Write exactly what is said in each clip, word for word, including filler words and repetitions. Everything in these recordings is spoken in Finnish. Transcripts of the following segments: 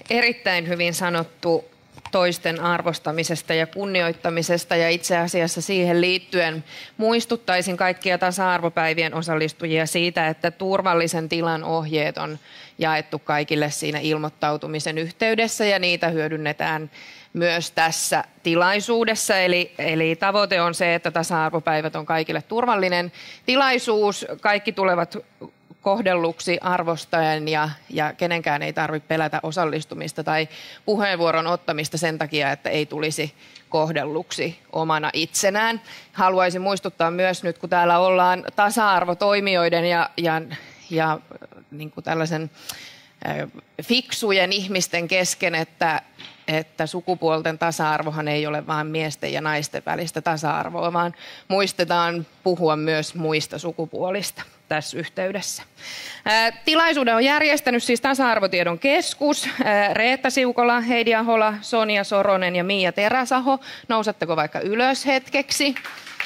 erittäin hyvin sanottu toisten arvostamisesta ja kunnioittamisesta, ja itse asiassa siihen liittyen muistuttaisin kaikkia tasa-arvopäivien osallistujia siitä, että turvallisen tilan ohjeet on jaettu kaikille siinä ilmoittautumisen yhteydessä, ja niitä hyödynnetään myös tässä tilaisuudessa. Eli, eli tavoite on se, että tasa-arvopäivät on kaikille turvallinen tilaisuus. Kaikki tulevat kohdelluksi arvostaen ja, ja kenenkään ei tarvitse pelätä osallistumista tai puheenvuoron ottamista sen takia, että ei tulisi kohdelluksi omana itsenään. Haluaisin muistuttaa myös nyt, kun täällä ollaan tasa-arvotoimijoiden ja, ja, ja niin kuin tällaisen äh, fiksujen ihmisten kesken, että että sukupuolten tasa-arvohan ei ole vain miesten ja naisten välistä tasa-arvoa, vaan muistetaan puhua myös muista sukupuolista tässä yhteydessä. Ää, tilaisuuden on järjestänyt siis Tasa-arvotiedon keskus, ää, Reetta Siukola, Heidi Ahola, Sonia Soronen ja Miia Teräsaho. Nousetteko vaikka ylös hetkeksi?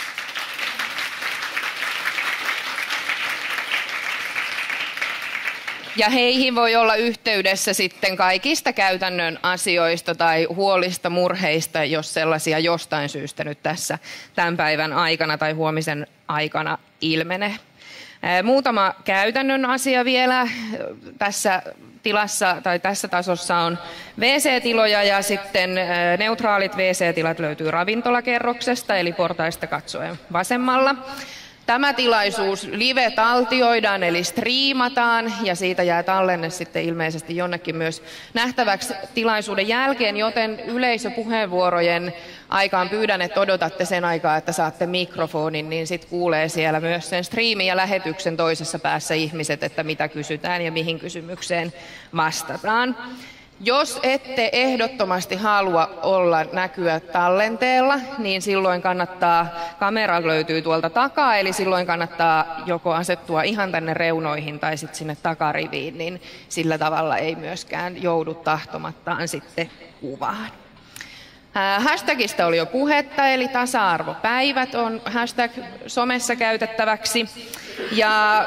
Ja heihin voi olla yhteydessä sitten kaikista käytännön asioista tai huolista, murheista, jos sellaisia jostain syystä nyt tässä tämän päivän aikana tai huomisen aikana ilmenee. Muutama käytännön asia vielä. Tässä tilassa tai tässä tasossa on W C-tiloja ja sitten neutraalit W C-tilat löytyy ravintolakerroksesta eli portaista katsoen vasemmalla. Tämä tilaisuus live-taltioidaan eli striimataan ja siitä jää tallenne sitten ilmeisesti jonnekin myös nähtäväksi tilaisuuden jälkeen, joten yleisöpuheenvuorojen aikaan pyydän, että odotatte sen aikaa, että saatte mikrofonin, niin sitten kuulee siellä myös sen striimin ja lähetyksen toisessa päässä ihmiset, että mitä kysytään ja mihin kysymykseen vastataan. Jos ette ehdottomasti halua olla näkyä tallenteella, niin silloin kannattaa, kamera löytyy tuolta takaa, eli silloin kannattaa joko asettua ihan tänne reunoihin tai sitten sinne takariviin, niin sillä tavalla ei myöskään joudu tahtomattaan sitten kuvaan. Hashtagista oli jo puhetta, eli tasa-arvopäivät on hashtag somessa käytettäväksi. Ja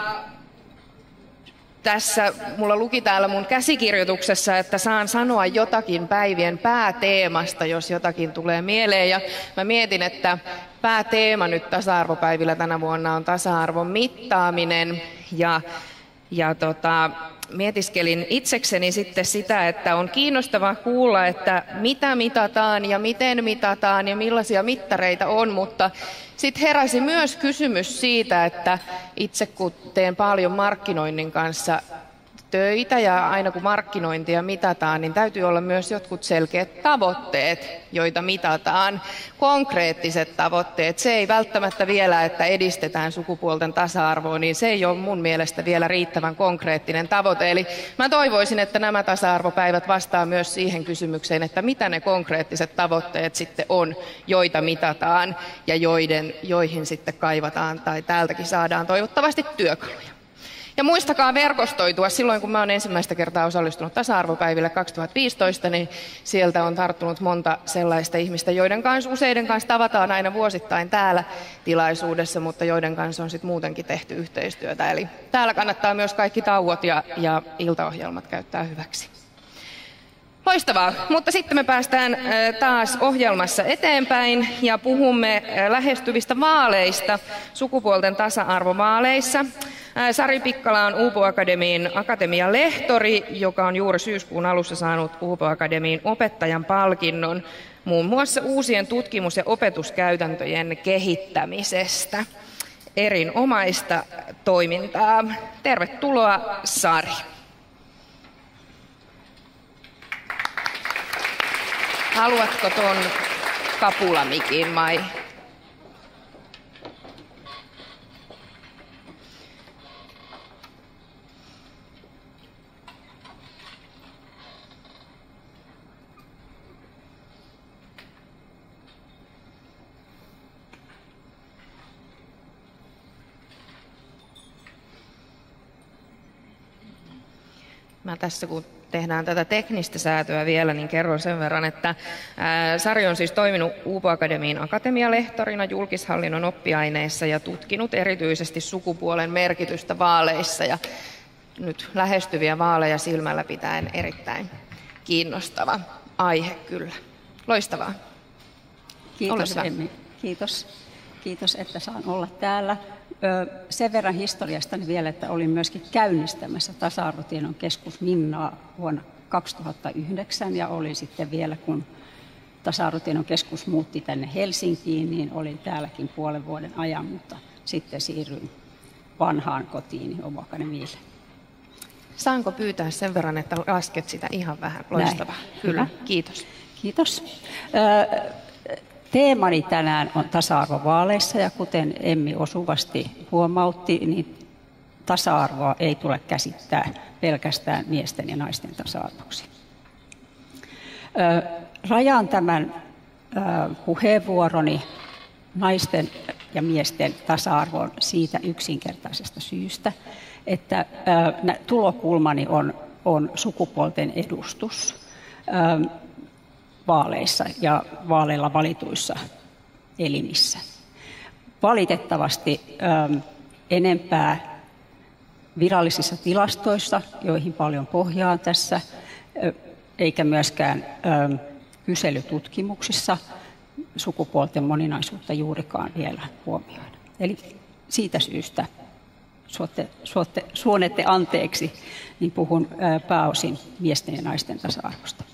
tässä mulla luki täällä mun käsikirjoituksessa, että saan sanoa jotakin päivien pääteemasta, jos jotakin tulee mieleen. Ja mä mietin, että pääteema nyt tasa-arvopäivillä tänä vuonna on tasa-arvon mittaaminen. Ja, ja tota, mietiskelin itsekseni sitten sitä, että on kiinnostavaa kuulla, että mitä mitataan ja miten mitataan ja millaisia mittareita on, mutta sitten heräsi myös kysymys siitä, että itse kun teen paljon markkinoinnin kanssa töitä ja aina kun markkinointia mitataan, niin täytyy olla myös jotkut selkeät tavoitteet, joita mitataan, konkreettiset tavoitteet. Se ei välttämättä vielä, että edistetään sukupuolten tasa-arvoa, niin se ei ole mun mielestä vielä riittävän konkreettinen tavoite. Eli mä toivoisin, että nämä tasa-arvopäivät vastaa myös siihen kysymykseen, että mitä ne konkreettiset tavoitteet sitten on, joita mitataan ja joiden, joihin sitten kaivataan tai täältäkin saadaan toivottavasti työkaluja. Ja muistakaa verkostoitua. Silloin kun mä oon ensimmäistä kertaa osallistunut tasa-arvopäiville kaksituhattaviisitoista, niin sieltä on tarttunut monta sellaista ihmistä, joiden kanssa useiden kanssa tavataan aina vuosittain täällä tilaisuudessa, mutta joiden kanssa on sitten muutenkin tehty yhteistyötä. Eli täällä kannattaa myös kaikki tauot ja, ja iltaohjelmat käyttää hyväksi. Loistavaa, mutta sitten me päästään taas ohjelmassa eteenpäin ja puhumme lähestyvistä vaaleista, sukupuolten tasa-arvovaaleissa. Sari Pikkala on Uupo-akademin akatemian lehtori, joka on juuri syyskuun alussa saanut Uupo-akademin opettajan palkinnon muun muassa uusien tutkimus- ja opetuskäytäntöjen kehittämisestä. Erinomaista toimintaa. Tervetuloa, Sari. Haluatko tuon kapulamikin, Mai? Mä tässä kun tehdään tätä teknistä säätöä vielä, niin kerron sen verran, että ää, Sari on siis toiminut Uupo-akademin akatemialehtorina julkishallinnon oppiaineissa ja tutkinut erityisesti sukupuolen merkitystä vaaleissa ja nyt lähestyviä vaaleja silmällä pitäen erittäin kiinnostava aihe kyllä. Loistavaa. Kiitos Emmi. Kiitos. Kiitos, että saan olla täällä. Sen verran historiastani vielä, että olin myöskin käynnistämässä Tasa-arvotiedon keskus Minnaa vuonna kaksituhattayhdeksän ja olin sitten vielä, kun Tasa-arvotiedon keskus muutti tänne Helsinkiin, niin olin täälläkin puolen vuoden ajan, mutta sitten siirryin vanhaan kotiini Homo-akademiille. Saanko pyytää sen verran, että lasket sitä ihan vähän? Loistavaa. Näin. Kyllä, Hyvä. kiitos. Kiitos. Teemani tänään on tasa-arvo vaaleissa ja kuten Emmi osuvasti huomautti, niin tasa-arvoa ei tule käsittää pelkästään miesten ja naisten tasa-arvoksi. Rajaan tämän puheenvuoroni naisten ja miesten tasa-arvoon siitä yksinkertaisesta syystä, että tulokulmani on, on sukupuolten edustus vaaleissa ja vaaleilla valituissa elimissä. Valitettavasti enempää virallisissa tilastoissa, joihin paljon pohjaan tässä, eikä myöskään kyselytutkimuksissa sukupuolten moninaisuutta juurikaan vielä huomioida. Eli siitä syystä suotte, suotte, suonette anteeksi, niin puhun pääosin miesten ja naisten tasa-arvosta.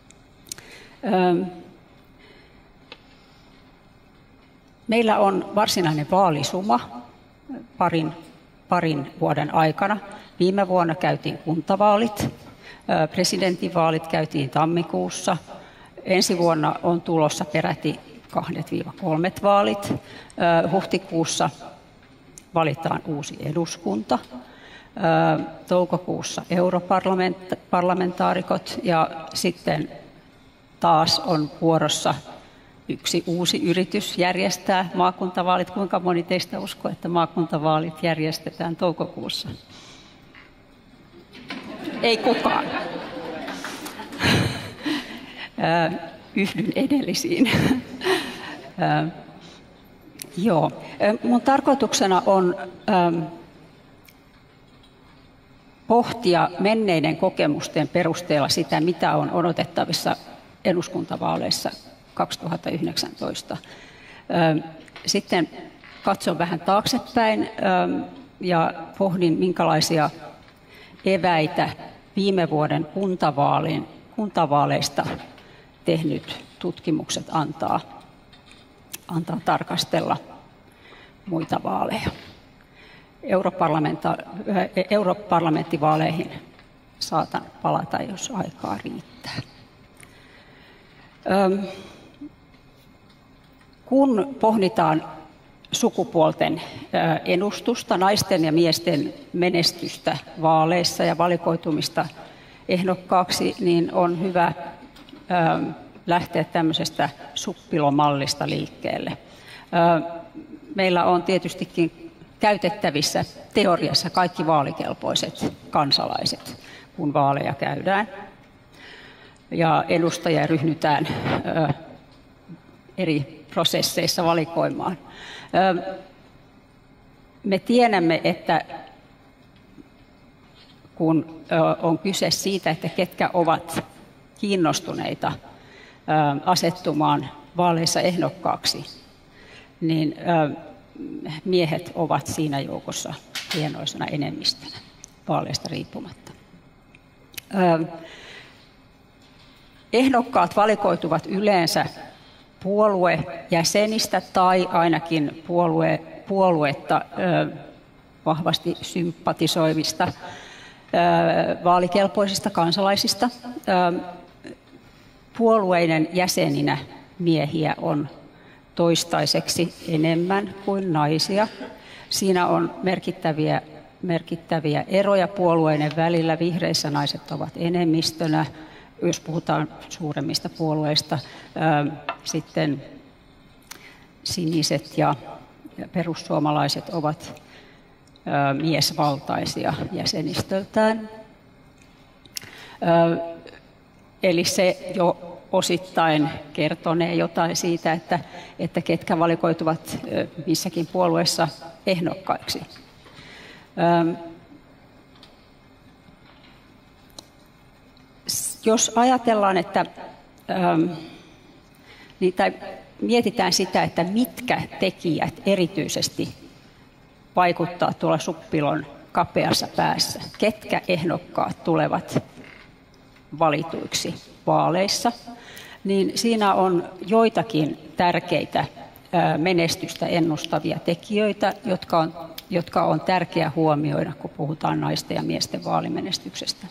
Meillä on varsinainen vaalisuma parin, parin vuoden aikana. Viime vuonna käytiin kuntavaalit, presidentinvaalit käytiin tammikuussa. Ensi vuonna on tulossa peräti kahdet kolmet vaalit. Huhtikuussa valitaan uusi eduskunta. Toukokuussa europarlamentaarikot ja sitten taas on vuorossa yksi uusi yritys järjestää maakuntavaalit. Kuinka moni teistä uskoo, että maakuntavaalit järjestetään toukokuussa? Ei kukaan. Yhdyn edellisiin. Joo. Mun tarkoituksena on pohtia menneiden kokemusten perusteella sitä, mitä on odotettavissa eduskuntavaaleissa kaksituhattayhdeksäntoista. Sitten katson vähän taaksepäin ja pohdin, minkälaisia eväitä viime vuoden kuntavaalin, kuntavaaleista tehnyt tutkimukset antaa, antaa tarkastella muita vaaleja. Europarlamenttivaaleihin saatan palata, jos aikaa riittää. Kun pohditaan sukupuolten edustusta, naisten ja miesten menestystä vaaleissa ja valikoitumista ehdokkaaksi, niin on hyvä lähteä tämmöisestä suppilomallista liikkeelle. Meillä on tietystikin käytettävissä teoriassa kaikki vaalikelpoiset kansalaiset, kun vaaleja käydään. Ja edustajia ryhdytään ö, eri prosesseissa valikoimaan. Ö, me tiedämme, että kun ö, on kyse siitä, että ketkä ovat kiinnostuneita ö, asettumaan vaaleissa ehdokkaaksi, niin ö, miehet ovat siinä joukossa hienoisena enemmistönä vaaleista riippumatta. Ö, Ehdokkaat valikoituvat yleensä puoluejäsenistä tai ainakin puolue, puoluetta ö, vahvasti sympatisoivista ö, vaalikelpoisista kansalaisista. Ö, puolueiden jäseninä miehiä on toistaiseksi enemmän kuin naisia. Siinä on merkittäviä, merkittäviä eroja puolueiden välillä. Vihreissä naiset ovat enemmistönä. Jos puhutaan suuremmista puolueista, sitten siniset ja perussuomalaiset ovat miesvaltaisia jäsenistöltään. Eli se jo osittain kertonee jotain siitä, että, että ketkä valikoituvat missäkin puolueessa ehdokkaiksi. jos ajatellaan, että ähm, niin, tai mietitään sitä, että mitkä tekijät erityisesti vaikuttaa tuolla suppilon kapeassa päässä, ketkä ehdokkaat tulevat valituiksi vaaleissa, niin siinä on joitakin tärkeitä menestystä ennustavia tekijöitä, jotka on, jotka on tärkeää huomioida, kun puhutaan naisten ja miesten vaalimenestyksestä.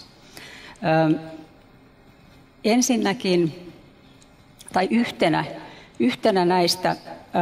Ensinnäkin, tai yhtenä, yhtenä näistä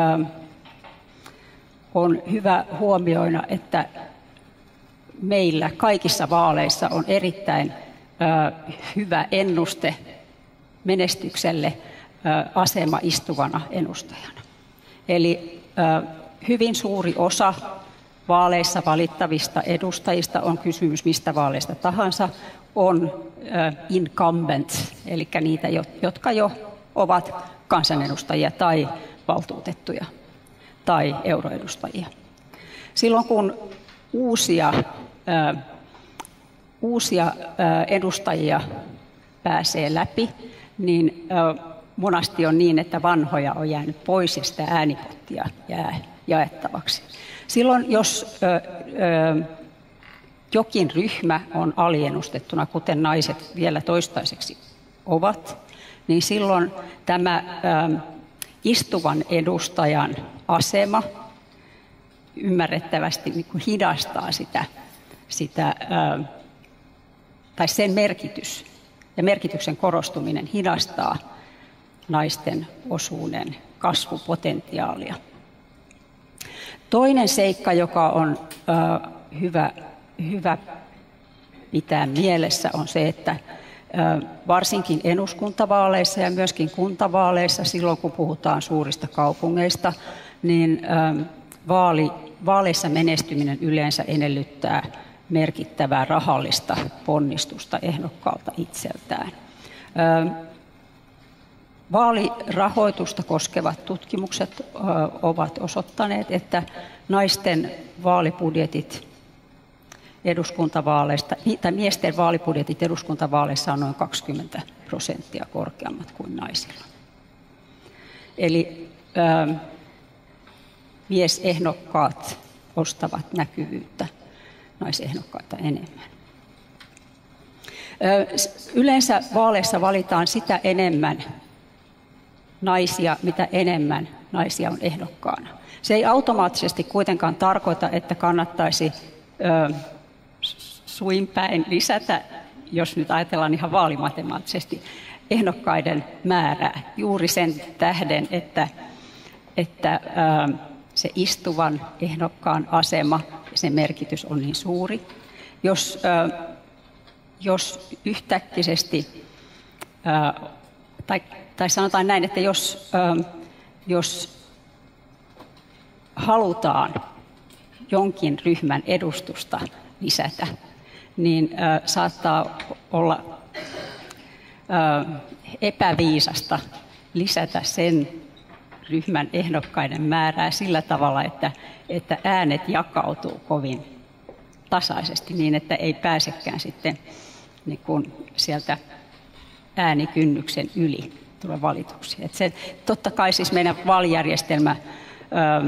on hyvä huomioida, että meillä kaikissa vaaleissa on erittäin hyvä ennuste menestykselle asema istuvana ennustajana. Eli hyvin suuri osa vaaleissa valittavista edustajista, on kysymys mistä vaaleista tahansa, on incumbents, eli niitä, jotka jo ovat kansanedustajia tai valtuutettuja tai euroedustajia. Silloin kun uusia, uusia edustajia pääsee läpi, niin monasti on niin, että vanhoja on jäänyt pois ja sitä äänipottia jää jaettavaksi. Silloin jos ö, ö, jokin ryhmä on alienustettuna, kuten naiset vielä toistaiseksi ovat, niin silloin tämä ö, istuvan edustajan asema ymmärrettävästi niin kuin hidastaa sitä, sitä ö, tai sen merkitys ja merkityksen korostuminen hidastaa naisten osuuden kasvupotentiaalia. Toinen seikka, joka on ö, hyvä, hyvä pitää mielessä, on se, että ö, varsinkin eduskuntavaaleissa ja myöskin kuntavaaleissa, silloin kun puhutaan suurista kaupungeista, niin ö, vaali, vaaleissa menestyminen yleensä edellyttää merkittävää rahallista ponnistusta ehdokkaalta itseltään. Ö, Vaalirahoitusta koskevat tutkimukset ovat osoittaneet, että naisten vaalibudjetit eduskuntavaaleista, tai miesten vaalibudjetit eduskuntavaaleissa on noin kaksikymmentä prosenttia korkeammat kuin naisilla. Eli ö, miesehdokkaat ostavat näkyvyyttä naisehdokkaita enemmän. Ö, yleensä vaaleissa valitaan sitä enemmän naisia, mitä enemmän naisia on ehdokkaana. Se ei automaattisesti kuitenkaan tarkoita, että kannattaisi ö, suinpäin lisätä, jos nyt ajatellaan ihan vaalimatemaattisesti, ehdokkaiden määrää juuri sen tähden, että, että ö, se istuvan ehdokkaan asema ja sen merkitys on niin suuri. Jos, ö, jos yhtäkkisesti ö, tai Tai sanotaan näin, että jos, jos halutaan jonkin ryhmän edustusta lisätä, niin saattaa olla epäviisasta lisätä sen ryhmän ehdokkaiden määrää sillä tavalla, että, että äänet jakautuu kovin tasaisesti niin, että ei pääsekään sitten niin kuin sieltä äänikynnyksen yli tulee valituksi. Et se, totta kai siis meidän vaalijärjestelmä ö,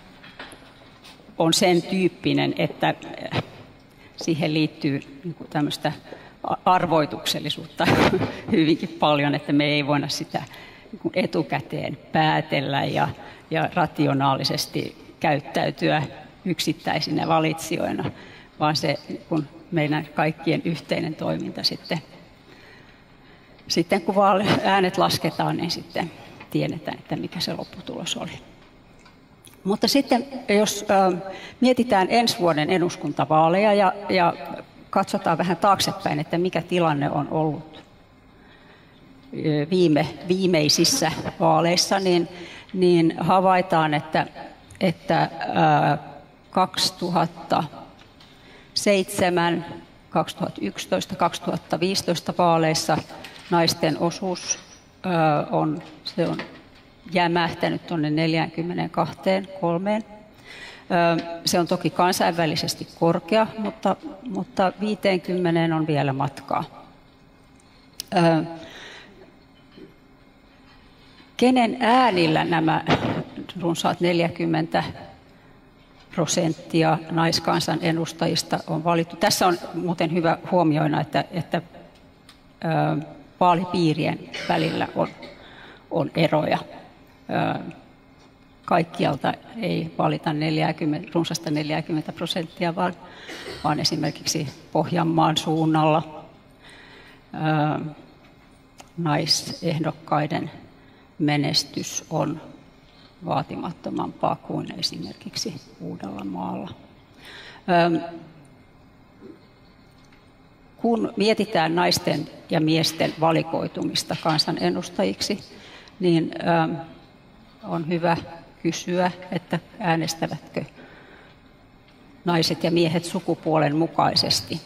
on sen tyyppinen, että siihen liittyy niin kuin tämmöistä arvoituksellisuutta hyvinkin paljon, että me ei voida sitä niin kuin etukäteen päätellä ja, ja rationaalisesti käyttäytyä yksittäisinä valitsijoina, vaan se niin kuin meidän kaikkien yhteinen toiminta sitten Sitten kun vaan äänet lasketaan, niin sitten tiedetään, että mikä se lopputulos oli. Mutta sitten jos äh, mietitään ensi vuoden eduskuntavaaleja ja, ja katsotaan vähän taaksepäin, että mikä tilanne on ollut viime, viimeisissä vaaleissa, niin, niin havaitaan, että, että äh, kaksituhattaseitsemän, kaksituhattayksitoista, kaksituhattaviisitoista vaaleissa naisten osuus ö, on, se on jämähtänyt tuonne neljäkymmentäkaksi kolmeen. Ö, se on toki kansainvälisesti korkea, mutta, mutta viiteenkymmeneen on vielä matkaa. Kenen äänillä nämä runsaat neljäkymmentä prosenttia naiskansan edustajista on valittu? Tässä on muuten hyvä huomioida, että, että ää, vaalipiirien välillä on, on eroja. Ää, kaikkialta ei valita neljäkymmentä, runsasta neljäkymmentä prosenttia, vaan, vaan esimerkiksi Pohjanmaan suunnalla ää, naisehdokkaiden menestys on vaatimattomampaa kuin esimerkiksi Uudellamaalla. Kun mietitään naisten ja miesten valikoitumista kansanedustajiksi, niin on hyvä kysyä, että äänestävätkö naiset ja miehet sukupuolen mukaisesti,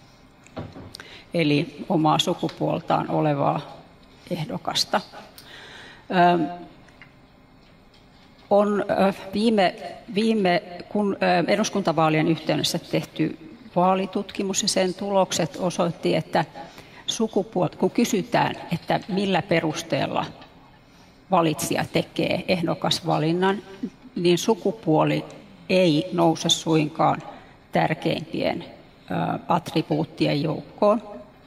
eli omaa sukupuoltaan olevaa ehdokasta. On viime, viime kun eduskuntavaalien yhteydessä tehty vaalitutkimus ja sen tulokset osoitti, että sukupuolta, kun kysytään, että millä perusteella valitsija tekee ehdokasvalinnan, niin sukupuoli ei nouse suinkaan tärkeimpien attribuuttien joukkoon,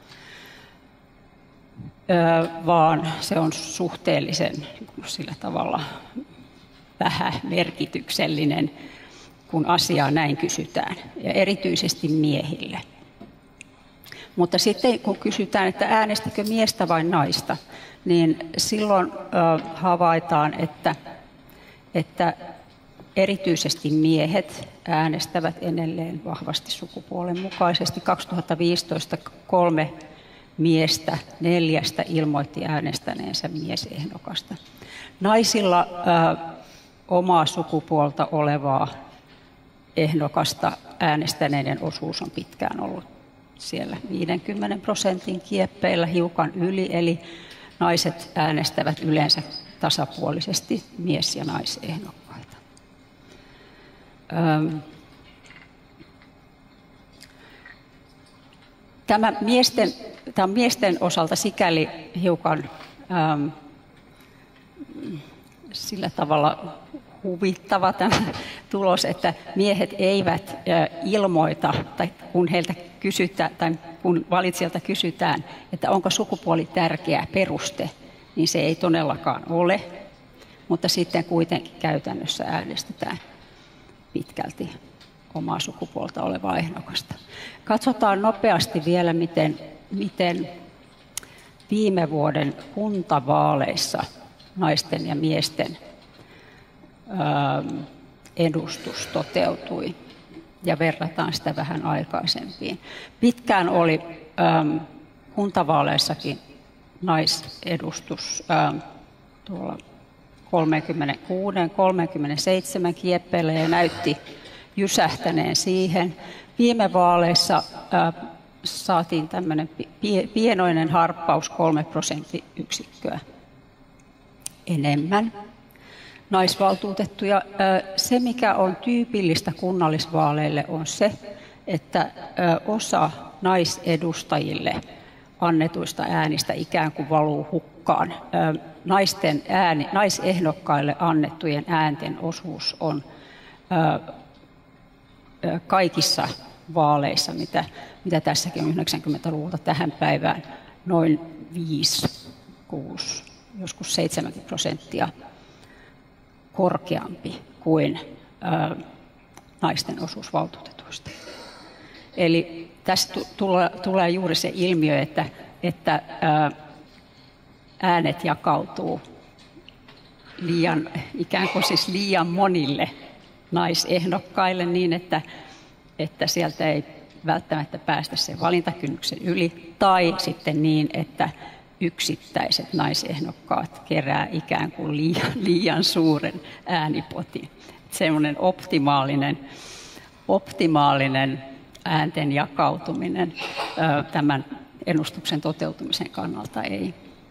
vaan se on suhteellisen sillä tavalla vähämerkityksellinen, kun asiaa näin kysytään, ja erityisesti miehille. Mutta sitten kun kysytään, että äänestikö miestä vai naista, niin silloin havaitaan, että, että erityisesti miehet äänestävät edelleen vahvasti sukupuolen mukaisesti. kaksituhattaviisitoista kolme miestä neljästä ilmoitti äänestäneensä miesehdokasta. Naisilla ää, omaa sukupuolta olevaa ehdokasta äänestäneiden osuus on pitkään ollut siellä viidenkymmenen prosentin kieppeillä, hiukan yli, eli naiset äänestävät yleensä tasapuolisesti mies- ja naisehdokkaita. Ähm. Tämä miesten, tämä miesten osalta sikäli hiukan ähm, sillä tavalla huvittava tämä tulos, että miehet eivät äh, ilmoita, tai kun heiltä kysytään, tai kun valitsijalta kysytään, että onko sukupuoli tärkeä peruste, niin se ei todellakaan ole, mutta sitten kuitenkin käytännössä äänestetään pitkälti omaa sukupuolta olevaa ehdokasta. Katsotaan nopeasti vielä, miten, miten viime vuoden kuntavaaleissa naisten ja miesten edustus toteutui, ja verrataan sitä vähän aikaisempiin. Pitkään oli äm, kuntavaaleissakin naisedustus äm, tuolla kolmekymmentäkuusi kolmekymmentäseitsemän kieppeillä ja näytti jysähtäneen siihen. Viime vaaleissa äh, saatiin tämmöinen pienoinen harppaus, kolme prosenttiyksikköä enemmän naisvaltuutettuja. Se, mikä on tyypillistä kunnallisvaaleille, on se, että osa naisedustajille annetuista äänistä ikään kuin valuu hukkaan. Naisten ääni, naisehdokkaille annettujen äänten osuus on kaikissa vaaleissa, mitä, mitä tässäkin on yhdeksänkymmentäluvulta tähän päivään, noin viisi, kuusi, joskus seitsemänkymmentä prosenttia korkeampi kuin ää, naisten osuus valtuutetuista. Eli tästä tulee, tulee juuri se ilmiö, että, että ää, äänet jakautuu liian, ikään kuin siis liian monille naisehdokkaille niin, että, että sieltä ei välttämättä päästä sen valintakynnyksen yli, tai sitten niin, että yksittäiset naisehdokkaat kerää ikään kuin liian, liian suuren äänipotin. Semmoinen optimaalinen, optimaalinen äänten jakautuminen tämän edustuksen toteutumisen kannalta ei,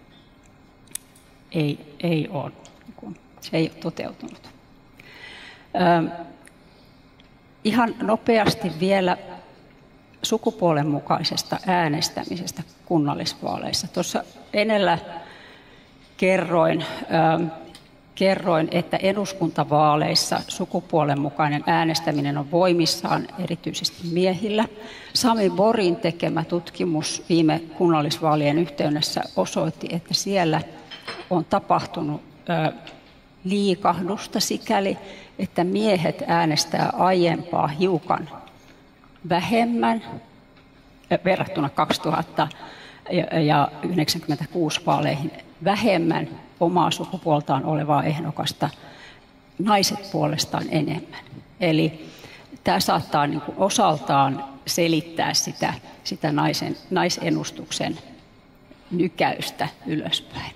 ei, ei ole, se ei ole toteutunut. Ihan nopeasti vielä sukupuolen mukaisesta äänestämisestä kunnallisvaaleissa. Tuossa edellä kerroin, äh, kerroin, että eduskuntavaaleissa sukupuolen mukainen äänestäminen on voimissaan erityisesti miehillä. Sami Borgin tekemä tutkimus viime kunnallisvaalien yhteydessä osoitti, että siellä on tapahtunut äh, liikahdusta sikäli, että miehet äänestää aiempaa hiukan vähemmän verrattuna kaksituhatta ja yhdeksänkymmentäkuusi vaaleihin vähemmän omaa sukupuoltaan olevaa ehdokasta, naiset puolestaan enemmän. Eli tämä saattaa niin kuin osaltaan selittää sitä, sitä naisen, naisenustuksen nykäystä ylöspäin.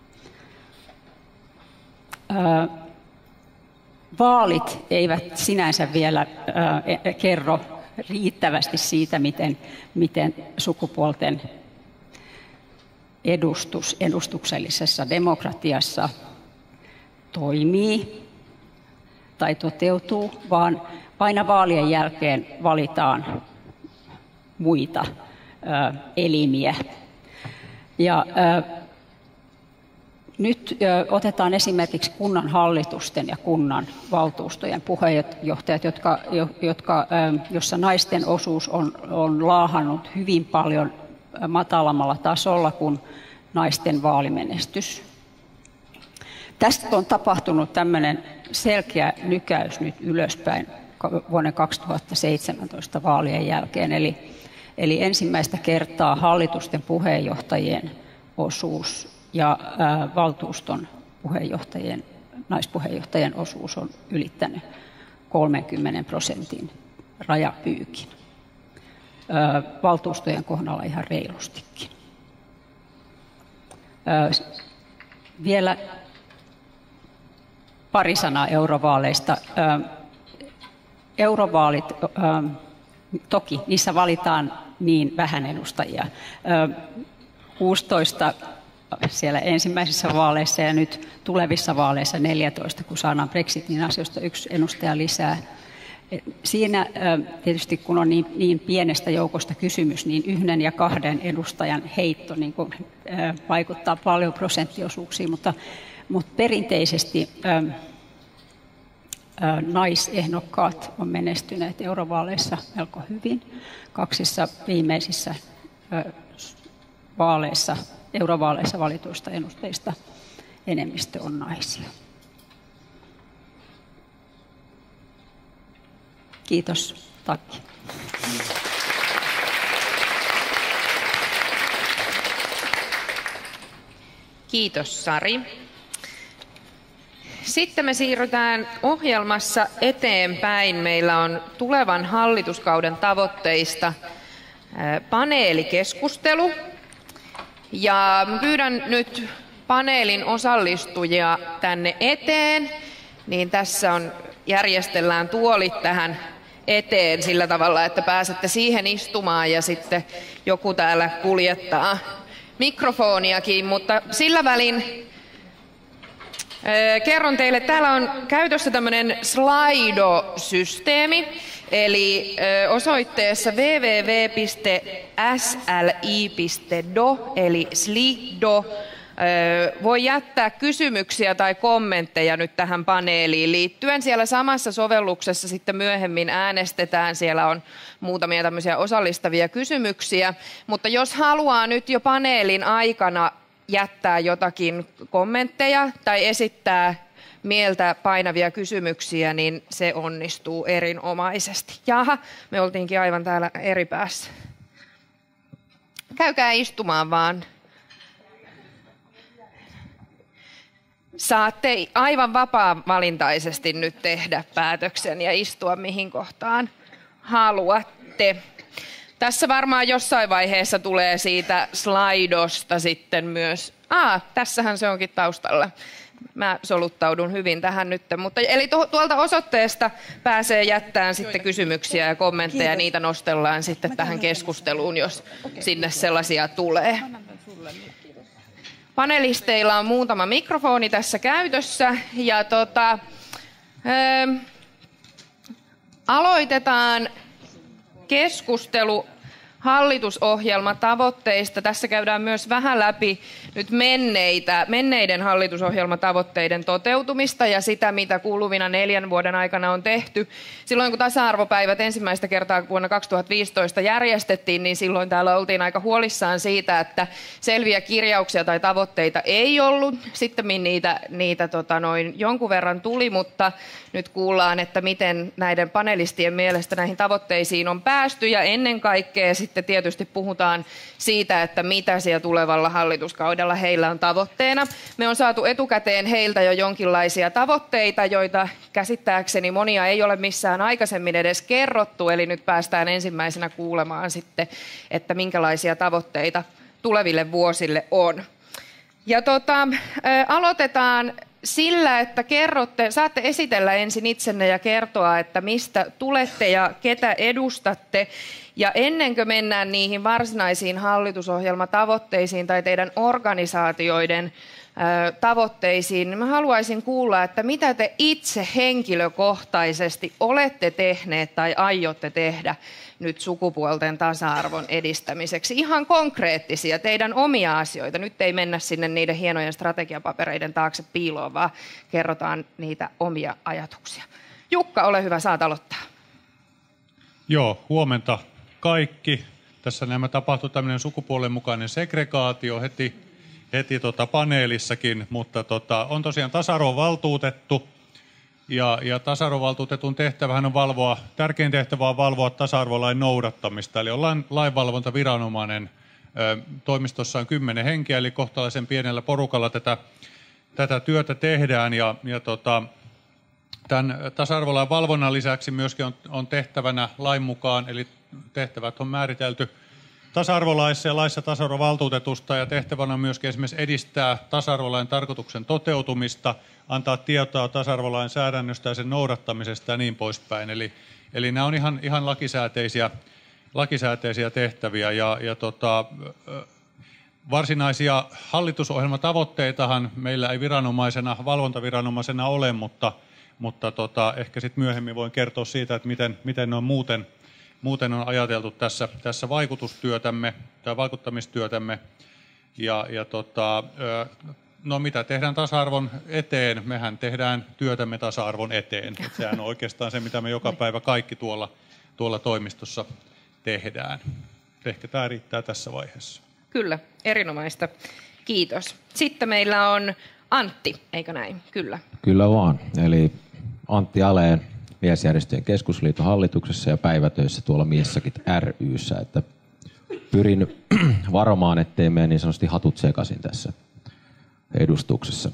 Öö, vaalit eivät sinänsä vielä öö, kerro riittävästi siitä, miten, miten sukupuolten edustus edustuksellisessa demokratiassa toimii tai toteutuu, vaan aina vaalien jälkeen valitaan muita ö, elimiä. Ja ö, nyt ö, otetaan esimerkiksi kunnan hallitusten ja kunnan valtuustojen puheenjohtajat, jotka, jotka, ö, jossa naisten osuus on, on laahannut hyvin paljon matalammalla tasolla kuin naisten vaalimenestys. Tästä on tapahtunut tämmöinen selkeä nykäys nyt ylöspäin vuoden kaksituhattaseitsemäntoista vaalien jälkeen. Eli, eli ensimmäistä kertaa hallitusten puheenjohtajien osuus ja ää, valtuuston puheenjohtajien, naispuheenjohtajien osuus on ylittänyt kolmenkymmenen prosentin rajapyykin. Valtuustojen kohdalla ihan reilustikin. Vielä pari sanaa eurovaaleista. Eurovaalit, toki niissä valitaan niin vähän edustajia. kuusitoista siellä ensimmäisissä vaaleissa ja nyt tulevissa vaaleissa neljätoista, kun saadaan Brexitin asioista yksi edustaja lisää. Siinä tietysti kun on niin, niin pienestä joukosta kysymys, niin yhden ja kahden edustajan heitto niin kuin, ä, vaikuttaa paljon prosenttiosuuksiin, mutta, mutta perinteisesti ä, ä, naisehdokkaat on menestyneet eurovaaleissa melko hyvin. Kaksissa viimeisissä ä, vaaleissa, eurovaaleissa valituista edustajista enemmistö on naisia. Kiitos. Tack. Kiitos Sari. Sitten me siirrytään ohjelmassa eteenpäin. Meillä on tulevan hallituskauden tavoitteista paneelikeskustelu. Ja pyydän nyt paneelin osallistujia tänne eteen, niin tässä on, järjestellään tuolit tähän eteen sillä tavalla, että pääsette siihen istumaan ja sitten joku täällä kuljettaa mikrofoniakin, mutta sillä välin kerron teille, että täällä on käytössä tämmöinen Slido-systeemi, eli osoitteessa double-u double-u double-u piste s l i piste d o, eli Slido, voi jättää kysymyksiä tai kommentteja nyt tähän paneeliin liittyen. Siellä samassa sovelluksessa sitten myöhemmin äänestetään. Siellä on muutamia tämmöisiä osallistavia kysymyksiä, mutta jos haluaa nyt jo paneelin aikana jättää jotakin kommentteja tai esittää mieltä painavia kysymyksiä, niin se onnistuu erinomaisesti. Jaha, me oltiinkin aivan täällä eri päässä. Käykää istumaan vaan. Saatte aivan vapaa-valintaisesti nyt tehdä päätöksen ja istua mihin kohtaan haluatte. Tässä varmaan jossain vaiheessa tulee siitä Slidosta sitten myös. Ah, tässähän se onkin taustalla. Mä soluttaudun hyvin tähän nyt. Mutta, eli tuolta osoitteesta pääsee jättämään sitten kysymyksiä ja kommentteja. Kiitos. Niitä nostellaan sitten Mä tähän keskusteluun, jos okay. sinne sellaisia tulee. Panelisteilla on muutama mikrofoni tässä käytössä. Ja tota, ö, aloitetaan keskustelu hallitusohjelmatavoitteista. Tässä käydään myös vähän läpi nyt menneitä, menneiden hallitusohjelmatavoitteiden toteutumista ja sitä, mitä kuluvina neljän vuoden aikana on tehty. Silloin kun tasa-arvopäivät ensimmäistä kertaa vuonna kaksituhattaviisitoista järjestettiin, niin silloin täällä oltiin aika huolissaan siitä, että selviä kirjauksia tai tavoitteita ei ollut. Sitten niitä, niitä tota noin, jonkun verran tuli, mutta nyt kuullaan, että miten näiden panelistien mielestä näihin tavoitteisiin on päästy ja ennen kaikkea sitten tietysti puhutaan siitä, että mitä siellä tulevalla hallituskaudella heillä on tavoitteena. Me on saatu etukäteen heiltä jo jonkinlaisia tavoitteita, joita käsittääkseni monia ei ole missään aikaisemmin edes kerrottu, eli nyt päästään ensimmäisenä kuulemaan sitten, että minkälaisia tavoitteita tuleville vuosille on. Ja tota, ä, aloitetaan sillä, että kerrotte, saatte esitellä ensin itsenne ja kertoa, että mistä tulette ja ketä edustatte. Ja ennen kuin mennään niihin varsinaisiin hallitusohjelmatavoitteisiin tai teidän organisaatioiden ö, tavoitteisiin, niin mä haluaisin kuulla, että mitä te itse henkilökohtaisesti olette tehneet tai aiotte tehdä nyt sukupuolten tasa-arvon edistämiseksi. Ihan konkreettisia, teidän omia asioita. Nyt ei mennä sinne niiden hienojen strategiapapereiden taakse piiloon, vaan kerrotaan niitä omia ajatuksia. Jukka, ole hyvä, saat aloittaa. Joo, huomenta kaikki. Tässä nämä tapahtui tämmöinen sukupuolen mukainen segregaatio heti, heti tota paneelissakin, mutta tota, on tosiaan tasa-arvovaltuutettu. Ja, ja tasa-arvovaltuutetun tehtävähän on valvoa, tärkein tehtävä on valvoa tasa-arvolain noudattamista. Eli ollaan lainvalvontaviranomainen, ö, toimistossa on kymmenen henkeä, eli kohtalaisen pienellä porukalla tätä, tätä työtä tehdään. Ja, ja tota, tämän tasa-arvolain valvonnan lisäksi myöskin on, on tehtävänä lain mukaan, eli tehtävät on määritelty tasa-arvolaissa ja laissa tasa-arvovaltuutetusta, ja tehtävänä on myöskin esimerkiksi edistää tasa-arvolain tarkoituksen toteutumista, antaa tietoa tasa-arvolain säädännöstä ja sen noudattamisesta ja niin poispäin. Eli, eli nämä on ihan, ihan lakisääteisiä, lakisääteisiä tehtäviä. Ja, ja tota, varsinaisia hallitusohjelmatavoitteitahan meillä ei viranomaisena, valvontaviranomaisena ole, mutta, mutta tota, ehkä sitten myöhemmin voin kertoa siitä, että miten, miten ne on muuten, muuten on ajateltu tässä, tässä vaikutustyötämme tai vaikuttamistyötämme. Ja, ja tota, no mitä tehdään tasa-arvon eteen? Mehän tehdään työtämme tasa-arvon eteen. Et sehän on oikeastaan se, mitä me joka päivä kaikki tuolla, tuolla toimistossa tehdään. Ehkä tämä riittää tässä vaiheessa. Kyllä, erinomaista. Kiitos. Sitten meillä on Antti, eikö näin? Kyllä. Kyllä vaan. Eli Antti Aleen, Miesjärjestöjen keskusliiton hallituksessa ja päivätöissä tuolla Miessakit ry:ssä. Että pyrin varomaan, ettei mene niin sanotusti hatut sekaisin tässä edustuksessa.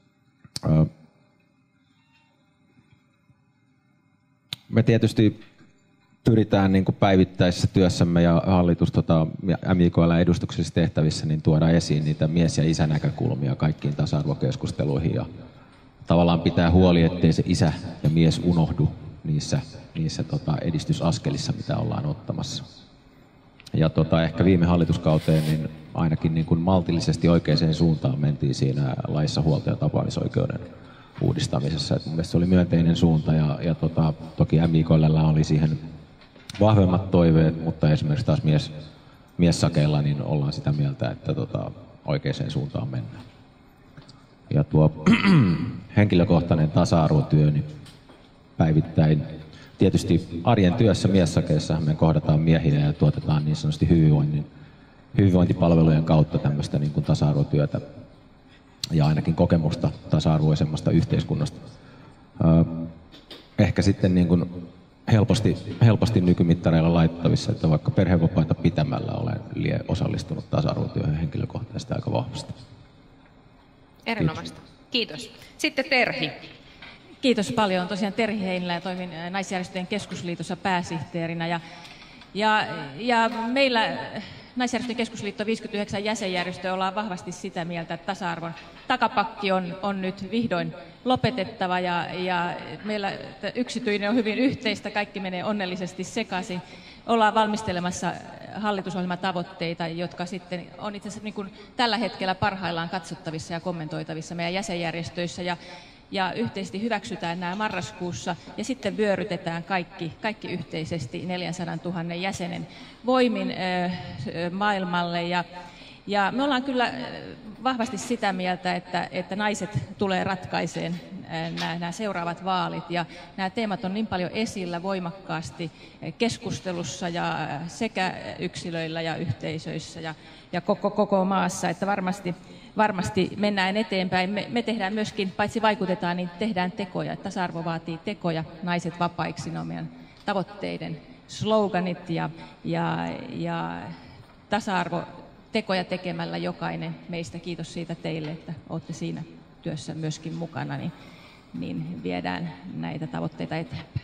Me tietysti pyritään niin kuin päivittäisessä työssämme ja hallitus tota, M J K L-edustuksellisissa tehtävissä niin tuoda esiin niitä mies- ja isänäkökulmia kaikkiin tasa-arvokeskusteluihin ja tavallaan pitää huoli, ettei se isä ja mies unohdu niissä, niissä tota, edistysaskelissa, mitä ollaan ottamassa. Ja tota, ehkä viime hallituskauteen niin ainakin niin kuin maltillisesti oikeaan suuntaan mentiin siinä laissa huolto- ja tapaamisoikeuden uudistamisessa. Et mun mielestä se oli myönteinen suunta ja, ja tota, toki M J K L:llä oli siihen vahvemmat toiveet, mutta esimerkiksi taas mies, miessakeilla niin ollaan sitä mieltä, että tota, oikeaan suuntaan mennään. Ja tuo henkilökohtainen tasa-arvotyö niin päivittäin. Tietysti arjen työssä miessakeissa me kohdataan miehiä ja tuotetaan niin sanotusti hyvinvoinnin, hyvinvointipalvelujen kautta tämmöistä niin kuin tasa-arvotyötä ja ainakin kokemusta tasa-arvoisemmasta yhteiskunnasta. Ehkä sitten niin kuin helposti, helposti nykymittareilla laitettavissa, että vaikka perhevapaita pitämällä olen osallistunut tasa-arvotyöhön henkilökohtaisesti aika vahvasti. Erinomaista. Kiitos. Kiitos. Sitten Terhi. Kiitos paljon. Tosiaan Terhi Heinilä ja toimin Naisjärjestöjen keskusliitossa pääsihteerinä. Ja, ja, ja meillä Naisjärjestöjen keskusliitto viisikymmentäyhdeksän jäsenjärjestöä ollaan vahvasti sitä mieltä, että tasa-arvon takapakki on, on nyt vihdoin lopetettava. Ja, ja meillä yksityinen on hyvin yhteistä, kaikki menee onnellisesti sekaisin. Ollaan valmistelemassa hallitusohjelmatavoitteita, jotka sitten on itse asiassa niin kuin tällä hetkellä parhaillaan katsottavissa ja kommentoitavissa meidän jäsenjärjestöissä. Ja ja yhteisesti hyväksytään nämä marraskuussa ja sitten vyörytetään kaikki, kaikki yhteisesti neljänsadantuhannen jäsenen voimin maailmalle. Ja, ja me ollaan kyllä vahvasti sitä mieltä, että, että naiset tulee ratkaiseen nämä, nämä seuraavat vaalit ja nämä teemat on niin paljon esillä voimakkaasti keskustelussa ja sekä yksilöillä ja yhteisöissä ja, ja koko, koko maassa, että varmasti Varmasti mennään eteenpäin. Me, me tehdään myöskin, paitsi vaikutetaan, niin tehdään tekoja. Tasa-arvo vaatii tekoja, naiset vapaiksi, ne on meidän tavoitteiden sloganit ja, ja, ja tasa-arvo tekoja tekemällä jokainen meistä. Kiitos siitä teille, että olette siinä työssä myöskin mukana, niin, niin viedään näitä tavoitteita eteenpäin.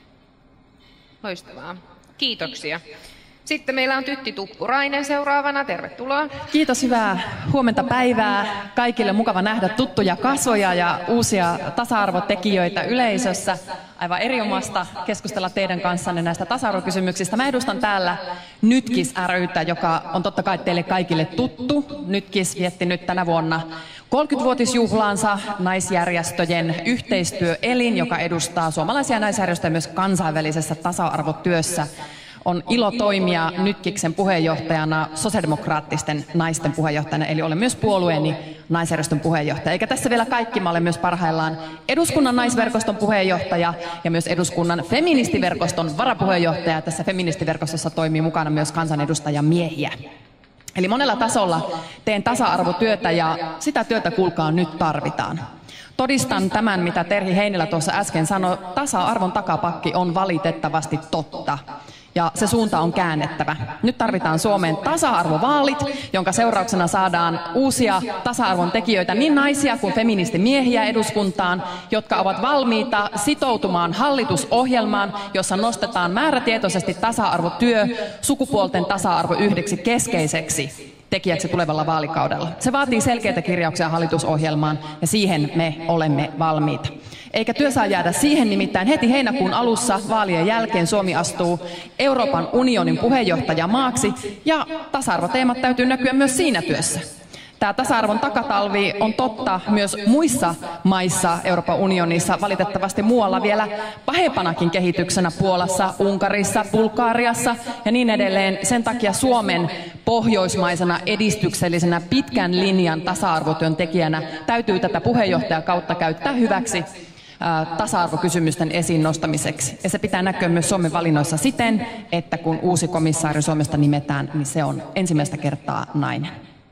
Loistavaa. Kiitoksia. Sitten meillä on Tytti Tuppurainen seuraavana. Tervetuloa. Kiitos, hyvää huomenta päivää. Kaikille mukava nähdä tuttuja kasvoja ja uusia tasa-arvotekijöitä yleisössä. Aivan erinomaista keskustella teidän kanssanne näistä tasa-arvokysymyksistä. Mä edustan täällä Nytkis ry:tä, joka on totta kai teille kaikille tuttu. Nytkis vietti nyt tänä vuonna kolmekymmenvuotisjuhlaansa, naisjärjestöjen yhteistyöelin, joka edustaa suomalaisia naisjärjestöjä myös kansainvälisessä tasa-arvotyössä. On ilo toimia Nytkiksen puheenjohtajana, sosiaalidemokraattisten naisten puheenjohtajana, eli olen myös puolueeni naisjärjestön puheenjohtaja. Eikä tässä vielä kaikki, mä olen myös parhaillaan eduskunnan naisverkoston puheenjohtaja ja myös eduskunnan feministiverkoston varapuheenjohtaja. Tässä feministiverkostossa toimii mukana myös kansanedustajamiehiä. Eli monella tasolla teen tasa-arvotyötä ja sitä työtä, kuulkaa, nyt tarvitaan. Todistan tämän, mitä Terhi Heinilä tuossa äsken sanoi. Tasa-arvon takapakki on valitettavasti totta. Ja se suunta on käännettävä. Nyt tarvitaan Suomeen tasa-arvovaalit, jonka seurauksena saadaan uusia tasa-arvon tekijöitä, niin naisia kuin feministimiehiä eduskuntaan, jotka ovat valmiita sitoutumaan hallitusohjelmaan, jossa nostetaan määrätietoisesti tasa-arvotyö, sukupuolten tasa-arvo yhdeksi keskeiseksi tekijäksi tulevalla vaalikaudella. Se vaatii selkeitä kirjauksia hallitusohjelmaan ja siihen me olemme valmiita. Eikä työ saa jäädä siihen, nimittäin heti heinäkuun alussa vaalien jälkeen Suomi astuu Euroopan unionin puheenjohtajamaaksi ja tasa-arvoteemat täytyy näkyä myös siinä työssä. Tämä tasa-arvon takatalvi on totta myös muissa maissa Euroopan unionissa, valitettavasti muualla vielä pahempanakin kehityksenä Puolassa, Unkarissa, Bulgariassa ja niin edelleen. Sen takia Suomen pohjoismaisena edistyksellisenä pitkän linjan tasa-arvotyön tekijänä täytyy tätä puheenjohtajakautta käyttää hyväksi tasa-arvokysymysten esiin nostamiseksi. Ja se pitää näkyä myös Suomen valinnoissa siten, että kun uusi komissaari Suomesta nimetään, niin se on ensimmäistä kertaa nainen.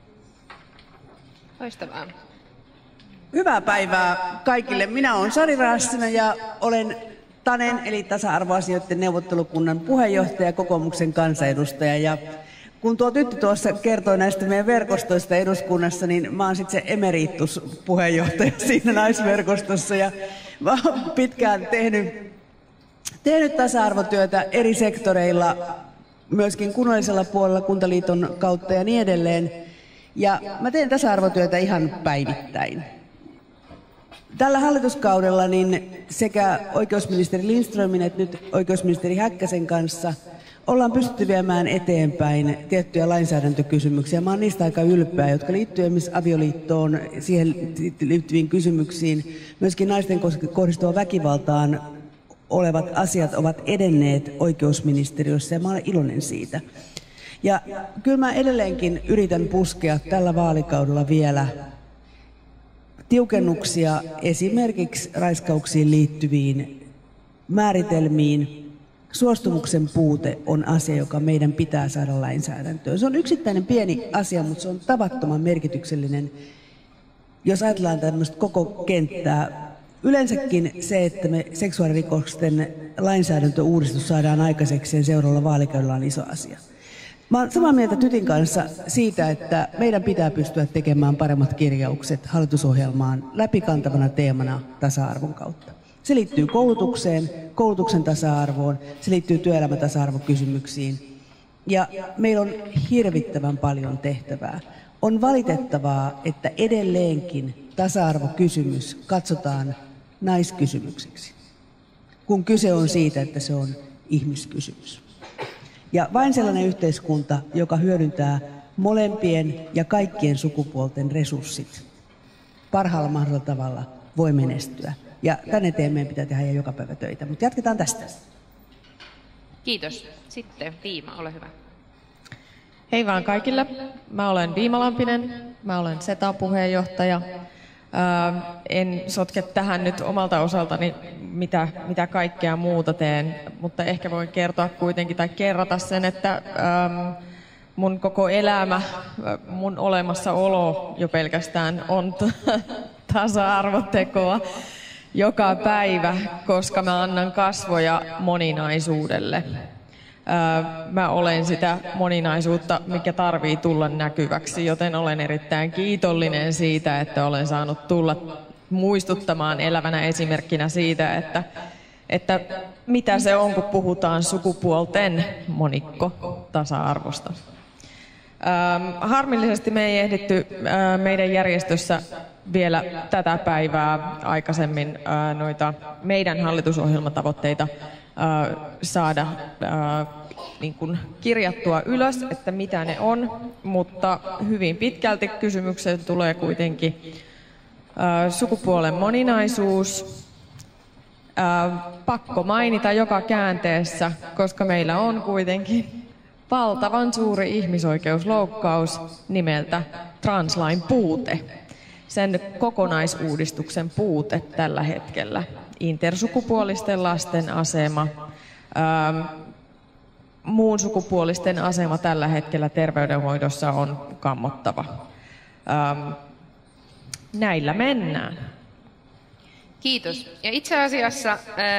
Loistavaa. Hyvää päivää kaikille. Minä olen Sari Raassina ja olen TANEN eli tasa-arvoasioiden neuvottelukunnan puheenjohtaja, kokoomuksen kansanedustaja. Ja kun tuo Tytti tuossa kertoi näistä meidän verkostoista eduskunnassa, niin mä oon sitten se emerituspuheenjohtaja siinä naisverkostossa. Ja mä oon pitkään tehnyt, tehnyt tasa-arvotyötä eri sektoreilla, myöskin kunnallisella puolella, Kuntaliiton kautta ja niin edelleen. Ja mä teen tasa-arvotyötä ihan päivittäin. Tällä hallituskaudella niin sekä oikeusministeri Lindströmin että nyt oikeusministeri Häkkäsen kanssa ollaan pystytty viemään eteenpäin tiettyjä lainsäädäntökysymyksiä. Mä oon niistä aika ylpeä, jotka liittyy esimerkiksi avioliittoon, siihen liittyviin kysymyksiin. Myöskin naisten kohdistuvan väkivaltaan olevat asiat ovat edenneet oikeusministeriössä ja mä olen iloinen siitä. Ja kyllä mä edelleenkin yritän puskea tällä vaalikaudella vielä tiukennuksia esimerkiksi raiskauksiin liittyviin määritelmiin. Suostumuksen puute on asia, joka meidän pitää saada lainsäädäntöön. Se on yksittäinen pieni asia, mutta se on tavattoman merkityksellinen, jos ajatellaan tämmöistä koko kenttää. Yleensäkin se, että me seksuaalirikosten lainsäädäntöuudistus saadaan aikaiseksi ja seuraavalla vaalikaudella on iso asia. Mä olen samaa mieltä Tytin kanssa siitä, että meidän pitää pystyä tekemään paremmat kirjaukset hallitusohjelmaan läpikantavana teemana tasa-arvon kautta. Se liittyy koulutukseen, koulutuksen tasa-arvoon, se liittyy työelämän tasa-arvokysymyksiin. Ja meillä on hirvittävän paljon tehtävää. On valitettavaa, että edelleenkin tasa-arvokysymys katsotaan naiskysymykseksi, kun kyse on siitä, että se on ihmiskysymys. Ja vain sellainen yhteiskunta, joka hyödyntää molempien ja kaikkien sukupuolten resurssit parhaalla mahdollisella tavalla, voi menestyä. Ja tänne eteen meidän pitää tehdä joka päivä töitä, mutta jatketaan tästä. Kiitos. Sitten Viima, ole hyvä. Hei vaan kaikille. Mä olen Viima Lampinen, mä olen S E T A-puheenjohtaja. Ää, en sotke tähän nyt omalta osaltani, mitä, mitä kaikkea muuta teen, mutta ehkä voin kertoa kuitenkin tai kerrata sen, että ää, mun koko elämä, mun olemassaolo jo pelkästään on tasa-arvotekoa joka päivä, koska mä annan kasvoja moninaisuudelle. Mä olen sitä moninaisuutta, mikä tarvii tulla näkyväksi, joten olen erittäin kiitollinen siitä, että olen saanut tulla muistuttamaan elävänä esimerkkinä siitä, että, että mitä se on, kun puhutaan sukupuolten monikko-tasa-arvosta. Harmillisesti me ei ehditty meidän järjestössä vielä tätä päivää aikaisemmin noita meidän hallitusohjelmatavoitteita saada niin kuin kirjattua ylös, että mitä ne on, mutta hyvin pitkälti kysymykseen tulee kuitenkin sukupuolen moninaisuus, pakko mainita joka käänteessä, koska meillä on kuitenkin valtavan suuri ihmisoikeusloukkaus nimeltä translain puute. Sen kokonaisuudistuksen puute tällä hetkellä. Intersukupuolisten lasten asema, ähm, muun sukupuolisten asema tällä hetkellä terveydenhoidossa on kammottava. Ähm, näillä mennään. Kiitos. Ja itse asiassa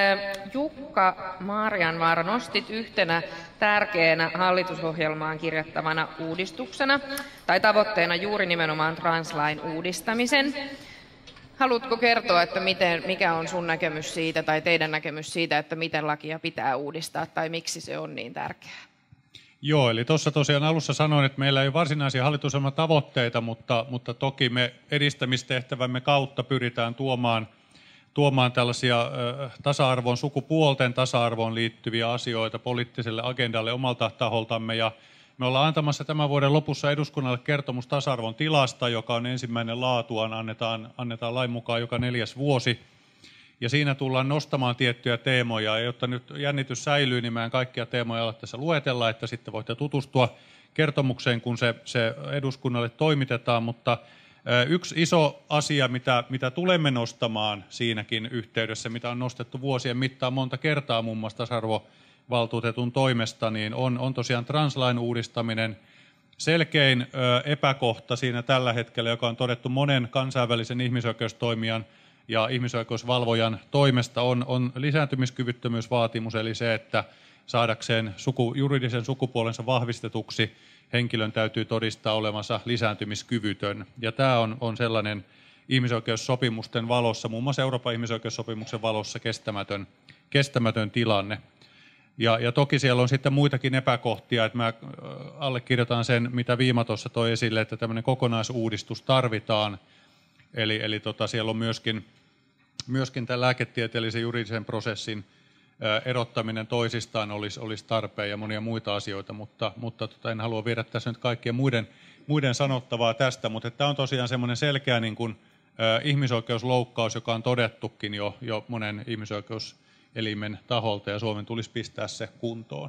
Jukka Marjanvaara nostit yhtenä tärkeänä hallitusohjelmaan kirjattavana uudistuksena tai tavoitteena juuri nimenomaan translain uudistamisen. Haluatko kertoa, että miten, mikä on sun näkemys siitä tai teidän näkemys siitä, että miten lakia pitää uudistaa tai miksi se on niin tärkeää? Joo, eli tuossa tosiaan alussa sanoin, että meillä ei ole varsinaisia hallitusohjelman tavoitteita, mutta, mutta toki me edistämistehtävämme kautta pyritään tuomaan tuomaan tällaisia äh, tasa-arvoon, sukupuolten tasa-arvoon liittyviä asioita poliittiselle agendalle omalta taholtamme. Ja me ollaan antamassa tämän vuoden lopussa eduskunnalle kertomus tasa-arvon tilasta, joka on ensimmäinen laatuaan, annetaan, annetaan lain mukaan joka neljäs vuosi. Ja siinä tullaan nostamaan tiettyjä teemoja, ja jotta nyt jännitys säilyy, niin mä en kaikkia teemoja ala tässä luetella, että sitten voitte tutustua kertomukseen, kun se, se eduskunnalle toimitetaan, mutta yksi iso asia, mitä, mitä tulemme nostamaan siinäkin yhteydessä, mitä on nostettu vuosien mittaan monta kertaa muun muassa tasa-arvovaltuutetun toimesta, niin on, on tosiaan translain uudistaminen. Selkein ö, epäkohta siinä tällä hetkellä, joka on todettu monen kansainvälisen ihmisoikeustoimijan ja ihmisoikeusvalvojan toimesta, on, on lisääntymiskyvyttömyysvaatimus, eli se, että saadakseen suku, juridisen sukupuolensa vahvistetuksi henkilön täytyy todistaa olevansa lisääntymiskyvytön. Ja tämä on, on sellainen ihmisoikeussopimusten valossa, muun muassa Euroopan ihmisoikeussopimuksen valossa kestämätön, kestämätön tilanne. Ja, ja toki siellä on sitten muitakin epäkohtia, että mä allekirjoitan sen, mitä Viima tuossa toi esille, että tämmöinen kokonaisuudistus tarvitaan. Eli, eli tota, siellä on myöskin, myöskin tämän lääketieteellisen juridisen prosessin erottaminen toisistaan olisi, olisi tarpeen ja monia muita asioita, mutta, mutta tota, en halua viedä tässä nyt kaikkien muiden, muiden sanottavaa tästä, mutta tämä on tosiaan semmoinen selkeä niin kuin, ä, ihmisoikeusloukkaus, joka on todettukin jo, jo monen ihmisoikeuselimen taholta ja Suomen tulisi pistää se kuntoon.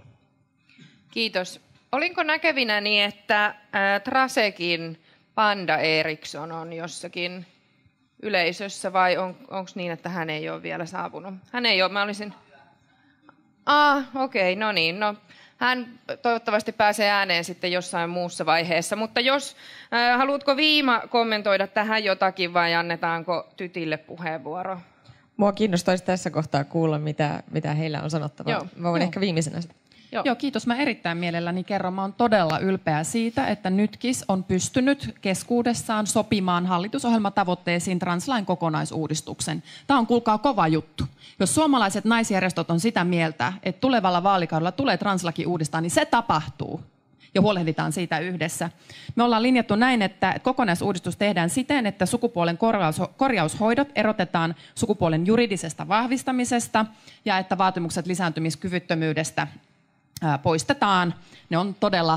Kiitos. Olinko näkevinä niin, että ä, Trasekin Panda Eriksson on jossakin yleisössä vai on, onko niin, että hän ei ole vielä saapunut? Hän ei ole, mä olisin... Ah, okei, okay, no niin. No, hän toivottavasti pääsee ääneen sitten jossain muussa vaiheessa, mutta jos äh, haluatko Viima kommentoida tähän jotakin vai annetaanko Tytille puheenvuoro? Mua kiinnostaisi tässä kohtaa kuulla, mitä, mitä heillä on sanottavaa. Joo. Mä voin Joo. ehkä viimeisenä sitä. Joo. Joo, kiitos. Mä erittäin mielelläni kerron. Mä oon todella ylpeä siitä, että nytkis on pystynyt keskuudessaan sopimaan hallitusohjelmatavoitteisiin translain kokonaisuudistuksen. Tämä on, kuulkaa, kova juttu. Jos suomalaiset naisjärjestöt on sitä mieltä, että tulevalla vaalikaudella tulee translaki uudistaa, niin se tapahtuu. Ja huolehditaan siitä yhdessä. Me ollaan linjattu näin, että kokonaisuudistus tehdään siten, että sukupuolen korjaus, korjaushoidot erotetaan sukupuolen juridisesta vahvistamisesta ja että vaatimukset lisääntymiskyvyttömyydestä ää, poistetaan. Ne on todella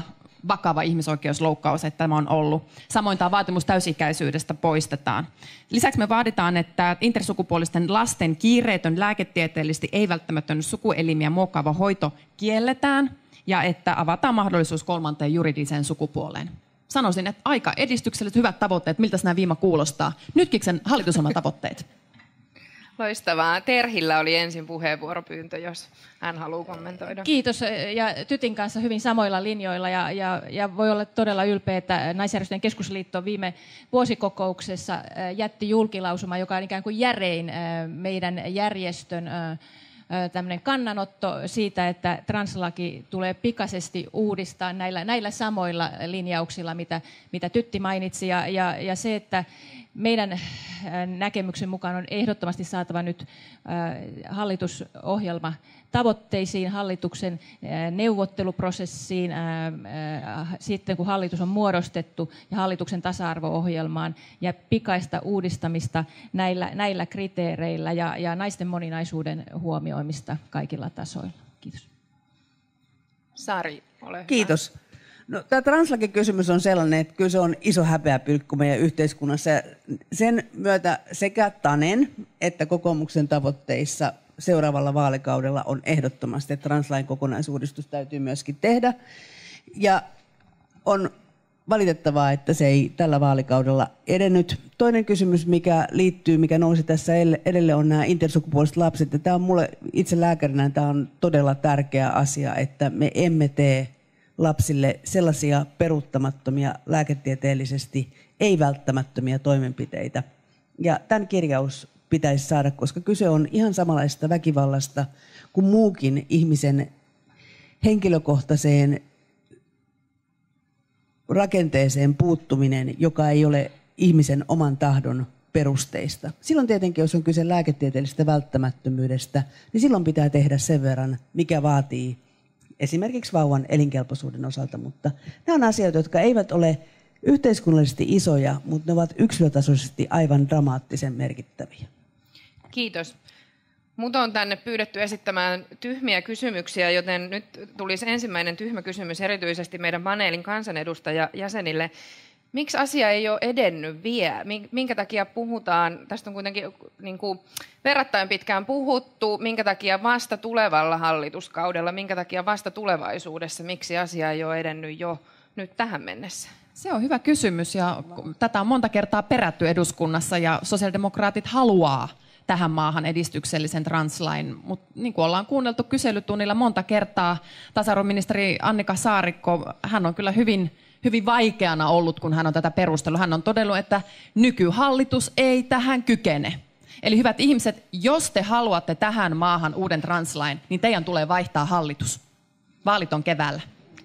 vakava ihmisoikeusloukkaus, että tämä on ollut. Samoin tämä vaatimus täysikäisyydestä poistetaan. Lisäksi me vaaditaan, että intersukupuolisten lasten kiireetön lääketieteellisesti ei-välttämätön sukuelimiä muokkaava hoito kielletään ja että avataan mahdollisuus kolmanteen juridiseen sukupuoleen. Sanoisin, että aika edistykselliset hyvät tavoitteet. Miltä nämä viima kuulostaa? Nytkiksen hallitusohjelman tavoitteet. Loistavaa. Terhillä oli ensin puheenvuoropyyntö, jos hän haluaa kommentoida. Kiitos. Ja Tytin kanssa hyvin samoilla linjoilla. Ja, ja, ja voi olla todella ylpeä, että Naisjärjestöjen keskusliitto viime vuosikokouksessa jätti julkilausuma, joka on ikään kuin järein meidän järjestön tämmöinen kannanotto siitä, että translaki tulee pikaisesti uudistaa näillä, näillä samoilla linjauksilla, mitä, mitä Tytti mainitsi. Ja, ja, ja se, että meidän näkemyksen mukaan on ehdottomasti saatava nyt hallitusohjelma tavoitteisiin, hallituksen neuvotteluprosessiin, sitten kun hallitus on muodostettu ja hallituksen tasa-arvo-ohjelmaan ja pikaista uudistamista näillä, näillä kriteereillä ja, ja naisten moninaisuuden huomioimista kaikilla tasoilla. Kiitos. Sari, ole hyvä. Kiitos. No, tämä translakikysymys on sellainen, että kyllä se on iso häpeäpilkku meidän yhteiskunnassa. Sen myötä sekä TANEN että kokoomuksen tavoitteissa seuraavalla vaalikaudella on ehdottomasti, että translain kokonaisuudistus täytyy myöskin tehdä. Ja on valitettavaa, että se ei tällä vaalikaudella edennyt. Toinen kysymys, mikä liittyy, mikä nousi tässä edelle, on nämä intersukupuoliset lapset. Ja tämä on mulle itse lääkärinä tämä on todella tärkeä asia, että me emme tee lapsille sellaisia peruuttamattomia lääketieteellisesti ei-välttämättömiä toimenpiteitä. Ja tämän kirjaus pitäisi saada, koska kyse on ihan samanlaista väkivallasta kuin muukin ihmisen henkilökohtaiseen rakenteeseen puuttuminen, joka ei ole ihmisen oman tahdon perusteista. Silloin tietenkin, jos on kyse lääketieteellisestä välttämättömyydestä, niin silloin pitää tehdä sen verran, mikä vaatii esimerkiksi vauvan elinkelpoisuuden osalta, mutta nämä on asioita, jotka eivät ole yhteiskunnallisesti isoja, mutta ne ovat yksilötasoisesti aivan dramaattisen merkittäviä. Kiitos. Mut on tänne pyydetty esittämään tyhmiä kysymyksiä, joten nyt tulisi ensimmäinen tyhmä kysymys erityisesti meidän paneelin kansanedustajajäsenille. Miksi asia ei ole edennyt vielä? Minkä takia puhutaan, tästä on kuitenkin niin kuin verrattain pitkään puhuttu, minkä takia vasta tulevalla hallituskaudella, minkä takia vasta tulevaisuudessa, miksi asia ei ole edennyt jo nyt tähän mennessä? Se on hyvä kysymys ja tätä on monta kertaa perätty eduskunnassa ja sosiaalidemokraatit haluaa tähän maahan edistyksellisen translain. Mutta niin kuin ollaan kuunneltu kyselytunnilla monta kertaa, tasa-arvoministeri Annika Saarikko, hän on kyllä hyvin, hyvin vaikeana ollut, kun hän on tätä perustellut. Hän on todennut, että nykyhallitus ei tähän kykene. Eli hyvät ihmiset, jos te haluatte tähän maahan uuden translain, niin teidän tulee vaihtaa hallitus. Vaalit on keväällä.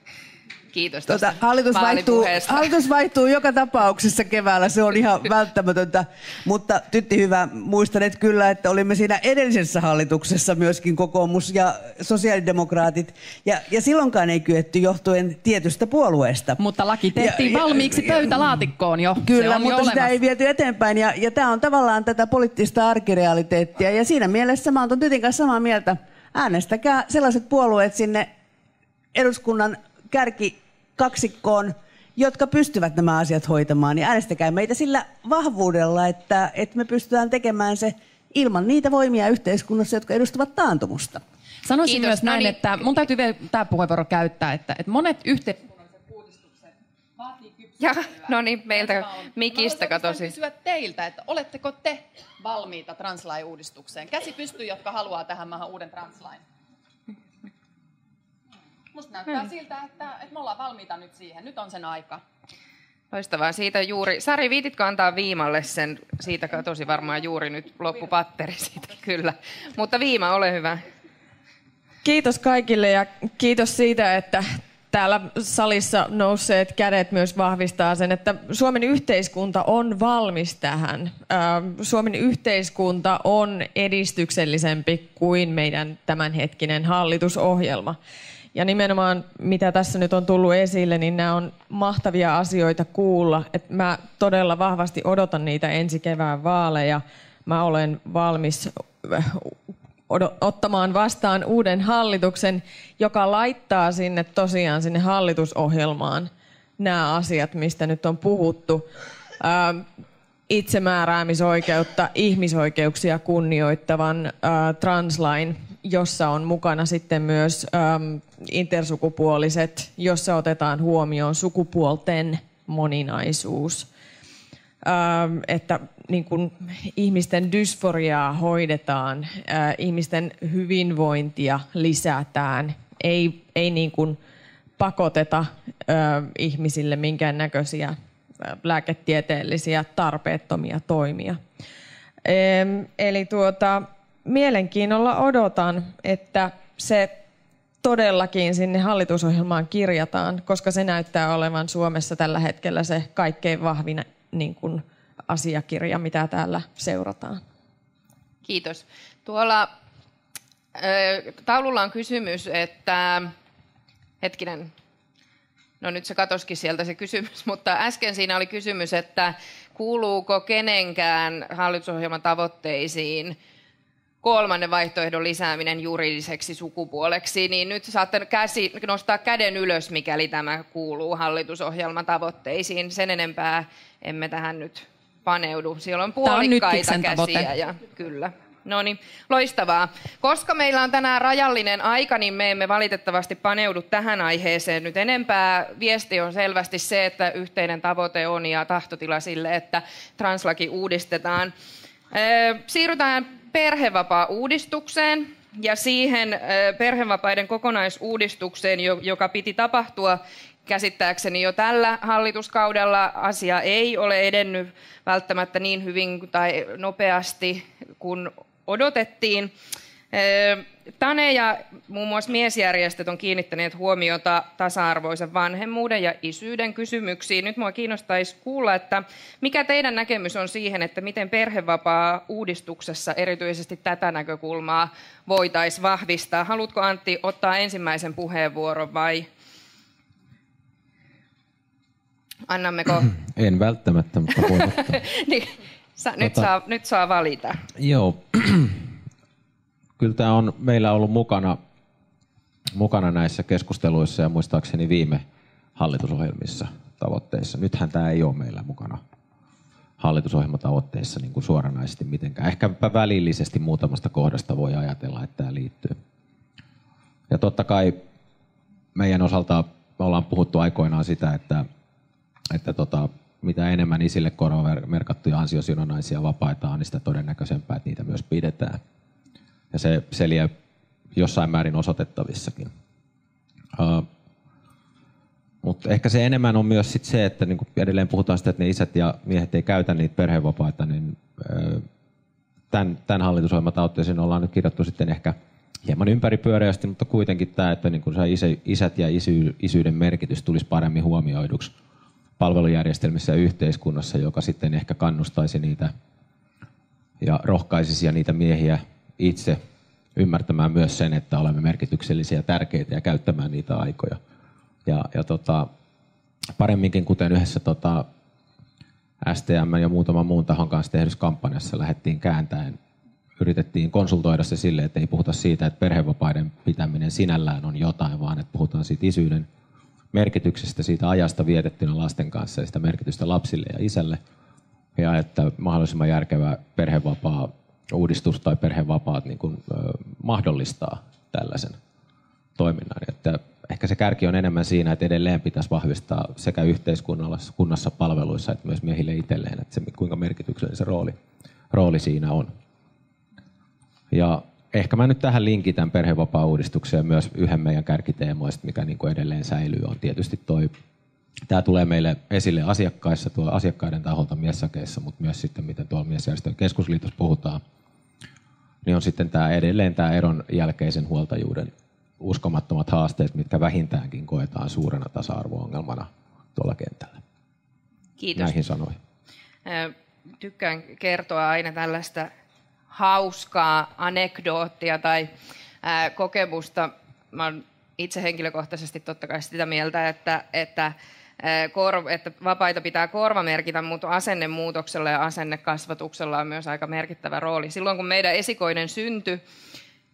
Kiitos tuota, hallitus, vaihtuu, hallitus vaihtuu joka tapauksessa keväällä, se on ihan välttämätöntä. Mutta Tytti hyvä, muistanet kyllä, että olimme siinä edellisessä hallituksessa myöskin kokoomus ja sosiaalidemokraatit. Ja, ja silloinkaan ei kyetty johtuen tietystä puolueesta. Mutta laki tehtiin ja, valmiiksi ja, pöytälaatikkoon jo. Kyllä, mutta jo sitä ei viety eteenpäin. Ja, ja tämä on tavallaan tätä poliittista arkirealiteettia. Ja siinä mielessä mä oon Tytin kanssa samaa mieltä. Äänestäkää sellaiset puolueet sinne eduskunnan kärki kaksikkoon, jotka pystyvät nämä asiat hoitamaan, niin äänestäkää meitä sillä vahvuudella, että, että me pystytään tekemään se ilman niitä voimia yhteiskunnassa, jotka edustavat taantumusta. Sanoisin Kiitos, myös näin, no niin. että mun täytyy vielä tämä puheenvuoro käyttää, että, että monet yhteiskunnalliset uudistukset vaatii kypsyyttä. No niin, meiltä mikistä katosi. kysyä teiltä, että oletteko te valmiita translain-uudistukseen? Käsi pystyy, jotka haluaa tähän maahan uuden translain. Musta näyttää hmm. siltä, että, että me ollaan valmiita nyt siihen. Nyt on sen aika. Loistavaa. Siitä juuri. Sari, viititkö antaa Viimalle sen? Siitä katosi varmaan juuri nyt loppupatteri siitä, kyllä. Mutta Viima, ole hyvä. Kiitos kaikille ja kiitos siitä, että täällä salissa nousseet kädet myös vahvistaa sen, että Suomen yhteiskunta on valmis tähän. Suomen yhteiskunta on edistyksellisempi kuin meidän tämänhetkinen hallitusohjelma. Ja nimenomaan, mitä tässä nyt on tullut esille, niin nämä on mahtavia asioita kuulla. Että mä todella vahvasti odotan niitä ensi kevään vaaleja. Mä olen valmis ottamaan vastaan uuden hallituksen, joka laittaa sinne tosiaan sinne hallitusohjelmaan nämä asiat, mistä nyt on puhuttu. Ää, itsemääräämisoikeutta, ihmisoikeuksia kunnioittavan ää, translain, jossa on mukana sitten myös äm, intersukupuoliset, jossa otetaan huomioon sukupuolten moninaisuus. Ähm, että niin kun, ihmisten dysforiaa hoidetaan, äh, ihmisten hyvinvointia lisätään, ei, ei niin kun pakoteta äh, ihmisille minkäännäköisiä äh, lääketieteellisiä tarpeettomia toimia. Ähm, eli tuota... Mielenkiinnolla odotan, että se todellakin sinne hallitusohjelmaan kirjataan, koska se näyttää olevan Suomessa tällä hetkellä se kaikkein vahvin niin kuin, asiakirja, mitä täällä seurataan. Kiitos. Tuolla ö, taululla on kysymys, että hetkinen, no nyt se katosikin sieltä se kysymys, mutta äsken siinä oli kysymys, että kuuluuko kenenkään hallitusohjelman tavoitteisiin kolmannen vaihtoehdon lisääminen juridiseksi sukupuoleksi, niin nyt saatte käsi, nostaa käden ylös, mikäli tämä kuuluu hallitusohjelman tavoitteisiin. Sen enempää emme tähän nyt paneudu. Siellä on puolikkaita on käsiä. Ja, kyllä. No niin, loistavaa. Koska meillä on tänään rajallinen aika, niin me emme valitettavasti paneudu tähän aiheeseen nyt enempää. Viesti on selvästi se, että yhteinen tavoite on ja tahtotila sille, että translaki uudistetaan. Siirrytään perhevapaa-uudistukseen ja siihen perhevapaiden kokonaisuudistukseen, joka piti tapahtua käsittääkseni jo tällä hallituskaudella. Asia ei ole edennyt välttämättä niin hyvin tai nopeasti kuin odotettiin. Tane ja muun muassa miesjärjestöt on kiinnittäneet huomiota tasa-arvoisen vanhemmuuden ja isyyden kysymyksiin. Nyt minua kiinnostaisi kuulla, että mikä teidän näkemys on siihen, että miten perhevapaa-uudistuksessa erityisesti tätä näkökulmaa voitaisiin vahvistaa. Haluatko Antti ottaa ensimmäisen puheenvuoron vai annammeko? En välttämättä, mutta voin ottaa. niin, sa, nyt, tota, saa, nyt saa valita. Joo. Kyllä tämä on meillä ollut mukana, mukana näissä keskusteluissa ja muistaakseni viime hallitusohjelmissa tavoitteissa. Nythän tämä ei ole meillä mukana hallitusohjelmatavoitteissa niin kuin suoranaisesti mitenkään. Ehkäpä välillisesti muutamasta kohdasta voi ajatella, että tämä liittyy. Ja totta kai meidän osalta me ollaan puhuttu aikoinaan sitä, että, että tota, mitä enemmän isille korvamerkattuja ansiosidonnaisia vapaita on, niin sitä todennäköisempää, että niitä myös pidetään. Ja se seliää jossain määrin osoitettavissakin. Uh, mutta ehkä se enemmän on myös sit se, että niin kun edelleen puhutaan sitä, että ne isät ja miehet ei käytä niitä perhevapaita, niin uh, tämän, tämän hallitusohjelmatavoitteeseen ollaan nyt kirjattu sitten ehkä hieman ympäripyöreästi, mutta kuitenkin tämä, että niin kun se isät ja isy, isyyden merkitys tulisi paremmin huomioiduksi palvelujärjestelmissä ja yhteiskunnassa, joka sitten ehkä kannustaisi niitä ja rohkaisisi niitä miehiä itse ymmärtämään myös sen, että olemme merkityksellisiä ja tärkeitä ja käyttämään niitä aikoja. Ja, ja tota, paremminkin, kuten yhdessä tota, S T M ja muutaman muun tahon kanssa tehdyssä kampanjassa lähdettiin kääntäen, yritettiin konsultoida se sille, että ei puhuta siitä, että perhevapaiden pitäminen sinällään on jotain, vaan että puhutaan siitä isyyden merkityksestä, siitä ajasta vietettynä lasten kanssa ja sitä merkitystä lapsille ja isälle. Ja että mahdollisimman järkevä perhevapaa uudistus tai perhevapaat niin kuin, ö, mahdollistaa tällaisen toiminnan. Että ehkä se kärki on enemmän siinä, että edelleen pitäisi vahvistaa sekä yhteiskunnassa palveluissa että myös miehille itselleen, että se, kuinka merkityksellinen se rooli, rooli siinä on. Ja ehkä mä nyt tähän linkitän perhevapaa-uudistukseen myös yhden meidän kärkiteemoista, mikä niin kuin edelleen säilyy, on tietysti toi. Tämä tulee meille esille asiakkaissa, tuo asiakkaiden taholta miessakeissa, mutta myös sitten, miten tuolla miesjärjestöjen keskusliitossa puhutaan, niin on sitten tämä edelleen tämä eron jälkeisen huoltajuuden uskomattomat haasteet, mitkä vähintäänkin koetaan suurena tasa-arvo-ongelmana tuolla kentällä. Kiitos. Näihin sanoihin. Tykkään kertoa aina tällaista hauskaa anekdoottia tai kokemusta. Mä olen itse henkilökohtaisesti totta kai sitä mieltä, että, että, että vapaita pitää korvamerkitä, mutta asennemuutoksella ja asennekasvatuksella on myös aika merkittävä rooli. Silloin kun meidän esikoinen syntyi,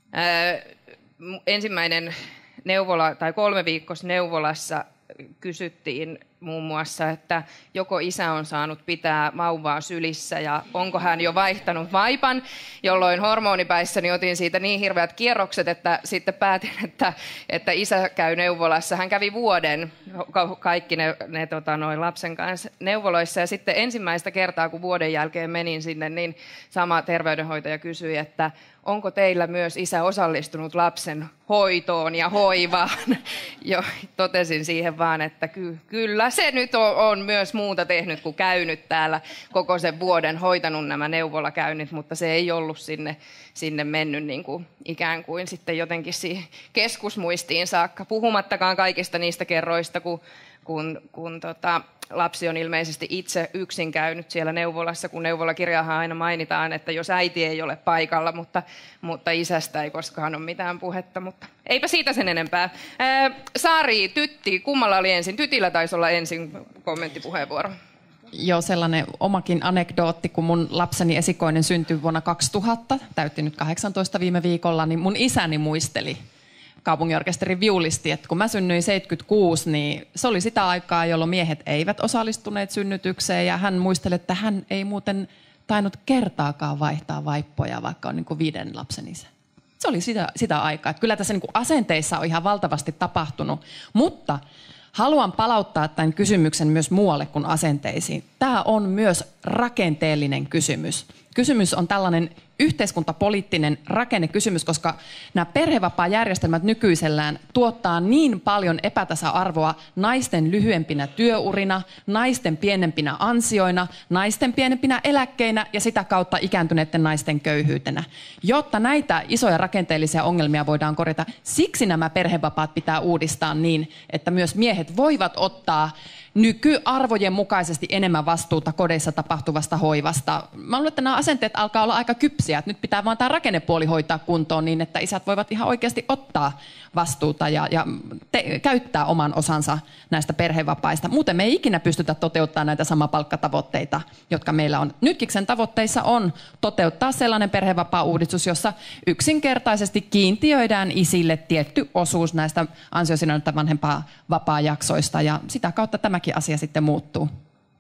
Ää, ensimmäinen neuvola tai kolme viikkois neuvolassa kysyttiin muun muassa, että joko isä on saanut pitää vauvaa sylissä ja onko hän jo vaihtanut vaipan, jolloin hormonipäissäni otin siitä niin hirveät kierrokset, että sitten päätin, että, että isä käy neuvolassa. Hän kävi vuoden kaikki ne, ne tota, noin lapsen kanssa neuvoloissa ja sitten ensimmäistä kertaa, kun vuoden jälkeen menin sinne, niin sama terveydenhoitaja kysyi, että onko teillä myös isä osallistunut lapsen hoitoon ja hoivaan? Jo, totesin siihen vaan, että ky- kyllä se nyt on, on myös muuta tehnyt kuin käynyt täällä koko sen vuoden, hoitanut nämä neuvolakäynnit, mutta se ei ollut sinne, sinne mennyt niin kuin ikään kuin sitten jotenkin siihen keskusmuistiin saakka, puhumattakaan kaikista niistä kerroista, kun, kun, kun tota, lapsi on ilmeisesti itse yksin käynyt siellä neuvolassa, kun neuvolakirjahan aina mainitaan, että jos äiti ei ole paikalla, mutta, mutta isästä ei koskaan ole mitään puhetta, mutta eipä siitä sen enempää. Ää, Sari, Tytti, kummalla oli ensin? Tytillä taisi olla ensin kommenttipuheenvuoro. Joo, sellainen omakin anekdootti, kun mun lapseni esikoinen syntyi vuonna kaksituhatta, täytti nyt kahdeksantoista viime viikolla, niin mun isäni muisteli, kaupunginorkesterin viulisti, että kun mä synnyin seitsemänkymmentäkuusi, niin se oli sitä aikaa, jolloin miehet eivät osallistuneet synnytykseen ja hän muisteli, että hän ei muuten tainnut kertaakaan vaihtaa vaippoja, vaikka on niin kuin viiden lapsen isä. Se oli sitä, sitä aikaa. Että kyllä tässä niin kuin asenteissa on ihan valtavasti tapahtunut, mutta haluan palauttaa tämän kysymyksen myös muualle kuin asenteisiin. Tämä on myös rakenteellinen kysymys. Kysymys on tällainen yhteiskuntapoliittinen rakennekysymys, koska nämä perhevapaajärjestelmät nykyisellään tuottaa niin paljon epätasa-arvoa naisten lyhyempinä työurina, naisten pienempinä ansioina, naisten pienempinä eläkkeinä ja sitä kautta ikääntyneiden naisten köyhyytenä. Jotta näitä isoja rakenteellisia ongelmia voidaan korjata, siksi nämä perhevapaat pitää uudistaa niin, että myös miehet voivat ottaa nykyarvojen mukaisesti enemmän vastuuta kodeissa tapahtuvasta hoivasta. Mä luulen, että nämä asenteet alkaa olla aika kypsiä. Nyt pitää vaan tämä rakennepuoli hoitaa kuntoon niin, että isät voivat ihan oikeasti ottaa vastuuta ja, ja te, käyttää oman osansa näistä perhevapaista. Muuten me ei ikinä pystytä toteuttamaan näitä samapalkkatavoitteita, jotka meillä on. Nytkiksen tavoitteissa on toteuttaa sellainen perhevapaa-uudistus, jossa yksinkertaisesti kiintiöidään isille tietty osuus näistä ansiosidonnaisista vanhempaa vapaa-jaksoista ja sitä kautta tämäkin asia sitten muuttuu.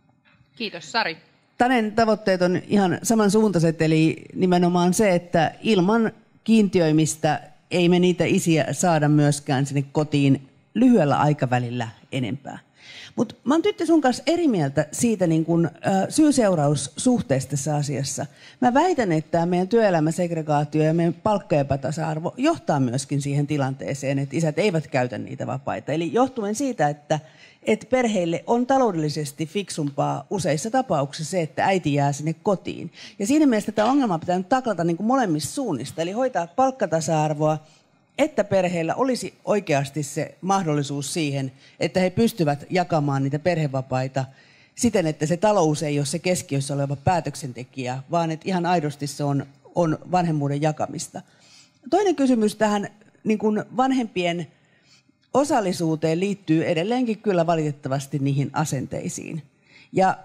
Kiitos, Sari. Tanen tavoitteet on ihan samansuuntaiset, eli nimenomaan se, että ilman kiintiöimistä ei me niitä isiä saada myöskään sinne kotiin lyhyellä aikavälillä enempää. Mutta mä oon Tytti sun kanssa eri mieltä siitä niin kun, ä, syy-seuraussuhteesta tässä asiassa. Mä väitän, että tämä meidän työelämäsegregaatio ja meidän palkkaepätasa-arvo johtaa myöskin siihen tilanteeseen, että isät eivät käytä niitä vapaita. Eli johtuen siitä, että että perheille on taloudellisesti fiksumpaa useissa tapauksissa se, että äiti jää sinne kotiin. Ja siinä mielessä tämä ongelma pitää nyt taklata niin kuin molemmista suunnista, eli hoitaa palkkatasa-arvoa, että perheillä olisi oikeasti se mahdollisuus siihen, että he pystyvät jakamaan niitä perhevapaita siten, että se talous ei ole se keskiössä oleva päätöksentekijä, vaan että ihan aidosti se on, on vanhemmuuden jakamista. Toinen kysymys tähän niin kuin vanhempien osallisuuteen liittyy edelleenkin kyllä valitettavasti niihin asenteisiin. Ja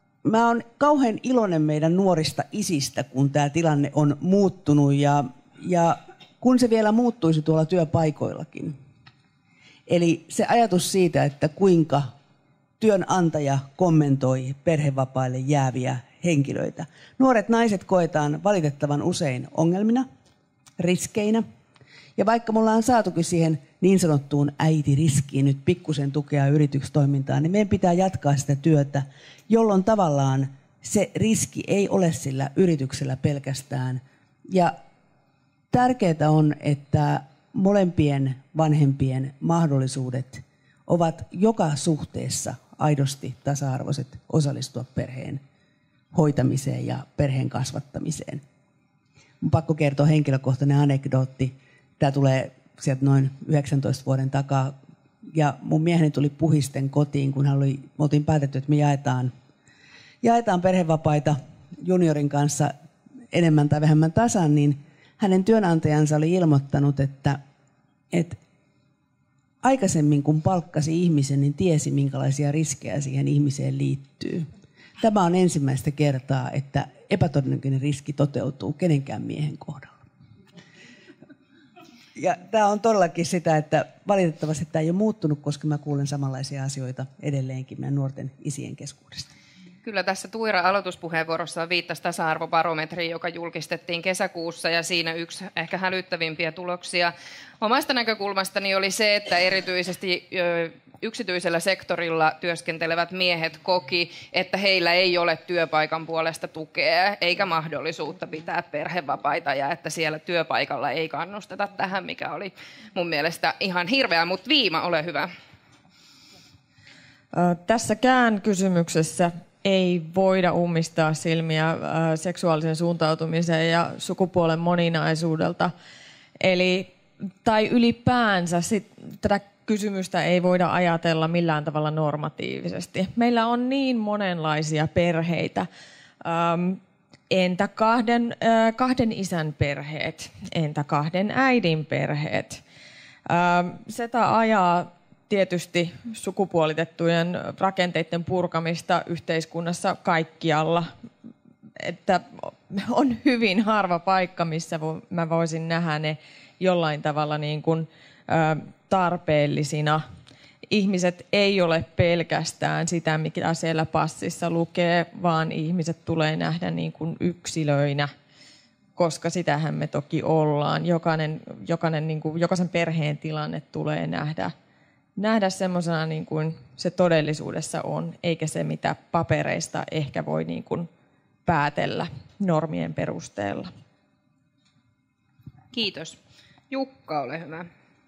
mä oon kauhean iloinen meidän nuorista isistä, kun tämä tilanne on muuttunut ja, ja kun se vielä muuttuisi tuolla työpaikoillakin. Eli se ajatus siitä, että kuinka työnantaja kommentoi perhevapaille jääviä henkilöitä. Nuoret naiset koetaan valitettavan usein ongelmina, riskeinä. Ja vaikka mulla on saatukin siihen niin sanottuun äitiriskiin nyt pikkusen tukea yritystoimintaan, niin meidän pitää jatkaa sitä työtä, jolloin tavallaan se riski ei ole sillä yrityksellä pelkästään. Ja tärkeää on, että molempien vanhempien mahdollisuudet ovat joka suhteessa aidosti tasa-arvoiset osallistua perheen hoitamiseen ja perheen kasvattamiseen. Mun pakko kertoa henkilökohtainen anekdootti. Tämä tulee sieltä noin yhdeksäntoista vuoden takaa. Ja mun mieheni tuli puhisten kotiin, kun hän oli, me oltiin päätetty, että me jaetaan, jaetaan perhevapaita juniorin kanssa enemmän tai vähemmän tasan, niin hänen työnantajansa oli ilmoittanut, että, että aikaisemmin kun palkkasi ihmisen, niin tiesi minkälaisia riskejä siihen ihmiseen liittyy. Tämä on ensimmäistä kertaa, että epätodennäköinen riski toteutuu kenenkään miehen kohdalla. Ja tämä on todellakin sitä, että valitettavasti tämä ei ole muuttunut, koska mä kuulen samanlaisia asioita edelleenkin meidän nuorten isien keskuudesta. Kyllä tässä Tuira aloituspuheenvuorossa viittasi tasa-arvobarometriin, joka julkistettiin kesäkuussa, ja siinä yksi ehkä hälyttävimpiä tuloksia omasta näkökulmastani oli se, että erityisesti yksityisellä sektorilla työskentelevät miehet koki, että heillä ei ole työpaikan puolesta tukea eikä mahdollisuutta pitää perhevapaita, ja että siellä työpaikalla ei kannusteta tähän, mikä oli mun mielestä ihan hirveää. Mutta Viima, ole hyvä. Tässäkään kysymyksessä ei voida ummistaa silmiä äh, seksuaalisen suuntautumisen ja sukupuolen moninaisuudelta. Eli, tai ylipäänsä sit, tätä kysymystä ei voida ajatella millään tavalla normatiivisesti. Meillä on niin monenlaisia perheitä. Ähm, entä kahden, äh, kahden isän perheet? Entä kahden äidin perheet? Ähm, sitä ajaa tietysti sukupuolitettujen rakenteiden purkamista yhteiskunnassa kaikkialla. Että on hyvin harva paikka, missä mä voisin nähdä ne jollain tavalla niin kuin, ä, tarpeellisina. Ihmiset ei ole pelkästään sitä, mikä siellä passissa lukee, vaan ihmiset tulee nähdä niin kuin yksilöinä, koska sitähän me toki ollaan. Jokainen, jokainen, niin kuin, jokaisen perheen tilanne tulee nähdä nähdä semmoisena niin kuin se todellisuudessa on, eikä se mitä papereista ehkä voi niin kuin päätellä normien perusteella. Kiitos. Jukka, ole hyvä.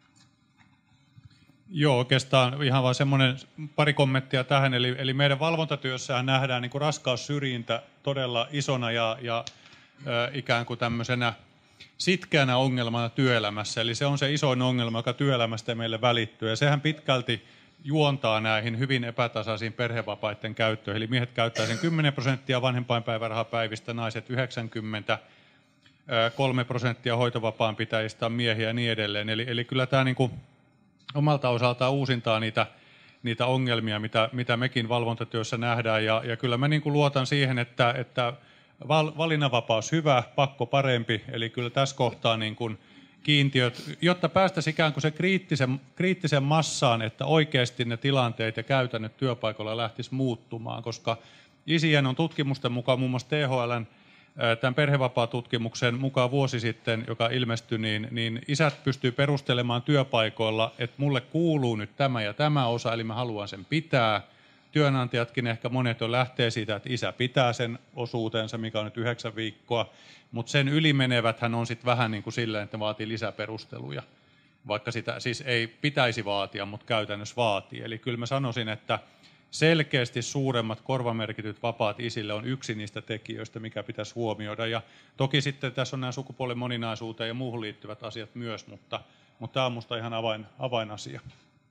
Joo, oikeastaan ihan vain semmoinen pari kommenttia tähän. Eli, eli meidän valvontatyössähän nähdään niin kuin raskaussyrjintä todella isona ja, ja äh, ikään kuin tämmöisenä sitkeänä ongelmana työelämässä. Eli se on se isoin ongelma, joka työelämästä meille välittyy. Ja sehän pitkälti juontaa näihin hyvin epätasaisiin perhevapaiden käyttöön. Eli miehet käyttää sen kymmenen prosenttia vanhempainpäivärahapäivistä, naiset yhdeksänkymmentä, kolme prosenttia hoitovapaan pitäjistä on miehiä ja niin edelleen. Eli, eli kyllä tämä niin kuin omalta osaltaan uusintaa niitä, niitä ongelmia, mitä, mitä mekin valvontatyössä nähdään. Ja, ja kyllä mä niin kuin luotan siihen, että, että val, valinnanvapaus hyvä, pakko parempi. Eli kyllä tässä kohtaa niin kuin kiintiöt, jotta päästäisiin ikään kuin se kriittisen, kriittisen massaan, että oikeasti ne tilanteet ja käytännöt työpaikoilla lähtisi muuttumaan, koska isien on tutkimusten mukaan, muun muassa T H L:n tämän perhevapaatutkimuksen mukaan vuosi sitten, joka ilmestyi, niin, niin isät pystyy perustelemaan työpaikoilla, että mulle kuuluu nyt tämä ja tämä osa, eli mä haluan sen pitää. Työnantajatkin ehkä monet jo lähtee siitä, että isä pitää sen osuutensa, mikä on nyt yhdeksän viikkoa, mutta sen ylimeneväthän on sitten vähän niin kuin silleen, että ne vaatii lisäperusteluja, vaikka sitä siis ei pitäisi vaatia, mutta käytännössä vaatii. Eli kyllä mä sanoisin, että selkeästi suuremmat korvamerkityt vapaat isille on yksi niistä tekijöistä, mikä pitäisi huomioida. Ja toki sitten tässä on nämä sukupuolen moninaisuuteen ja muuhun liittyvät asiat myös, mutta, mutta tämä on minusta ihan avain, avainasia.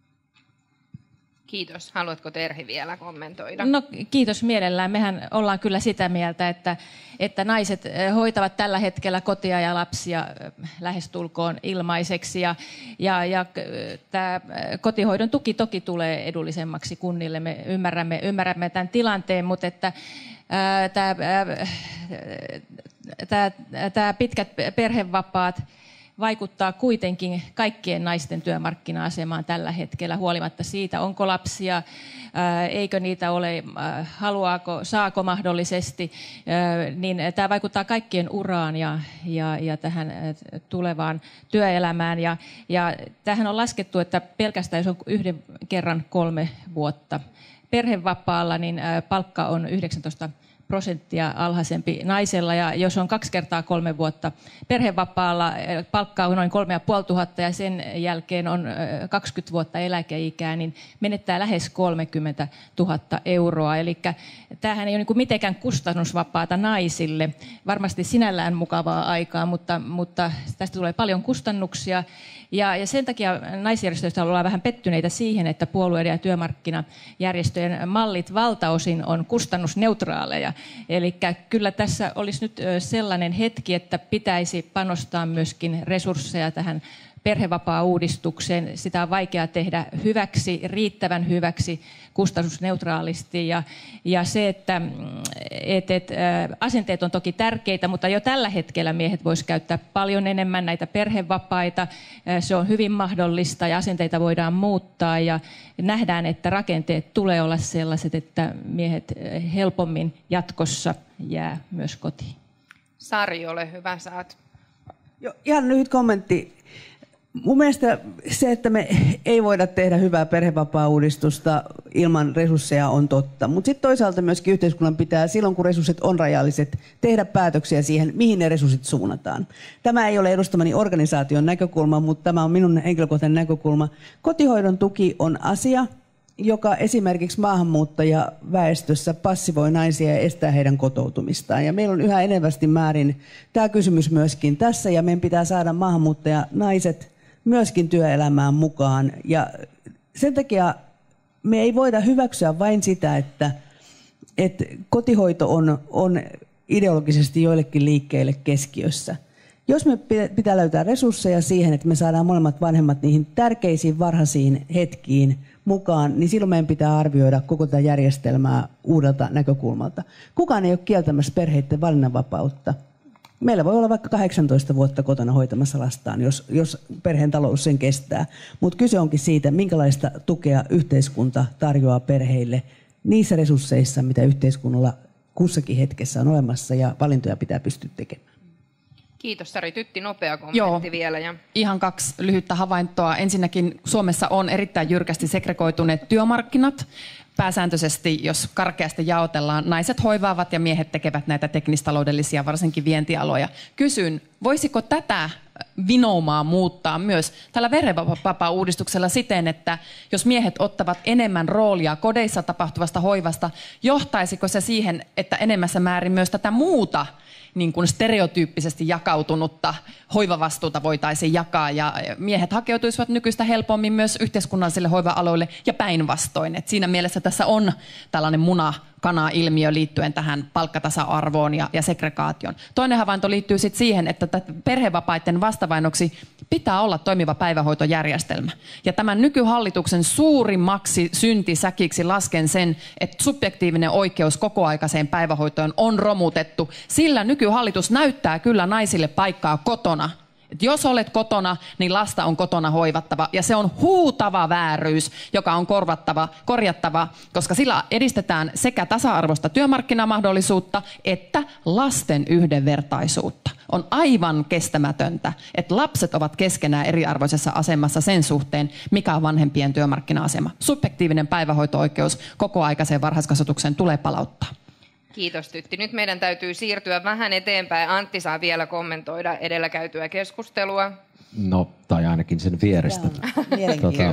Kiitos. Haluatko Terhi vielä kommentoida? No kiitos mielellään. Mehän ollaan kyllä sitä mieltä, että, että naiset hoitavat tällä hetkellä kotia ja lapsia lähestulkoon ilmaiseksi. Ja, ja, ja tämä kotihoidon tuki toki tulee edullisemmaksi kunnille. Me ymmärrämme, ymmärrämme tämän tilanteen, mutta että ää, tämä, ää, tämä, tämä pitkät perhevapaat vaikuttaa kuitenkin kaikkien naisten työmarkkina-asemaan tällä hetkellä, huolimatta siitä, onko lapsia, eikö niitä ole, haluaako, saako mahdollisesti, niin tämä vaikuttaa kaikkien uraan ja, ja, ja tähän tulevaan työelämään. Ja, ja tähän on laskettu, että pelkästään jos on yhden kerran kolme vuotta perhevapaalla, niin palkka on yhdeksäntoista prosenttia alhaisempi naisella, ja jos on kaksi kertaa kolme vuotta perhevapaalla, palkka on noin kolme ja puoli tuhatta ja sen jälkeen on kaksikymmentä vuotta eläkeikää, niin menettää lähes kolmekymmentä tuhatta euroa. Eli tämähän ei ole niin kuin mitenkään kustannusvapaata naisille. Varmasti sinällään mukavaa aikaa, mutta, mutta tästä tulee paljon kustannuksia. Ja, ja sen takia naisjärjestöistä ollaan vähän pettyneitä siihen, että puolueiden ja työmarkkinajärjestöjen mallit valtaosin on kustannusneutraaleja. Eli kyllä tässä olisi nyt sellainen hetki, että pitäisi panostaa myöskin resursseja tähän perhevapaa-uudistuksen. Sitä on vaikea tehdä hyväksi, riittävän hyväksi, kustannusneutraalisti. Ja, ja se, että et, et, asenteet on toki tärkeitä, mutta jo tällä hetkellä miehet voisivat käyttää paljon enemmän näitä perhevapaita. Se on hyvin mahdollista ja asenteita voidaan muuttaa. Ja nähdään, että rakenteet tulee olla sellaiset, että miehet helpommin jatkossa jää myös kotiin. Sari, ole hyvä, saat. Jo, ihan lyhyt kommentti. Mun mielestä se, että me ei voida tehdä hyvää perhevapaa-uudistusta ilman resursseja on totta. Mutta sitten toisaalta myöskin yhteiskunnan pitää silloin, kun resurssit on rajalliset, tehdä päätöksiä siihen, mihin ne resurssit suunnataan. Tämä ei ole edustamani organisaation näkökulma, mutta tämä on minun henkilökohtainen näkökulma. Kotihoidon tuki on asia, joka esimerkiksi maahanmuuttajaväestössä passivoi naisia ja estää heidän kotoutumistaan. Ja meillä on yhä enenevästi määrin tämä kysymys myöskin tässä, ja meidän pitää saada maahanmuuttajanaiset myöskin työelämään mukaan. Ja sen takia me ei voida hyväksyä vain sitä, että, että kotihoito on, on ideologisesti joillekin liikkeille keskiössä. Jos me pitää löytää resursseja siihen, että me saadaan molemmat vanhemmat niihin tärkeisiin varhaisiin hetkiin mukaan, niin silloin meidän pitää arvioida koko tätä järjestelmää uudelta näkökulmalta. Kukaan ei ole kieltämässä perheiden valinnanvapautta. Meillä voi olla vaikka kahdeksantoista vuotta kotona hoitamassa lastaan, jos, jos perheen talous sen kestää. Mutta kyse onkin siitä, minkälaista tukea yhteiskunta tarjoaa perheille niissä resursseissa, mitä yhteiskunnalla kussakin hetkessä on olemassa, ja valintoja pitää pystyä tekemään. Kiitos Sari. Tytti, nopea kommentti Joo, vielä. Ja... ihan kaksi lyhyttä havaintoa. Ensinnäkin Suomessa on erittäin jyrkästi segregoituneet työmarkkinat. Pääsääntöisesti, jos karkeasti jaotellaan, naiset hoivaavat ja miehet tekevät näitä teknistaloudellisia, varsinkin vientialoja. Kysyn, voisiko tätä vinoumaa muuttaa myös tällä perhevapaa-uudistuksella siten, että jos miehet ottavat enemmän roolia kodeissa tapahtuvasta hoivasta, johtaisiko se siihen, että enemmässä määrin myös tätä muuta niin kuin stereotyyppisesti jakautunutta hoivavastuuta voitaisiin jakaa, ja miehet hakeutuisivat nykyistä helpommin myös yhteiskunnallisille hoiva-aloille ja päinvastoin. Et siinä mielessä tässä on tällainen muna-kana-ilmiö liittyen tähän palkkatasa-arvoon ja, ja segregaation. Toinen havainto liittyy sitten siihen, että perhevapaiden vastavainoksi pitää olla toimiva päivähoitojärjestelmä. Ja tämän nykyhallituksen suurimmaksi syntisäkiksi lasken sen, että subjektiivinen oikeus kokoaikaiseen päivähoitoon on romutettu, sillä nykyhallitus näyttää kyllä naisille paikkaa kotona. Et jos olet kotona, niin lasta on kotona hoivattava, ja se on huutava vääryys, joka on korvattava, korjattava, koska sillä edistetään sekä tasa-arvoista työmarkkinamahdollisuutta että lasten yhdenvertaisuutta. On aivan kestämätöntä, että lapset ovat keskenään eriarvoisessa asemassa sen suhteen, mikä on vanhempien työmarkkina-asema. Subjektiivinen päivähoito-oikeus kokoaikaiseen varhaiskasvatukseen tulee palauttaa. Kiitos Tytti. Nyt meidän täytyy siirtyä vähän eteenpäin. Antti saa vielä kommentoida edellä käytyä keskustelua. No, tai ainakin sen vierestä. tota,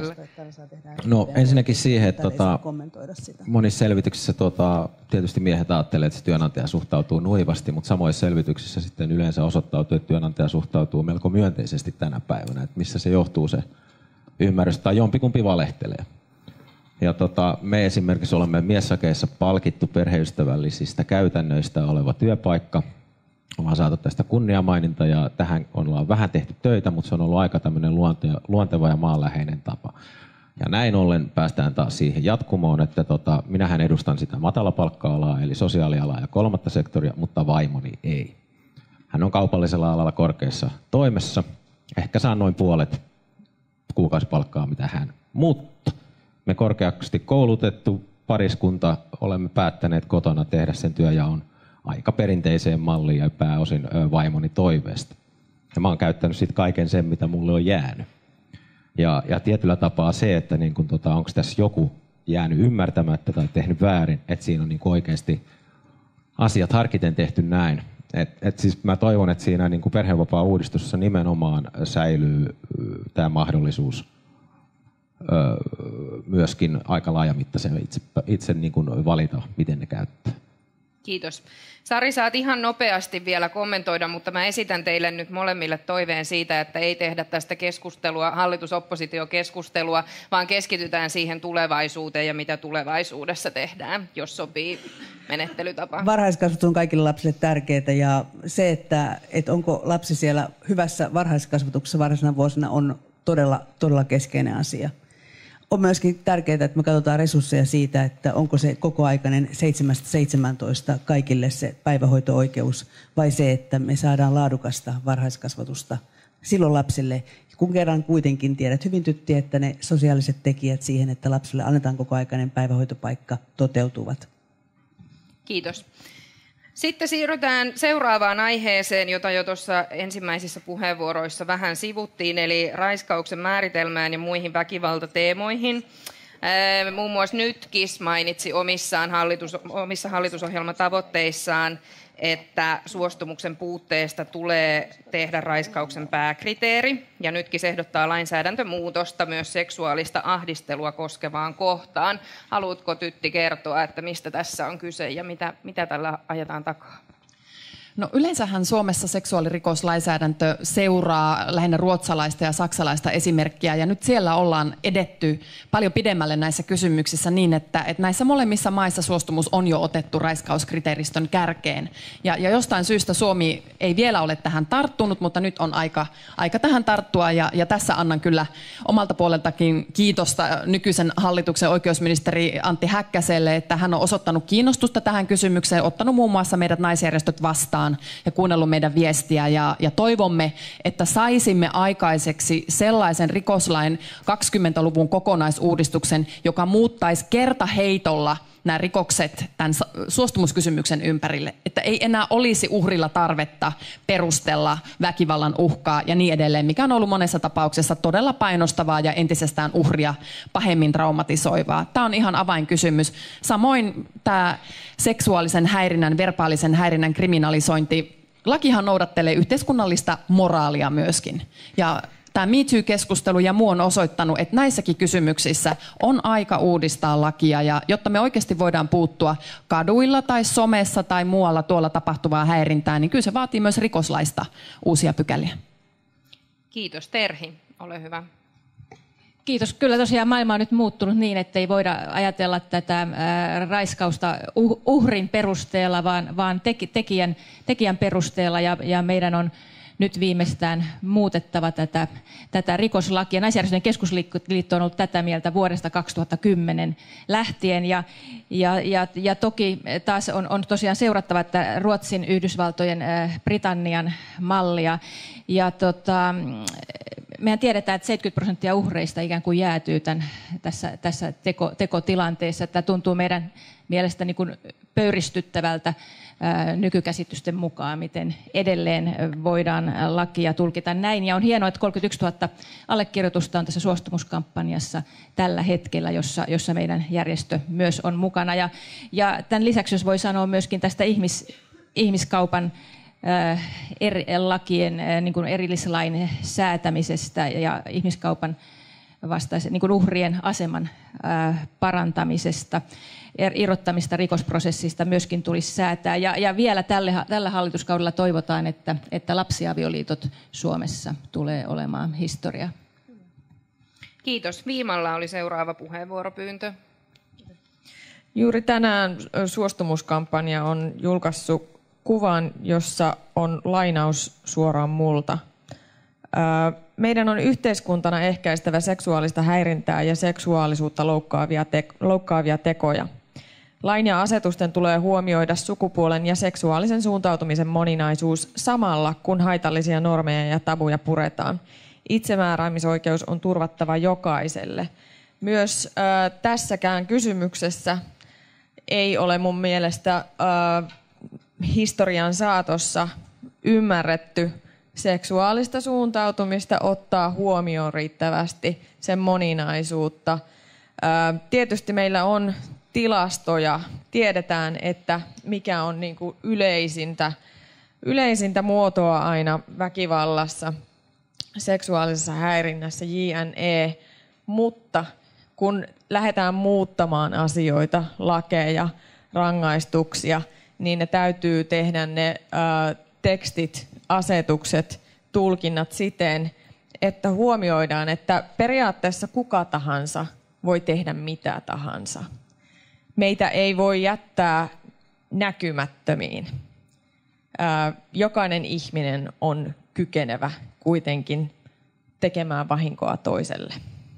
no, ensinnäkin siihen, että tota, monissa selvityksissä tota, tietysti miehet ajattelee, että se työnantaja suhtautuu nuivasti, mutta samoissa selvityksissä sitten yleensä osoittautuu, että työnantaja suhtautuu melko myönteisesti tänä päivänä. Että missä se johtuu se ymmärrys, tai jompikumpi valehtelee. Ja tota, me esimerkiksi olemme miessakeissa palkittu perheystävällisistä käytännöistä oleva työpaikka. Ollaan saatu tästä kunniamaininta, ja tähän ollaan vähän tehty töitä, mutta se on ollut aika tämmöinen luonteva ja maanläheinen tapa. Ja näin ollen päästään taas siihen jatkumoon, että tota, minähän edustan sitä matalapalkka-alaa, eli sosiaalialaa ja kolmatta sektoria, mutta vaimoni ei. Hän on kaupallisella alalla korkeassa toimessa. Ehkä saa noin puolet kuukausipalkkaa, mitä hän. Mutta me korkeasti koulutettu pariskunta olemme päättäneet kotona tehdä sen työjaon aika perinteiseen malliin ja pääosin vaimoni toiveesta. Ja mä oon käyttänyt sitten kaiken sen, mitä mulle on jäänyt. Ja, ja tietyllä tapaa se, että niin kun, tota, onko tässä joku jäänyt ymmärtämättä tai tehnyt väärin, että siinä on niin oikeasti asiat harkiten tehty näin. Et, et siis mä toivon, että siinä niin perhevapaa-uudistuksessa nimenomaan säilyy tämä mahdollisuus Öö, myöskin aika laajamittaisen itse, itse niin kuin valita, miten ne käyttää. Kiitos. Sari, saat ihan nopeasti vielä kommentoida, mutta mä esitän teille nyt molemmille toiveen siitä, että ei tehdä tästä keskustelua, hallitus-oppositio-keskustelua, vaan keskitytään siihen tulevaisuuteen ja mitä tulevaisuudessa tehdään, jos sopii menettelytapa. Varhaiskasvatus on kaikille lapsille tärkeää ja se, että, että onko lapsi siellä hyvässä varhaiskasvatuksessa varhaisena vuosina on todella, todella keskeinen asia. On myöskin tärkeää, että me katsotaan resursseja siitä, että onko se kokoaikainen seitsemästä seitsemääntoista kaikille se päivähoito-oikeus vai se, että me saadaan laadukasta varhaiskasvatusta silloin lapsille, kun kerran kuitenkin tiedät hyvin Tytti, että ne sosiaaliset tekijät siihen, että lapsille annetaan kokoaikainen päivähoitopaikka, toteutuvat. Kiitos. Sitten siirrytään seuraavaan aiheeseen, jota jo tuossa ensimmäisissä puheenvuoroissa vähän sivuttiin, eli raiskauksen määritelmään ja muihin väkivaltateemoihin. Muun muassa nyt K I S mainitsi omissaan hallitus, omissa hallitusohjelmatavoitteissaan, että suostumuksen puutteesta tulee tehdä raiskauksen pääkriteeri. Ja nyt K I S ehdottaa lainsäädäntömuutosta myös seksuaalista ahdistelua koskevaan kohtaan. Haluatko Tytti kertoa, että mistä tässä on kyse ja mitä, mitä tällä ajetaan takaa? No yleensähän Suomessa seksuaalirikoslainsäädäntö seuraa lähinnä ruotsalaista ja saksalaista esimerkkiä, ja nyt siellä ollaan edetty paljon pidemmälle näissä kysymyksissä niin, että, että näissä molemmissa maissa suostumus on jo otettu raiskauskriteeristön kärkeen. Ja, ja jostain syystä Suomi ei vielä ole tähän tarttunut, mutta nyt on aika, aika tähän tarttua, ja, ja tässä annan kyllä omalta puoleltakin kiitosta nykyisen hallituksen oikeusministeri Antti Häkkäselle, että hän on osoittanut kiinnostusta tähän kysymykseen, ottanut muun muassa meidät naisjärjestöt vastaan ja kuunnellut meidän viestiä ja, ja toivomme, että saisimme aikaiseksi sellaisen rikoslain kaksikymmentäluvun kokonaisuudistuksen, joka muuttaisi kertaheitolla nämä rikokset tämän suostumuskysymyksen ympärille, että ei enää olisi uhrilla tarvetta perustella väkivallan uhkaa ja niin edelleen, mikä on ollut monessa tapauksessa todella painostavaa ja entisestään uhria pahemmin traumatisoivaa. Tämä on ihan avainkysymys. Samoin tämä seksuaalisen häirinnän, verbaalisen häirinnän kriminalisointi, lakihan noudattelee yhteiskunnallista moraalia myöskin. Ja tämä Me Too-keskustelu ja muu on osoittanut, että näissäkin kysymyksissä on aika uudistaa lakia, ja jotta me oikeasti voidaan puuttua kaduilla tai somessa tai muualla tuolla tapahtuvaa häirintää, niin kyllä se vaatii myös rikoslaista uusia pykäliä. Kiitos. Terhi, ole hyvä. Kiitos. Kyllä tosiaan maailma on nyt muuttunut niin, että ei voida ajatella tätä ää, raiskausta uh, uhrin perusteella, vaan, vaan tek, tekijän, tekijän perusteella, ja, ja meidän on nyt viimeistään muutettava tätä, tätä rikoslakia. Naisjärjestöjen keskusliitto on ollut tätä mieltä vuodesta kaksituhattakymmenen lähtien. Ja, ja, ja, ja toki taas on, on tosiaan seurattava, että Ruotsin, Yhdysvaltojen, äh, Britannian mallia. Ja tota, mehän tiedetään, että seitsemänkymmentä prosenttia uhreista ikään kuin jäätyy tämän, tässä, tässä teko, tekotilanteessa. Tämä tuntuu meidän mielestä niin kuin pöyristyttävältä nykykäsitysten mukaan, miten edelleen voidaan lakia tulkita näin. Ja on hienoa, että kolmekymmentäyksituhatta allekirjoitusta on tässä suostumuskampanjassa tällä hetkellä, jossa, jossa meidän järjestö myös on mukana. Ja, ja tämän lisäksi, jos voi sanoa myöskin tästä ihmis, ihmiskaupan äh, eri, lakien äh, niin kuin erillislain säätämisestä ja ihmiskaupan vastaisen, niin kuin uhrien aseman äh, parantamisesta, irrottamista rikosprosessista myöskin tulisi säätää. Ja, ja vielä tälle, tällä hallituskaudella toivotaan, että, että lapsiavioliitot Suomessa tulee olemaan historia. Kiitos. Viimalla oli seuraava puheenvuoropyyntö. Juuri tänään suostumuskampanja on julkaissut kuvan, jossa on lainaus suoraan multa. Meidän on yhteiskuntana ehkäistävä seksuaalista häirintää ja seksuaalisuutta loukkaavia, te- loukkaavia tekoja. Lain ja asetusten tulee huomioida sukupuolen ja seksuaalisen suuntautumisen moninaisuus samalla, kun haitallisia normeja ja tabuja puretaan. Itsemääräämisoikeus on turvattava jokaiselle. Myös äh, tässäkään kysymyksessä ei ole mun mielestä äh, historian saatossa ymmärretty seksuaalista suuntautumista, ottaa huomioon riittävästi sen moninaisuutta. Äh, tietysti meillä on tilastoja, tiedetään, että mikä on niin kuin yleisintä, yleisintä muotoa aina väkivallassa, seksuaalisessa häirinnässä, J N E, mutta kun lähdetään muuttamaan asioita, lakeja, rangaistuksia, niin ne täytyy tehdä ne ää, tekstit, asetukset, tulkinnat siten, että huomioidaan, että periaatteessa kuka tahansa voi tehdä mitä tahansa. Meitä ei voi jättää näkymättömiin. Ää, jokainen ihminen on kykenevä kuitenkin tekemään vahinkoa toiselle.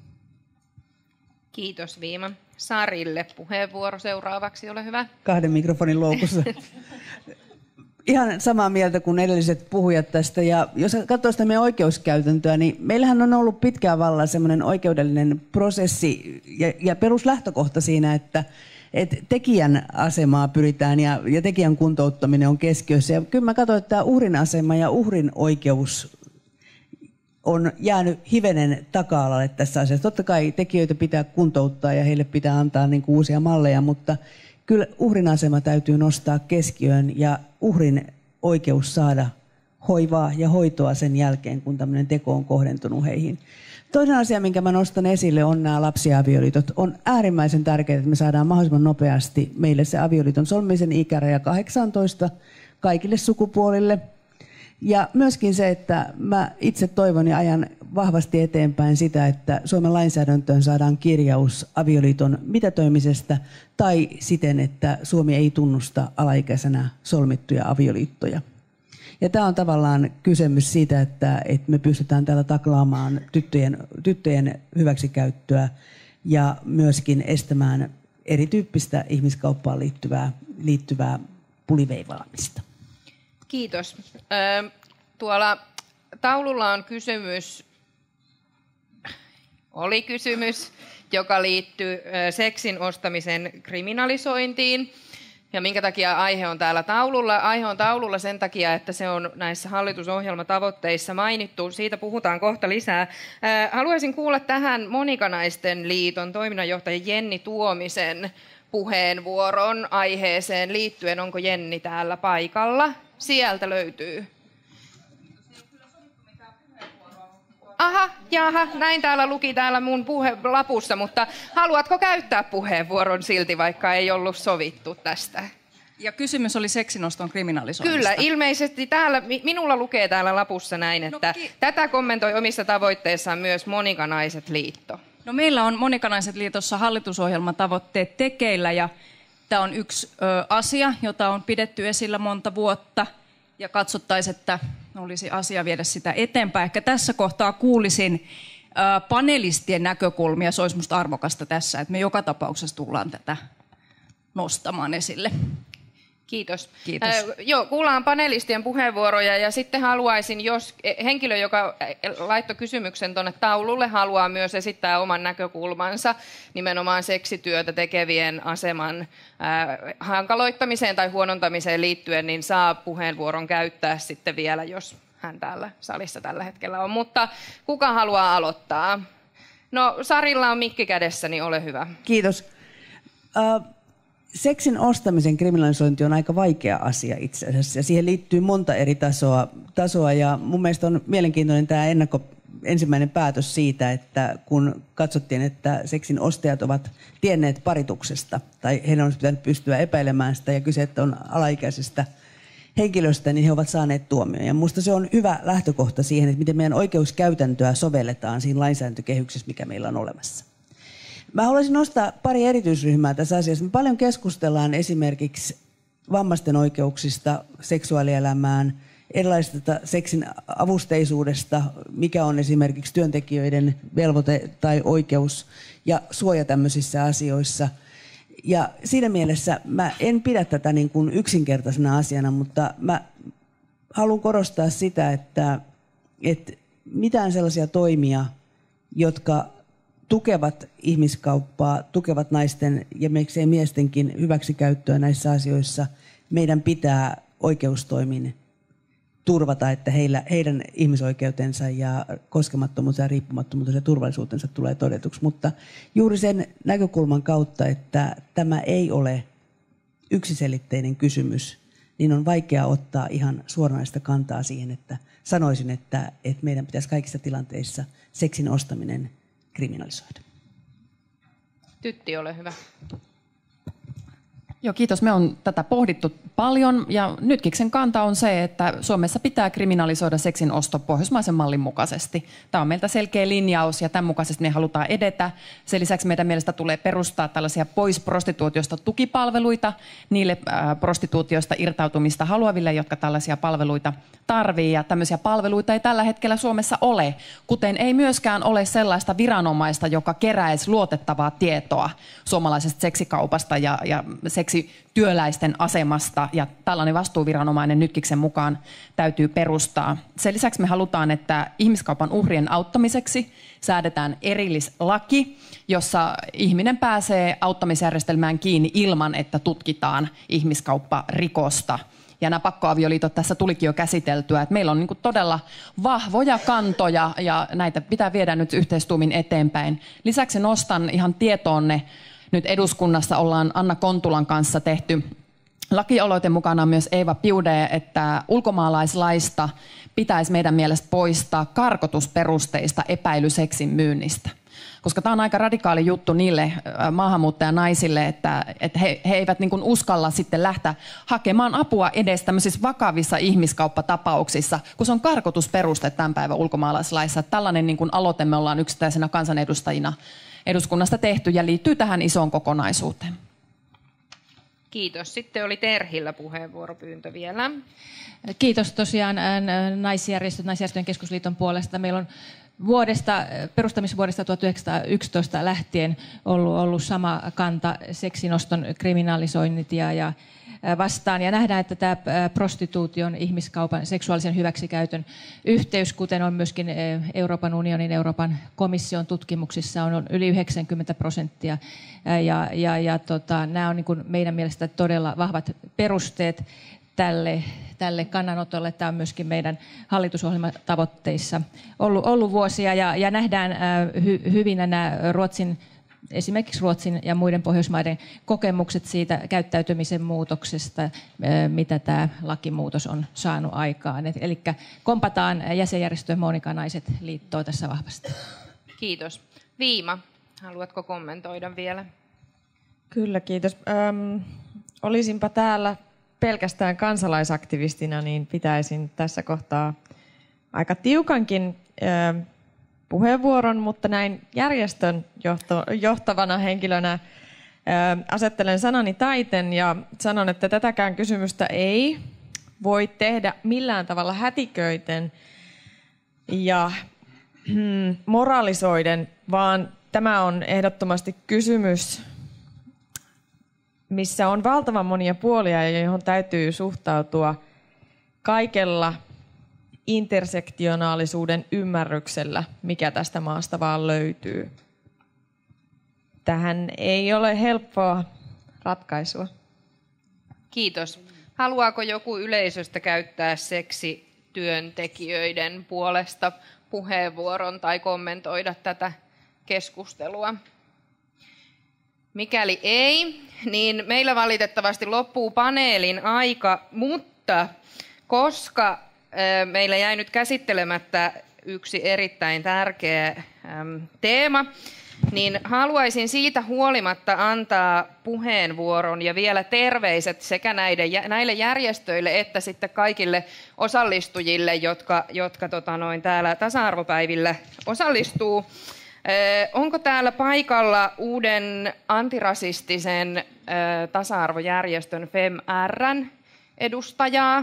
Kiitos Viima. Sarille puheenvuoro seuraavaksi, ole hyvä. Kahden mikrofonin loukussa. Ihan samaa mieltä kuin edelliset puhujat tästä. Ja jos katsoo sitä meidän oikeuskäytäntöä, niin meillähän on ollut pitkään vallalla semmoinen oikeudellinen prosessi ja, ja peruslähtökohta siinä, että et tekijän asemaa pyritään ja, ja tekijän kuntouttaminen on keskiössä. Ja kyllä mä katson, että tämä uhrin asema ja uhrin oikeus on jäänyt hivenen taka-alalle tässä asiassa. Totta kai tekijöitä pitää kuntouttaa ja heille pitää antaa niin kuin uusia malleja, mutta kyllä uhrin asema täytyy nostaa keskiöön ja uhrin oikeus saada hoivaa ja hoitoa sen jälkeen, kun tämmöinen teko on kohdentunut heihin. Toinen asia, minkä mä nostan esille, on nämä lapsiavioliitot. On äärimmäisen tärkeää, että me saadaan mahdollisimman nopeasti meille se avioliiton solmimisen ikäraja kahdeksantoista kaikille sukupuolille. Ja myöskin se, että mä itse toivon ja ajan vahvasti eteenpäin sitä, että Suomen lainsäädäntöön saadaan kirjaus avioliiton mitätöimisestä tai siten, että Suomi ei tunnusta alaikäisenä solmittuja avioliittoja. Ja tämä on tavallaan kysymys siitä, että, että me pystytään täällä taklaamaan tyttöjen, tyttöjen hyväksikäyttöä ja myöskin estämään erityyppistä ihmiskauppaan liittyvää, liittyvää puliveivaamista. Kiitos. Tuolla taululla on kysymys, oli kysymys, joka liittyy seksin ostamisen kriminalisointiin. Ja minkä takia aihe on täällä taululla? Aihe on taululla sen takia, että se on näissä hallitusohjelmatavoitteissa mainittu. Siitä puhutaan kohta lisää. Haluaisin kuulla tähän Monika-naisten liiton toiminnanjohtaja Jenni Tuomisen puheenvuoron aiheeseen liittyen. Onko Jenni täällä paikalla? Sieltä löytyy. Aha, jaha, näin täällä luki täällä mun puhelapussa, mutta haluatko käyttää puheenvuoron silti, vaikka ei ollut sovittu tästä? Ja kysymys oli seksinoston kriminalisoinnista. Kyllä, ilmeisesti täällä, minulla lukee täällä lapussa näin, että no, ki- tätä kommentoi omissa tavoitteissaan myös Monika-naiset liitto. No meillä on Monika-naiset liitossa hallitusohjelmatavoitteet tekeillä ja tämä on yksi ö, asia, jota on pidetty esillä monta vuotta ja katsottaisiin, että olisi asia viedä sitä eteenpäin. Ehkä tässä kohtaa kuulisin ö, panelistien näkökulmia, se olisi minusta arvokasta tässä, että me joka tapauksessa tullaan tätä nostamaan esille. Kiitos. Kiitos. Äh, joo, kuullaan panelistien puheenvuoroja ja sitten haluaisin, jos henkilö, joka laittoi kysymyksen tuonne taululle, haluaa myös esittää oman näkökulmansa nimenomaan seksityötä tekevien aseman äh, hankaloittamiseen tai huonontamiseen liittyen, niin saa puheenvuoron käyttää sitten vielä, jos hän täällä salissa tällä hetkellä on. Mutta kuka haluaa aloittaa? No, Sarilla on mikki kädessä, niin ole hyvä. Kiitos. Uh... Seksin ostamisen kriminalisointi on aika vaikea asia itse asiassa ja siihen liittyy monta eri tasoa, tasoa ja mun mielestä on mielenkiintoinen tämä ennakko, ensimmäinen päätös siitä, että kun katsottiin, että seksin ostajat ovat tienneet parituksesta tai heidän olisi pitänyt pystyä epäilemään sitä ja kyse, että on alaikäisestä henkilöstä, niin he ovat saaneet tuomion. Ja minusta se on hyvä lähtökohta siihen, että miten meidän oikeuskäytäntöä sovelletaan siinä lainsäädäntökehyksessä, mikä meillä on olemassa. Mä haluaisin nostaa pari erityisryhmää tässä asiassa. Me paljon keskustellaan esimerkiksi vammaisten oikeuksista, seksuaalielämään, erilaisesta seksin avusteisuudesta, mikä on esimerkiksi työntekijöiden velvoite tai oikeus ja suoja tämmöisissä asioissa. Ja siinä mielessä mä en pidä tätä niin kuin yksinkertaisena asiana, mutta mä haluan korostaa sitä, että, että mitään sellaisia toimia, jotka tukevat ihmiskauppaa, tukevat naisten ja miksei miestenkin hyväksikäyttöä näissä asioissa. Meidän pitää oikeustoimin turvata, että heillä, heidän ihmisoikeutensa ja koskemattomuutensa ja riippumattomuutensa ja turvallisuutensa tulee todetuksi. Mutta juuri sen näkökulman kautta, että tämä ei ole yksiselitteinen kysymys, niin on vaikea ottaa ihan suoranaista kantaa siihen, että sanoisin, että, että meidän pitäisi kaikissa tilanteissa seksin ostaminen kriminalisoida. Tytti, ole hyvä. Joo, kiitos. Me on tätä pohdittu paljon ja Nytkiksen kanta on se, että Suomessa pitää kriminalisoida seksin osto pohjoismaisen mallin mukaisesti. Tämä on meiltä selkeä linjaus ja tämän mukaisesti me halutaan edetä. Sen lisäksi meidän mielestä tulee perustaa tällaisia pois prostituutiosta tukipalveluita niille äh, prostituutiosta irtautumista haluaville, jotka tällaisia palveluita tarvii. Ja tämmöisiä palveluita ei tällä hetkellä Suomessa ole, kuten ei myöskään ole sellaista viranomaista, joka keräisi luotettavaa tietoa suomalaisesta seksikaupasta ja, ja seksityöläisten asemasta, ja tällainen vastuuviranomainen Nytkiksen mukaan täytyy perustaa. Sen lisäksi me halutaan, että ihmiskaupan uhrien auttamiseksi säädetään erillislaki, jossa ihminen pääsee auttamisjärjestelmään kiinni ilman, että tutkitaan ihmiskaupparikosta. Ja nämä pakkoavioliitot tässä tulikin jo käsiteltyä, että meillä on niin kuin todella vahvoja kantoja ja näitä pitää viedä nyt yhteistuumin eteenpäin. Lisäksi nostan ihan tietoonne, nyt eduskunnassa ollaan Anna Kontulan kanssa tehty lakialoite, mukana myös Eeva Piude, että ulkomaalaislaista pitäisi meidän mielestä poistaa karkotusperusteista epäily seksin myynnistä. Koska tämä on aika radikaali juttu niille maahanmuuttajanaisille, että, että he, he eivät niin kuin uskalla sitten lähteä hakemaan apua edes tämmöisissä vakavissa ihmiskauppatapauksissa, kun se on karkotusperuste tämän päivän ulkomaalaislaissa. Tällainen niin kuin aloite me ollaan yksittäisenä kansanedustajina eduskunnasta tehty ja liittyy tähän isoon kokonaisuuteen. Kiitos. Sitten oli Terhillä puheenvuoropyyntö vielä. Kiitos tosiaan naisjärjestöt, naisjärjestöjen keskusliiton puolesta. Meillä on vuodesta, perustamisvuodesta tuhatyhdeksänsataayksitoista lähtien ollut, ollut sama kanta seksinoston kriminalisoinnit ja, ja vastaan. Ja nähdään, että tämä prostituution, ihmiskaupan, seksuaalisen hyväksikäytön yhteys, kuten on myöskin Euroopan unionin, Euroopan komission tutkimuksissa, on yli yhdeksänkymmentä prosenttia. Ja, ja, ja tota, nämä on niin kuin meidän mielestä todella vahvat perusteet tälle, tälle kannanotolle. Tämä on myöskin meidän hallitusohjelmatavoitteissa ollut, ollut vuosia ja, ja nähdään hy, hyvinä nämä Ruotsin, esimerkiksi Ruotsin ja muiden Pohjoismaiden kokemukset siitä käyttäytymisen muutoksesta, mitä tämä lakimuutos on saanut aikaan. Eli kompataan jäsenjärjestö Monika Naiset liittoa tässä vahvasti. Kiitos. Viima, haluatko kommentoida vielä? Kyllä, kiitos. Öm, olisinpa täällä pelkästään kansalaisaktivistina, niin pitäisin tässä kohtaa aika tiukankin ö, puheenvuoron, mutta näin järjestön johto, johtavana henkilönä ö, asettelen sanani taiten ja sanon, että tätäkään kysymystä ei voi tehdä millään tavalla hätiköiten ja hmm, moralisoiden, vaan tämä on ehdottomasti kysymys, missä on valtavan monia puolia ja johon täytyy suhtautua kaikella intersektionaalisuuden ymmärryksellä, mikä tästä maasta vaan löytyy. Tähän ei ole helppoa ratkaisua. Kiitos. Haluaako joku yleisöstä käyttää seksityöntekijöiden puolesta puheenvuoron tai kommentoida tätä keskustelua? Mikäli ei, niin meillä valitettavasti loppuu paneelin aika, mutta koska meillä jäi nyt käsittelemättä yksi erittäin tärkeä teema, niin haluaisin siitä huolimatta antaa puheenvuoron ja vielä terveiset sekä näiden, näille järjestöille että sitten kaikille osallistujille, jotka, jotka tota noin, täällä tasa-arvopäivillä osallistuu. Onko täällä paikalla uuden antirasistisen tasa-arvojärjestön F E M R:n edustajaa?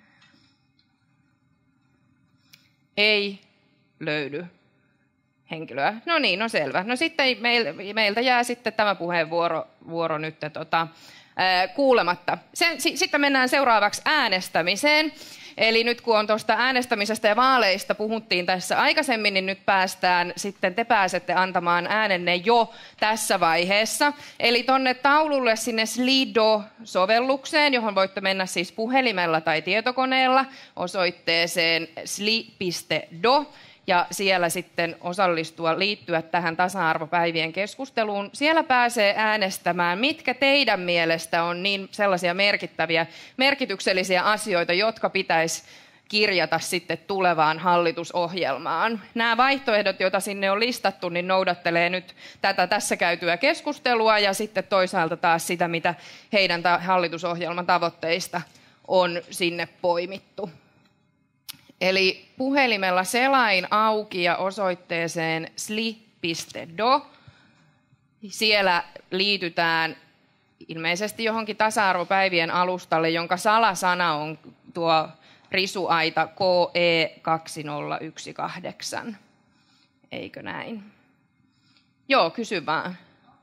Ei löydy henkilöä. No niin, no selvä. No sitten meiltä jää sitten tämä puheenvuoro vuoro nyt tota, kuulematta. Sen, sitten mennään seuraavaksi äänestämiseen. Eli nyt kun on tuosta äänestämisestä ja vaaleista puhuttiin tässä aikaisemmin, niin nyt päästään sitten, te pääsette antamaan äänenne jo tässä vaiheessa. Eli tuonne taululle sinne Slido-sovellukseen, johon voitte mennä siis puhelimella tai tietokoneella osoitteeseen sli piste do. Ja siellä sitten osallistua, liittyä tähän tasa-arvopäivien keskusteluun. Siellä pääsee äänestämään, mitkä teidän mielestä on niin sellaisia merkittäviä, merkityksellisiä asioita, jotka pitäisi kirjata sitten tulevaan hallitusohjelmaan. Nämä vaihtoehdot, joita sinne on listattu, niin noudattelee nyt tätä tässä käytyä keskustelua ja sitten toisaalta taas sitä, mitä heidän hallitusohjelman tavoitteista on sinne poimittu. Eli puhelimella selain auki ja osoitteeseen sli piste do. Siellä liitytään ilmeisesti johonkin tasa-arvopäivien alustalle, jonka salasana on tuo risuaita K E kaksituhatta yksitoista. Eikö näin? Joo, kysy vaan.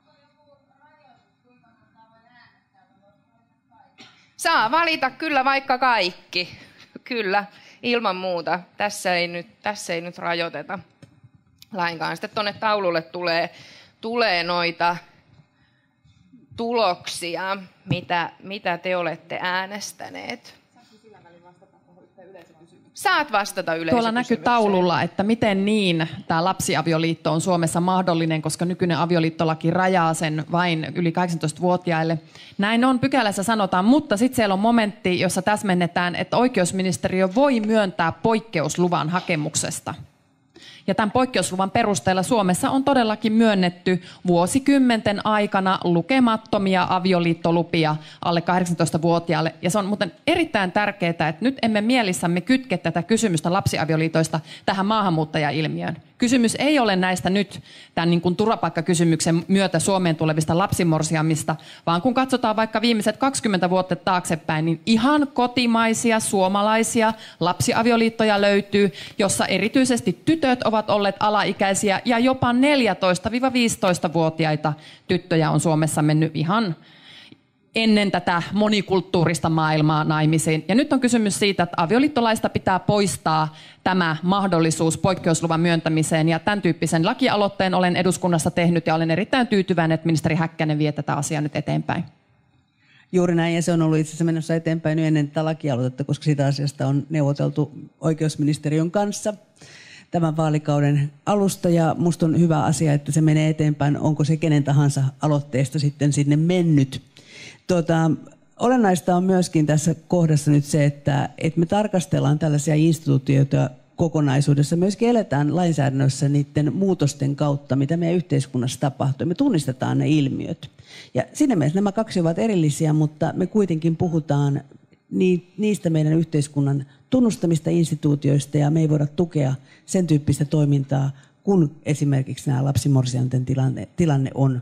Saa valita kyllä vaikka kaikki. Kyllä, ilman muuta. Tässä ei nyt, tässä ei nyt rajoiteta lainkaan. Sitten tuonne taululle tulee, tulee noita tuloksia, mitä, mitä te olette äänestäneet. Saat vastata yleisökysymykseen. Tuolla näkyy taululla, että miten niin tämä lapsiavioliitto on Suomessa mahdollinen, koska nykyinen avioliittolaki rajaa sen vain yli kahdeksantoistavuotiaille. Näin on, pykälässä sanotaan, mutta sitten siellä on momentti, jossa täsmennetään, että oikeusministeriö voi myöntää poikkeusluvan hakemuksesta. Ja tämän poikkeusluvan perusteella Suomessa on todellakin myönnetty vuosikymmenten aikana lukemattomia avioliittolupia alle kahdeksantoistavuotiaalle. Ja se on muuten erittäin tärkeää, että nyt emme mielissämme kytke tätä kysymystä lapsiavioliitoista tähän maahanmuuttajailmiöön. Kysymys ei ole näistä nyt tämän niin kuin turvapaikkakysymyksen myötä Suomeen tulevista lapsimorsiamista, vaan kun katsotaan vaikka viimeiset kaksikymmentä vuotta taaksepäin, niin ihan kotimaisia suomalaisia lapsiavioliittoja löytyy, jossa erityisesti tytöt ovat olleet alaikäisiä ja jopa neljätoista-viisitoistavuotiaita tyttöjä on Suomessa mennyt ihan ennen tätä monikulttuurista maailmaa naimisiin. Ja nyt on kysymys siitä, että avioliittolaista pitää poistaa tämä mahdollisuus poikkeusluvan myöntämiseen. Ja tämän tyyppisen lakialoitteen olen eduskunnassa tehnyt ja olen erittäin tyytyväinen, että ministeri Häkkänen vie tätä asiaa nyt eteenpäin. Juuri näin, ja se on ollut itse asiassa menossa eteenpäin ennen tätä lakialoitetta, koska siitä asiasta on neuvoteltu oikeusministeriön kanssa tämän vaalikauden alusta, ja musta on hyvä asia, että se menee eteenpäin, onko se kenen tahansa aloitteesta sitten sinne mennyt. Tuota, olennaista on myöskin tässä kohdassa nyt se, että, että me tarkastellaan tällaisia instituutioita kokonaisuudessa, myöskin eletään lainsäädännössä niiden muutosten kautta, mitä meidän yhteiskunnassa tapahtuu. Me tunnistetaan ne ilmiöt. Ja siinä mielessä nämä kaksi ovat erillisiä, mutta me kuitenkin puhutaan niistä meidän yhteiskunnan tunnustamista instituutioista, ja me ei voida tukea sen tyyppistä toimintaa, kun esimerkiksi nämä lapsimorsianten tilanne, tilanne on.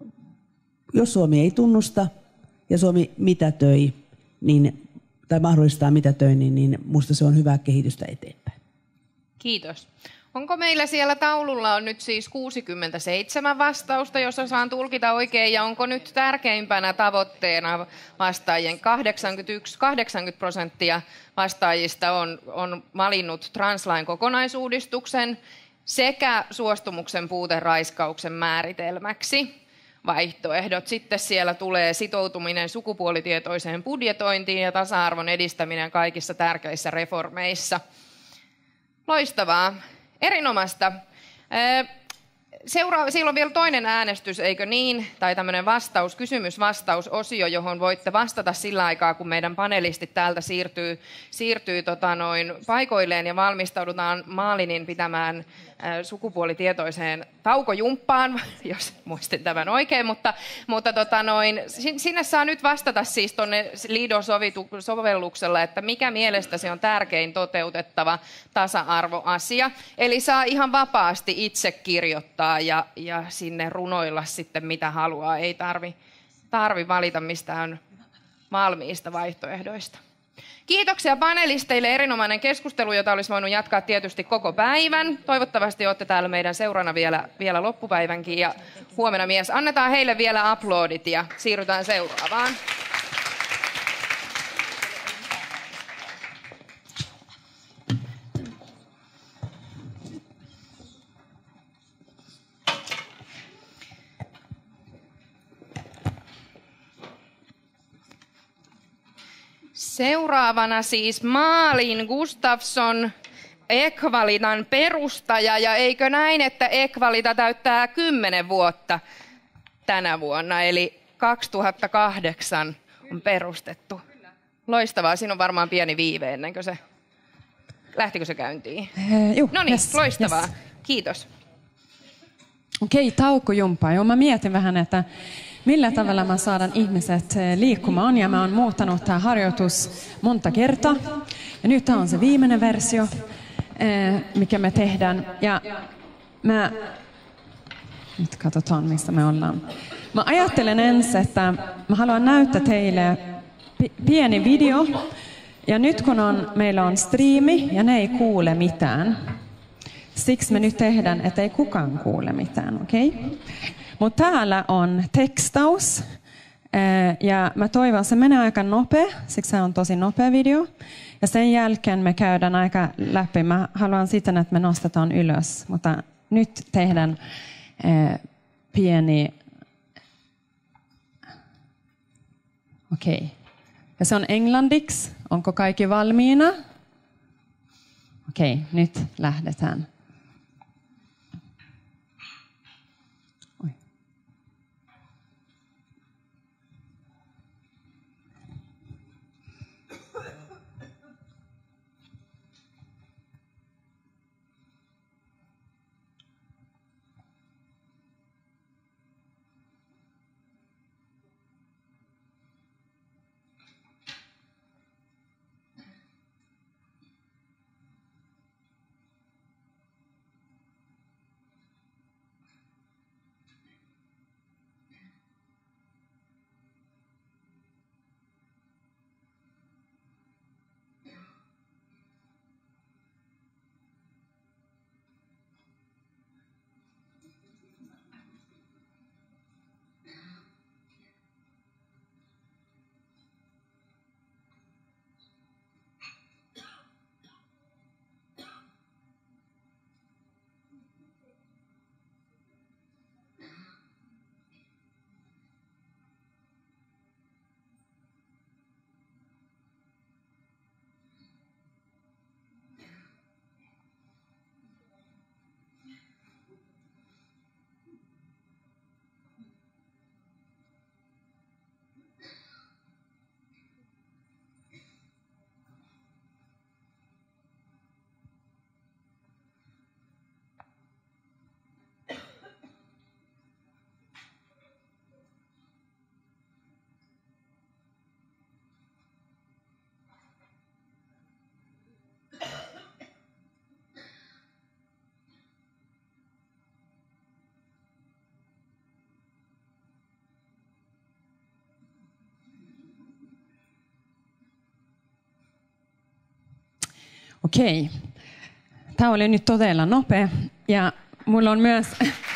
Jos Suomi ei tunnusta ja Suomi mitätöi, niin, tai mahdollistaa mitätöinnin, niin minusta se on hyvää kehitystä eteenpäin. Kiitos. Onko meillä siellä taululla on nyt siis kuusikymmentäseitsemän vastausta, jos osaan tulkita oikein, ja onko nyt tärkeimpänä tavoitteena vastaajien kahdeksankymmentäyksi kahdeksankymmentä prosenttia vastaajista on, on valinnut translain kokonaisuudistuksen sekä suostumuksen puuteraiskauksen määritelmäksi. Vaihtoehdot. Sitten siellä tulee sitoutuminen sukupuolitietoiseen budjetointiin ja tasa-arvon edistäminen kaikissa tärkeissä reformeissa. Loistavaa. Erinomaista. Seuraava, siellä on vielä toinen äänestys, eikö niin? Tai tämmöinen vastaus, kysymys-vastausosio, johon voitte vastata sillä aikaa, kun meidän panelistit täältä siirtyy, siirtyy tota noin paikoilleen ja valmistaudutaan Maalinin pitämään sukupuolitietoiseen taukojumppaan, jos muistin tämän oikein, mutta, mutta tota noin, sinne saa nyt vastata siis tuonne Lido-sovelluksella, että mikä mielestäsi on tärkein toteutettava tasa-arvoasia. Eli saa ihan vapaasti itse kirjoittaa ja, ja sinne runoilla sitten mitä haluaa, ei tarvi, tarvi valita mistään valmiista vaihtoehdoista. Kiitoksia panelisteille, erinomainen keskustelu, jota olisi voinut jatkaa tietysti koko päivän. Toivottavasti olette täällä meidän seurana vielä, vielä loppupäivänkin ja huomenna mies. Annetaan heille vielä aplodit ja siirrytään seuraavaan. Seuraavana siis Malin Gustafsson, Eqvalitan perustaja, ja eikö näin, että Eqvalita täyttää kymmenen vuotta tänä vuonna, eli kaksituhattakahdeksan on perustettu. Loistavaa, siinä on varmaan pieni viive ennen kuin se lähtikö se käyntiin? Eh, juu, no niin, yes, loistavaa. Yes. Kiitos. Okei, taukojumppa. Joo, mä mietin vähän, että millä tavalla mä saadaan ihmiset liikkumaan. Ja mä oon muuttanut tämä harjoitus monta kertaa. Ja nyt tämä on se viimeinen versio, mikä me tehdään. Ja mä... Nyt katsotaan, missä me ollaan. Mä ajattelen ensin, että mä haluan näyttää teille pieni video. Ja nyt kun on, meillä on striimi ja ne ei kuule mitään. Siksi me nyt tehdään, että ei kukaan kuule mitään, okei? Okay? Mutta täällä on tekstaus. Ja mä toivon, se menee aika nopea, siksi se on tosi nopea video. Ja sen jälkeen me käydään aika läpi. Mä haluan sitten, että me nostetaan ylös. Mutta nyt tehdään eh, pieni... Okei. Okay. Ja se on englanniksi. Onko kaikki valmiina? Okei, okay, nyt lähdetään. Okei. Tämä oli nyt todella nopea. Ja mulla on myös...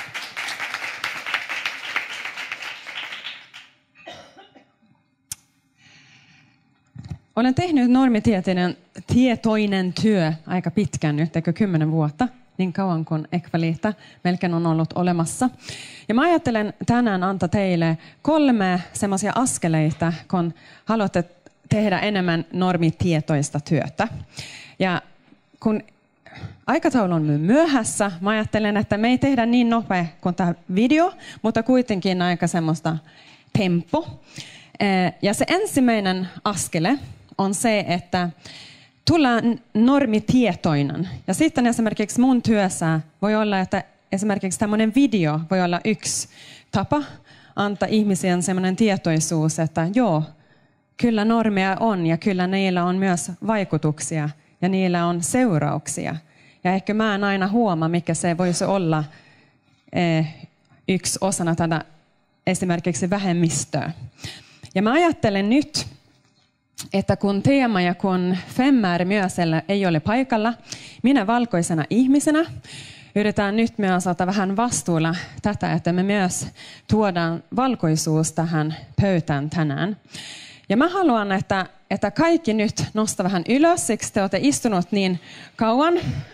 Olen tehnyt normitieteinen tietoinen työ aika pitkään nyt, eikö kymmenen vuotta, niin kauan kuin Ekvaliita melkein on ollut olemassa. Ja mä ajattelen tänään antaa teille kolme semmoisia askeleita, kun haluatte tehdä enemmän normitietoista työtä. Ja kun aikataulu on myöhässä, mä ajattelen, että me ei tehdä niin nopea kuin tämä video, mutta kuitenkin aika semmoista tempo. Ja se ensimmäinen askele on se, että tullaan normitietoinen. Ja sitten esimerkiksi mun työssä voi olla, että esimerkiksi tämmöinen video voi olla yksi tapa antaa ihmisien semmoinen tietoisuus, että joo, kyllä normeja on ja kyllä niillä on myös vaikutuksia ja niillä on seurauksia. Ja ehkä mä en aina huomaa, mikä se voisi olla eh, yksi osana tätä esimerkiksi vähemmistöä. Ja mä ajattelen nyt, että kun Teema ja kun Femmäär myös ei ole paikalla, minä valkoisena ihmisenä yritän nyt myös ottaa vähän vastuulla tätä, että me myös tuodaan valkoisuus tähän pöytään tänään. Ja mä haluan, että, että kaikki nyt nostaa vähän ylös, siksi te olette istunut niin kauan.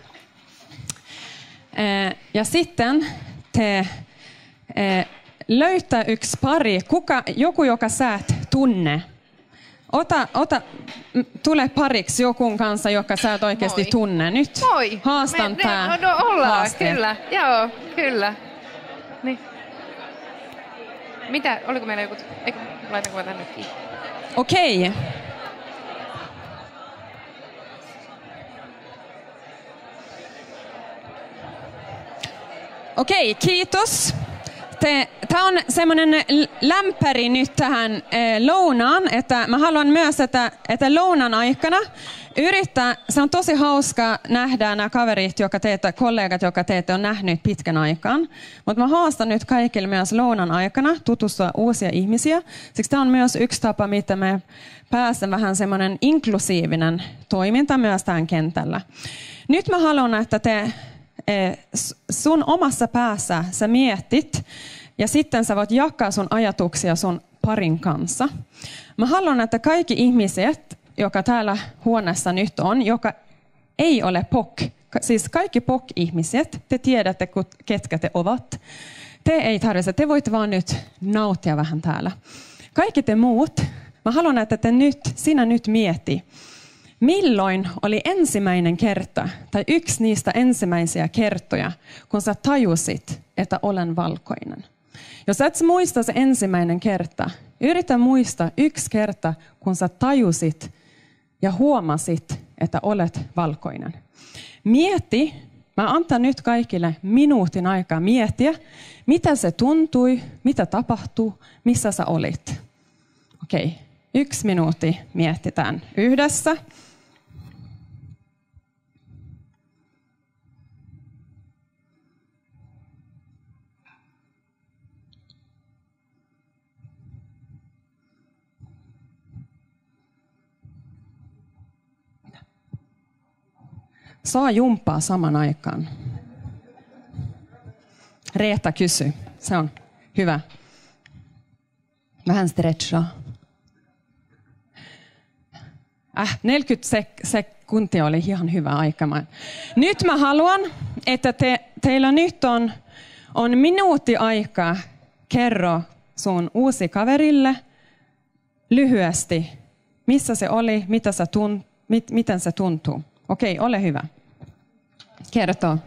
Ja sitten te löytää yksi pari, kuka, joku, joka sä et tunne. Ota, ota, tule pariksi jokun kanssa, joka sä et oikeasti Moi. tunne. Nyt Moi. haastan me, tää no, ollaan, haaste. kyllä. Joo, kyllä. Niin. Mitä, oliko meillä joku, eikö, laitanko mä tänne kiinni? Okei. Okei, kiitos. Tämä on semmoinen lämpäri nyt tähän eh, lounaan, että mä haluan myös, että, että lounan aikana yrittää, se on tosi hauska nähdä nämä kaverit, jotka teitä, kollegat, jotka teitä on nähnyt pitkän aikaan, mutta mä haastan nyt kaikille myös lounan aikana tutustua uusia ihmisiä, siksi tämä on myös yksi tapa, miten me pääsemme vähän semmoinen inklusiivinen toiminta myös tähän kentällä. Nyt mä haluan, että te sun omassa päässä sä mietit ja sitten sä voit jakaa sun ajatuksia sun parin kanssa. Mä haluan, että kaikki ihmiset, joka täällä huoneessa nyt on, joka ei ole P O C, siis kaikki P O C-ihmiset, te tiedätte, ketkä te ovat. Te ei tarvitse, te voitte vaan nyt nauttia vähän täällä. Kaikki te muut, mä haluan, että te nyt, sinä nyt mieti, milloin oli ensimmäinen kerta, tai yksi niistä ensimmäisiä kertoja, kun sä tajusit, että olen valkoinen? Jos et muista se ensimmäinen kerta, yritä muistaa yksi kerta, kun sä tajusit ja huomasit, että olet valkoinen. Mieti, mä antan nyt kaikille minuutin aikaa miettiä, mitä se tuntui, mitä tapahtuu, missä sä olit. Okei, yksi minuutti mietitään yhdessä. Saa jumppaa saman aikaan. Reetta kysy. Se on hyvä. Vähän stretchaa. Äh, neljäkymmentä sek- sekuntia oli ihan hyvä aika. Nyt mä haluan, että te, teillä nyt on, on minuutti aikaa kerro sun uusi kaverille lyhyesti, missä se oli, mitä sä tunt, mit, miten se tuntuu. Okei, ole hyvä. Kertoo.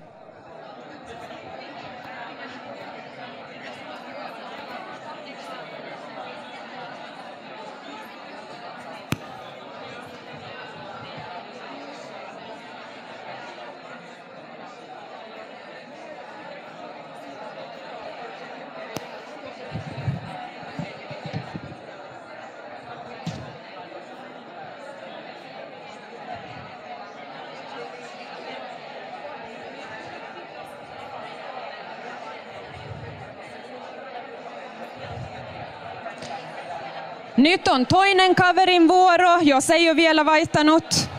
Nyt on toinen kaverin vuoro, jos ei ole vielä vaihtanut.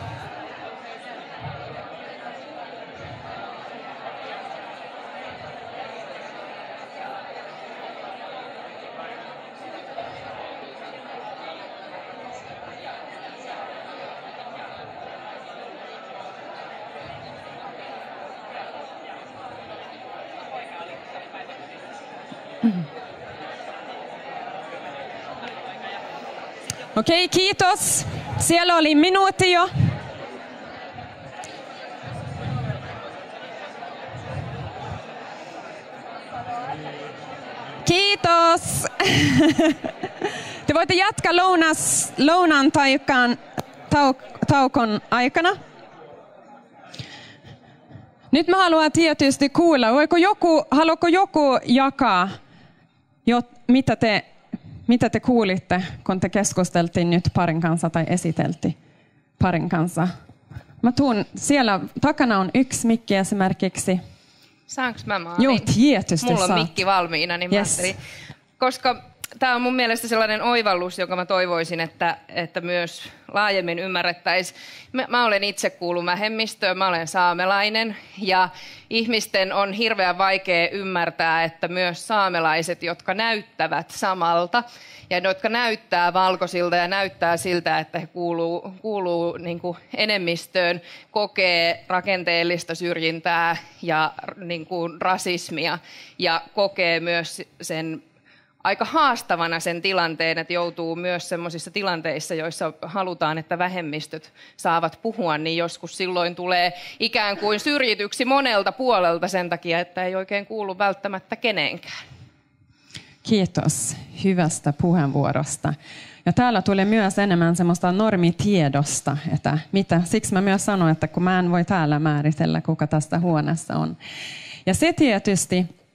Okei, kiitos. Siellä oli minuutti jo. Kiitos. Te voitte jatkaa lounas, lounan taukan, tau, taukon aikana. Nyt mä haluan tietysti kuulla, voiko joku, haluatko joku jakaa, jo, mitä te Mitä te kuulitte, kun te keskusteltiin nyt parin kanssa tai esiteltiin parin kanssa? Mä tuun, siellä takana on yksi mikki esimerkiksi. Saanko mä maalin? Joo, tietysti Mulla on saat. mikki valmiina, niin yes. Mä koska tämä on mun mielestä sellainen oivallus, joka mä toivoisin, että, että myös laajemmin ymmärrettäisiin. Mä, mä olen itse kuulun vähemmistöön, mä olen saamelainen ja ihmisten on hirveän vaikea ymmärtää, että myös saamelaiset, jotka näyttävät samalta ja jotka näyttää valkoisilta ja näyttää siltä, että he kuuluu, kuuluu niin kuin enemmistöön, kokee rakenteellista syrjintää ja niin kuin rasismia ja kokee myös sen aika haastavana sen tilanteen, että joutuu myös sellaisissa tilanteissa, joissa halutaan, että vähemmistöt saavat puhua, niin joskus silloin tulee ikään kuin syrjityksi monelta puolelta sen takia, että ei oikein kuulu välttämättä kenenkään. Kiitos hyvästä puheenvuorosta. Ja täällä tulee myös enemmän semmoista normitiedosta, että mitä, siksi mä myös sanon, että kun mä en voi täällä määritellä, kuka tästä huoneessa on. Ja se tietysti,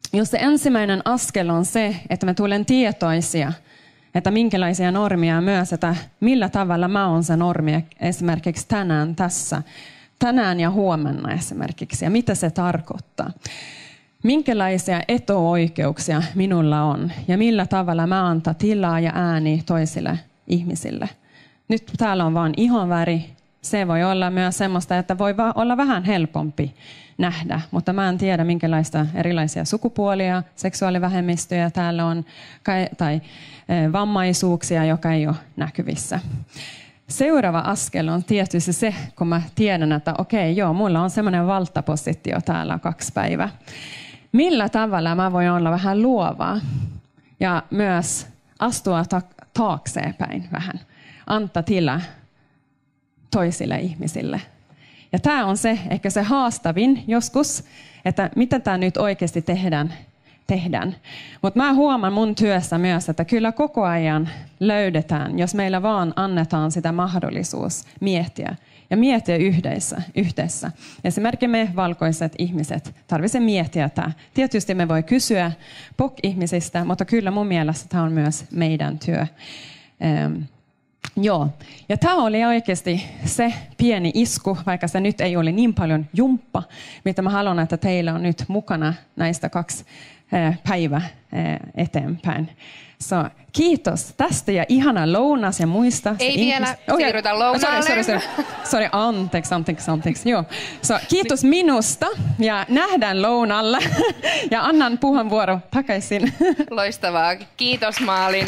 jos se ensimmäinen askel on se, että me tulen tietoisia, että minkälaisia normeja myös, että millä tavalla mä oon se normi esimerkiksi tänään tässä, tänään ja huomenna esimerkiksi, ja mitä se tarkoittaa. Minkälaisia etuoikeuksia minulla on, ja millä tavalla mä antan tilaa ja ääni toisille ihmisille. Nyt täällä on vain ihonväri. Se voi olla myös semmoista, että voi olla vähän helpompi nähdä, mutta mä en tiedä, minkälaista erilaisia sukupuolia, seksuaalivähemmistöjä täällä on, tai vammaisuuksia, joka ei ole näkyvissä. Seuraava askel on tietysti se, kun mä tiedän, että okei, joo, mulla on semmoinen valtapositio täällä kaksi päivää. Millä tavalla mä voin olla vähän luovaa ja myös astua ta- taaksepäin vähän, antaa tilaa toisille ihmisille. Ja tämä on se, ehkä se haastavin joskus, että mitä tämä nyt oikeasti tehdään. tehdään. Mutta mä huomaan mun työssä myös, että kyllä koko ajan löydetään, jos meillä vaan annetaan sitä mahdollisuus miettiä. Ja miettiä yhdessä. yhdessä. Esimerkiksi me valkoiset ihmiset tarvitsemme miettiä tämä. Tietysti me voi kysyä P O C-ihmisistä, mutta kyllä mun mielestä tämä on myös meidän työ. Ähm, Joo, ja tämä oli oikeasti se pieni isku, vaikka se nyt ei ole niin paljon jumppa, mitä mä haluan, että teillä on nyt mukana näistä kaksi päivää eteenpäin. So, kiitos tästä ja ihana lounas ja muista. Ei vielä oh, siirrytä lounaalle. Sorry, sorry, sorry. sorry, anteeksi, anteeksi, anteeksi. Joo. So, kiitos minusta ja nähdään lounalla ja annan puheenvuoro takaisin. Loistavaa. Kiitos Maalin.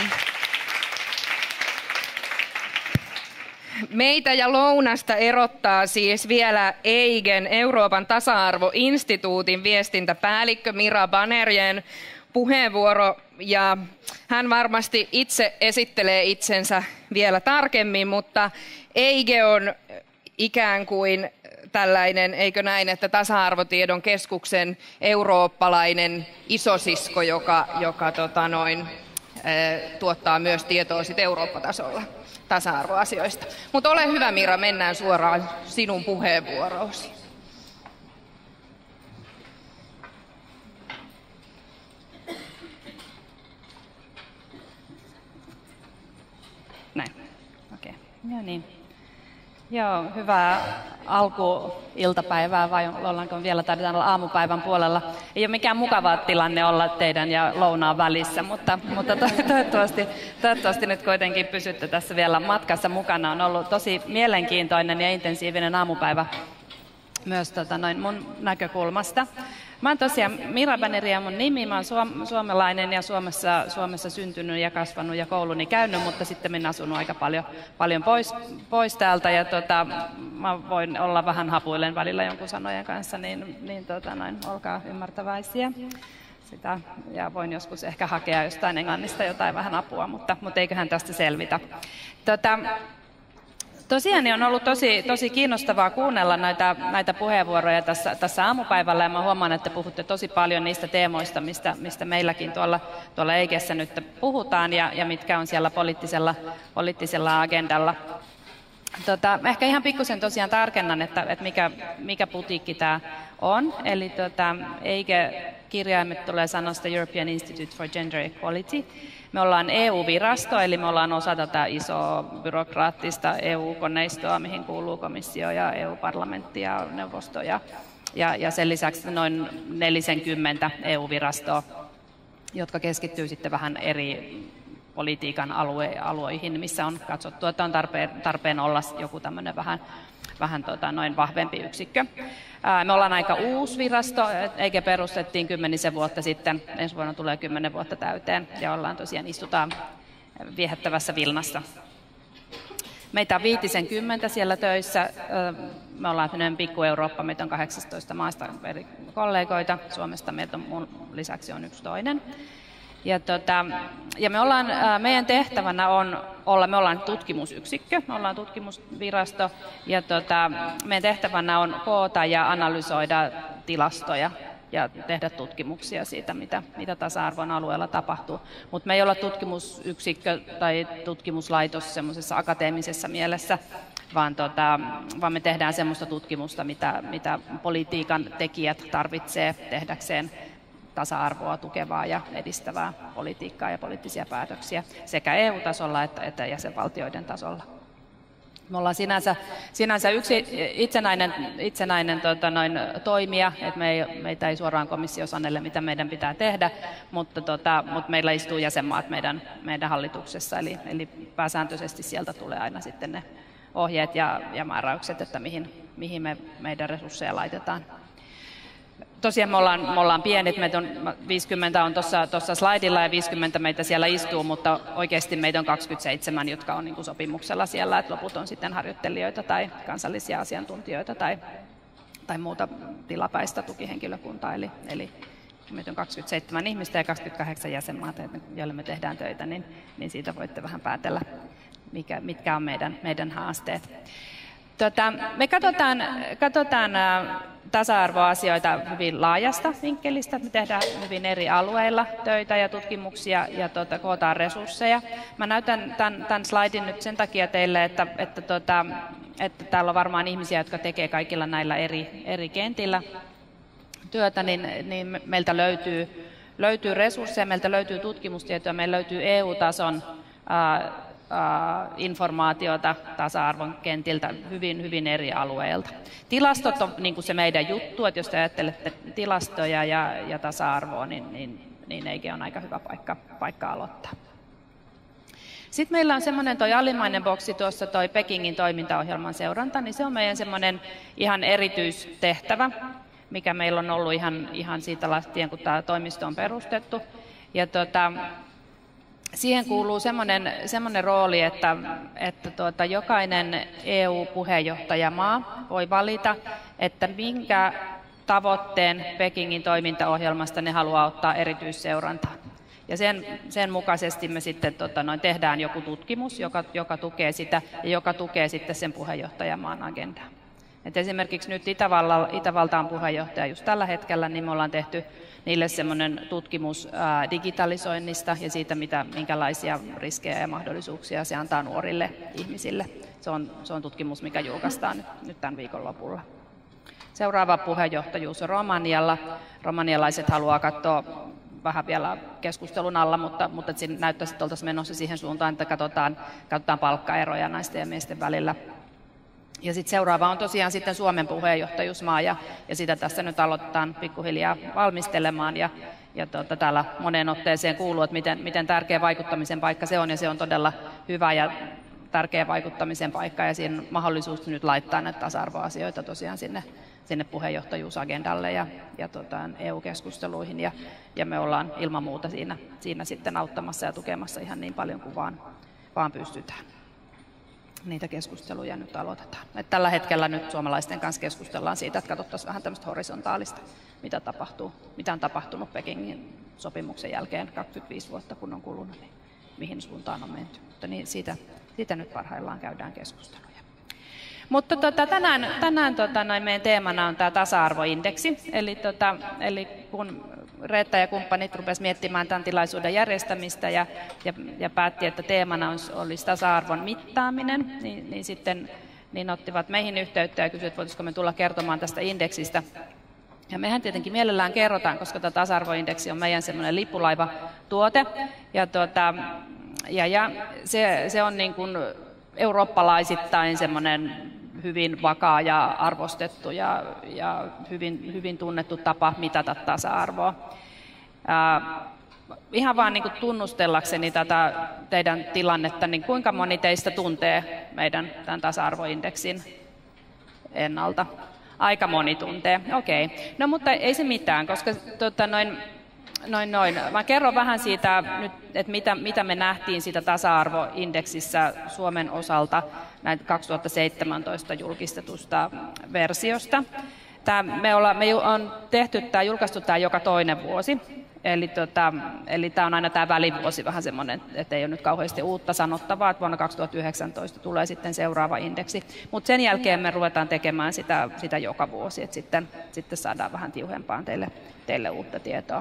Meitä ja lounasta erottaa siis vielä EIGEn Euroopan tasa-arvoinstituutin viestintäpäällikkö Mira Banerjeen puheenvuoro. Ja hän varmasti itse esittelee itsensä vielä tarkemmin, mutta EIGE on ikään kuin tällainen, eikö näin, että tasa-arvotiedon keskuksen eurooppalainen isosisko, joka, joka tota noin, tuottaa myös tietoa sit Eurooppa-tasolla tasa-arvoasioista. Mutta ole hyvä Mira, mennään suoraan sinun puheenvuoroosi. Näin. Okei. Okay. Ja niin. Joo, hyvää alkuiltapäivää, vai ollaanko vielä, taidetaan olla aamupäivän puolella. Ei ole mikään mukava tilanne olla teidän ja lounaan välissä, mutta, mutta to, toivottavasti, toivottavasti nyt kuitenkin pysytte tässä vielä matkassa mukana. On ollut tosi mielenkiintoinen ja intensiivinen aamupäivä myös tota, noin mun näkökulmasta. Mä oon tosiaan Mira Banerjee mun nimi, mä oon suom- suomalainen ja Suomessa, Suomessa syntynyt ja kasvanut ja kouluni käynyt, mutta sitten minä asunut aika paljon, paljon pois, pois täältä ja tota, mä voin olla vähän hapuilen välillä jonkun sanojen kanssa, niin, niin tota, noin, olkaa ymmärtäväisiä. Sitä, ja voin joskus ehkä hakea jostain englannista jotain vähän apua, mutta, mutta eiköhän tästä selvitä. Tota, Tosiaan on ollut tosi, tosi kiinnostavaa kuunnella näitä, näitä puheenvuoroja tässä, tässä aamupäivällä ja mä huomaan, että puhutte tosi paljon niistä teemoista, mistä, mistä meilläkin tuolla, tuolla EIGessä nyt puhutaan ja, ja mitkä on siellä poliittisella, poliittisella agendalla. Tota, ehkä ihan pikkusen tosiaan tarkennan, että, että mikä, mikä putiikki tämä on. Eli tota, EIGE-kirjaimet tulee sanasta European Institute for Gender Equality. Me ollaan E U-virasto, eli me ollaan osa tätä isoa byrokraattista E U-koneistoa, mihin kuuluu komissio ja E U-parlamentti ja neuvosto. Ja, ja, ja sen lisäksi noin neljäkymmentä E U-virastoa, jotka keskittyy sitten vähän eri politiikan alue, alueihin, missä on katsottu, että on tarpeen, tarpeen olla joku tämmöinen vähän, vähän tota, noin vahvempi yksikkö. Ää, me ollaan aika uusi virasto, eikä perustettiin kymmenisen vuotta sitten, ensi vuonna tulee kymmenen vuotta täyteen, ja ollaan tosiaan istutaan viehättävässä Vilnassa. Meitä on viitisenkymmentä siellä töissä. Me ollaan tämmöinen pikku Eurooppa, meitä on kahdeksantoista maasta eri kollegoita. Suomesta meiltä on, mun lisäksi on yksi toinen. Ja, tota, ja me ollaan, meidän tehtävänä on olla, me ollaan tutkimusyksikkö, me ollaan tutkimusvirasto, ja tota, meidän tehtävänä on koota ja analysoida tilastoja ja tehdä tutkimuksia siitä, mitä, mitä tasa-arvon alueella tapahtuu. Mutta me ei olla tutkimusyksikkö tai tutkimuslaitos semmoisessa akateemisessa mielessä, vaan, tota, vaan me tehdään semmoista tutkimusta, mitä, mitä politiikan tekijät tarvitsee tehdäkseen tasa-arvoa tukevaa ja edistävää politiikkaa ja poliittisia päätöksiä sekä E U-tasolla että, että jäsenvaltioiden tasolla. Me ollaan sinänsä, sinänsä yksi itsenäinen, itsenäinen tota, noin, toimija, että me ei, meitä ei suoraan komissio sanelle, mitä meidän pitää tehdä, mutta, tota, mutta meillä istuu jäsenmaat meidän, meidän hallituksessa, eli, eli pääsääntöisesti sieltä tulee aina sitten ne ohjeet ja, ja määräykset, että mihin, mihin me meidän resursseja laitetaan. Tosiaan me ollaan, me ollaan pienet, meitä on viisikymmentä on tuossa slaidilla ja viisikymmentä meitä siellä istuu, mutta oikeasti meitä on kaksikymmentäseitsemän, jotka on niin kuin sopimuksella siellä, että loput on sitten harjoittelijoita tai kansallisia asiantuntijoita tai, tai muuta tilapäistä tukihenkilökuntaa. Eli, eli meitä on kaksikymmentäseitsemän ihmistä ja kaksikymmentäkahdeksan jäsenmaata, joille me tehdään töitä, niin, niin siitä voitte vähän päätellä, mikä, mitkä on meidän, meidän haasteet. Tota, me katsotaan, katsotaan tasa-arvoasioita hyvin laajasta vinkkelistä. Me tehdään hyvin eri alueilla töitä ja tutkimuksia ja tuota, kootaan resursseja. Mä näytän tämän, tämän slaidin nyt sen takia teille, että, että, tuota, että täällä on varmaan ihmisiä, jotka tekee kaikilla näillä eri, eri kentillä työtä, niin, niin meiltä löytyy, löytyy resursseja, meiltä löytyy tutkimustietoa, meillä löytyy E U-tason ää, informaatiota tasa-arvon kentiltä hyvin, hyvin eri alueilta. Tilastot on niin kuin se meidän juttu, että jos te ajattelette tilastoja ja, ja tasa-arvoa, niin, niin, niin eikä on aika hyvä paikka, paikka aloittaa. Sitten meillä on semmoinen toi alimmainen boksi tuossa toi Pekingin toimintaohjelman seuranta, niin se on meidän semmoinen ihan erityistehtävä, mikä meillä on ollut ihan, ihan siitä lähtien, kun tämä toimisto on perustettu. Ja tota, siihen kuuluu semmoinen, semmoinen rooli, että, että tuota, jokainen E U-puheenjohtajamaa voi valita, että minkä tavoitteen Pekingin toimintaohjelmasta ne haluaa ottaa erityisseurantaan. Ja sen, sen mukaisesti me sitten tota, noin, tehdään joku tutkimus, joka, joka tukee sitä ja joka tukee sitten sen puheenjohtajamaan agendaa. Et esimerkiksi nyt Itävalta, Itävalta on puheenjohtaja just tällä hetkellä, niin me ollaan tehty niille semmoinen tutkimus ää, digitalisoinnista ja siitä, mitä, minkälaisia riskejä ja mahdollisuuksia se antaa nuorille ihmisille. Se on, se on tutkimus, mikä julkaistaan nyt, nyt tämän viikon lopulla. Seuraava puheenjohtajuus on Romanialla. Romanialaiset haluaa katsoa vähän vielä keskustelun alla, mutta, mutta siinä näyttäisi, että oltaisiin menossa siihen suuntaan, että katsotaan, katsotaan palkkaeroja naisten ja miesten välillä. Ja sitten seuraava on tosiaan sitten Suomen puheenjohtajuusmaa, ja, ja sitä tässä nyt aloitetaan pikkuhiljaa valmistelemaan. Ja, ja tuota, täällä moneen otteeseen kuuluu, että miten, miten tärkeä vaikuttamisen paikka se on, ja se on todella hyvä ja tärkeä vaikuttamisen paikka, ja siinä on mahdollisuus nyt laittaa näitä tasa-arvoasioita tosiaan sinne, sinne puheenjohtajuusagendalle ja, ja tuota, E U-keskusteluihin, ja, ja me ollaan ilman muuta siinä, siinä sitten auttamassa ja tukemassa ihan niin paljon kuin vaan, vaan pystytään. Niitä keskusteluja nyt aloitetaan. Et tällä hetkellä nyt suomalaisten kanssa keskustellaan siitä, että katsottaisiin vähän tämmöistä horisontaalista, mitä, tapahtuu, mitä on tapahtunut Pekingin sopimuksen jälkeen kaksikymmentäviisi vuotta, kun on kulunut, niin mihin suuntaan on menty. Mutta niin siitä, siitä nyt parhaillaan käydään keskusteluja. Mutta tota, tänään, tänään tota, noin meidän teemana on tämä tasa-arvoindeksi, eli, tota, eli kun Reetta ja kumppanit rupesivat miettimään tämän tilaisuuden järjestämistä ja, ja, ja päätti, että teemana olisi tasa-arvon mittaaminen, niin, niin sitten niin ottivat meihin yhteyttä ja kysyivät, voitaisiinko me tulla kertomaan tästä indeksistä. Ja mehän tietenkin mielellään kerrotaan, koska tämä tasa-arvoindeksi on meidän semmoinen lippulaiva-tuote. Ja, tuota, ja, ja se, se on niin kuin eurooppalaisittain semmoinen hyvin vakaa ja arvostettu ja, ja hyvin, hyvin tunnettu tapa mitata tasa-arvoa. Ää, ihan vaan niin kuin tunnustellakseni tätä teidän tilannetta, niin kuinka moni teistä tuntee meidän tämän tasa-arvoindeksin ennalta? Aika moni tuntee, okei. Okay. No mutta ei se mitään, koska tota, noin, noin, noin. Mä kerron vähän siitä, nyt, että mitä, mitä me nähtiin siitä tasa-arvoindeksissä Suomen osalta näin kaksituhattaseitsemäntoista julkistetusta versiosta. Tämä, me, olla, me on tehty tämä, julkaistu tämä joka toinen vuosi, eli, tota, eli tämä on aina tämä välivuosi vähän semmoinen, että ei ole nyt kauheasti uutta sanottavaa, että vuonna kaksituhattayhdeksäntoista tulee sitten seuraava indeksi, mutta sen jälkeen me ruvetaan tekemään sitä, sitä joka vuosi, että sitten, sitten saadaan vähän tiuhempaan teille, teille uutta tietoa.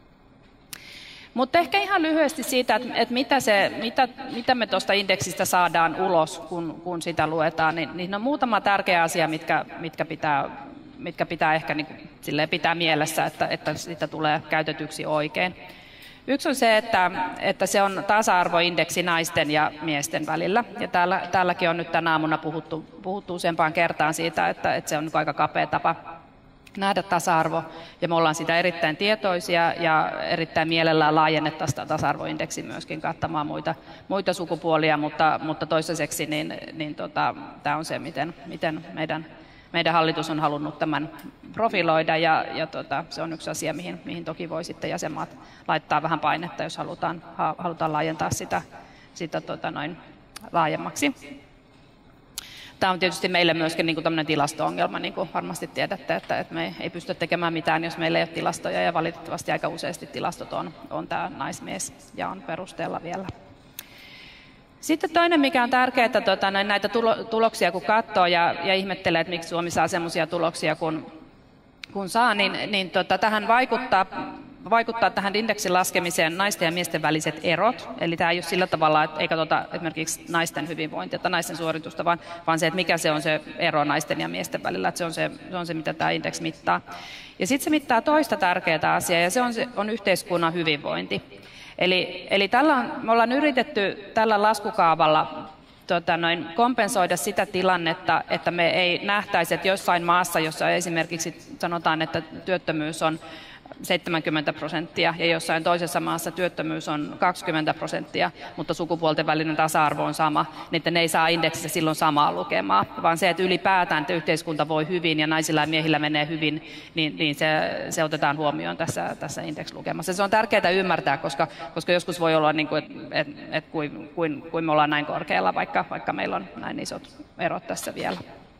Mutta ehkä ihan lyhyesti siitä, että, että mitä, se, mitä, mitä me tuosta indeksistä saadaan ulos, kun, kun sitä luetaan, niin, niin on muutama tärkeä asia, mitkä, mitkä pitää mitkä pitää ehkä niin kuin, silleen pitää mielessä, että, että sitä tulee käytetyksi oikein. Yksi on se, että, että se on tasa-arvoindeksi naisten ja miesten välillä. Ja täällä, täälläkin on nyt tänä aamuna puhuttu, puhuttu useampaan kertaan siitä, että, että se on aika kapea tapa nähdä tasa-arvo. Ja me ollaan sitä erittäin tietoisia ja erittäin mielellään laajennettaisiin sitä tasa-arvoindeksi myöskin kattamaan muita, muita sukupuolia, mutta, mutta toistaiseksi niin, niin tota, tämä on se, miten, miten meidän, meidän hallitus on halunnut tämän profiloida ja, ja tota, se on yksi asia, mihin, mihin toki voi sitten jäsenmaat laittaa vähän painetta, jos halutaan, ha, halutaan laajentaa sitä, sitä tota noin, laajemmaksi. Tämä on tietysti meille myöskin niin kuin tämmöinen tilasto-ongelma, niin kuin varmasti tiedätte, että, että me ei pysty tekemään mitään, jos meillä ei ole tilastoja, ja valitettavasti aika useasti tilastot on, on tämä naismies ja on perusteella vielä. Sitten toinen, mikä on tärkeää, tota, näitä tuloksia kun katsoo ja, ja ihmettelee, että miksi Suomi saa sellaisia tuloksia kun, kun saa, niin, niin tota, tähän vaikuttaa, vaikuttaa tähän indeksin laskemiseen naisten ja miesten väliset erot. Eli tämä ei ole sillä tavalla, että ei katsota esimerkiksi naisten hyvinvointia tai naisten suoritusta, vaan, vaan se, että mikä se on se ero naisten ja miesten välillä. Että se, on se, se on se, mitä tämä indeksi mittaa. Ja sitten se mittaa toista tärkeää asiaa, ja se on, se on yhteiskunnan hyvinvointi. Eli, eli tällä on, me ollaan yritetty tällä laskukaavalla tota noin, kompensoida sitä tilannetta, että me ei nähtäisi, että jossain maassa, jossa esimerkiksi sanotaan, että työttömyys on seitsemänkymmentä prosenttia ja jossain toisessa maassa työttömyys on kaksikymmentä prosenttia, mutta sukupuolten välinen tasa-arvo on sama, niin että ne ei saa indeksissä silloin samaa lukemaa, vaan se, että ylipäätään että yhteiskunta voi hyvin ja naisilla ja miehillä menee hyvin, niin, niin se, se otetaan huomioon tässä, tässä indeksilukemassa. Se on tärkeää ymmärtää, koska, koska joskus voi olla, niin kuin, että et, et kuin, kuin, kuin me ollaan näin korkealla, vaikka, vaikka meillä on näin isot erot tässä vielä.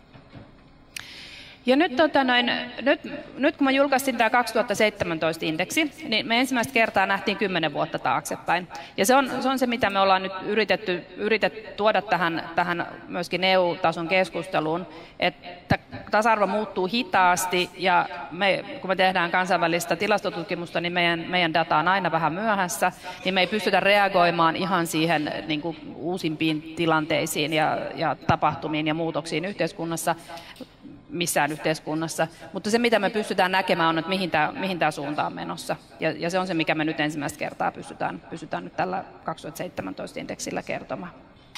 Ja nyt, tota noin, nyt, nyt kun mä julkaisin tämä kaksituhattaseitsemäntoista indeksi, niin me ensimmäistä kertaa nähtiin kymmenen vuotta taaksepäin. Ja se on se, on se mitä me ollaan nyt yritetty, yritetty tuoda tähän, tähän myöskin E U-tason keskusteluun, että tasa-arvo muuttuu hitaasti ja me, kun me tehdään kansainvälistä tilastotutkimusta, niin meidän, meidän data on aina vähän myöhässä, niin me ei pystytä reagoimaan ihan siihen niin kuin uusimpiin tilanteisiin ja, ja tapahtumiin ja muutoksiin yhteiskunnassa, missään yhteiskunnassa, mutta se mitä me pystytään näkemään on, että mihin tämä, mihin tämä suunta on menossa. Ja, ja se on se, mikä me nyt ensimmäistä kertaa pystytään, pystytään nyt tällä kaksituhattaseitsemäntoista indeksillä kertomaan.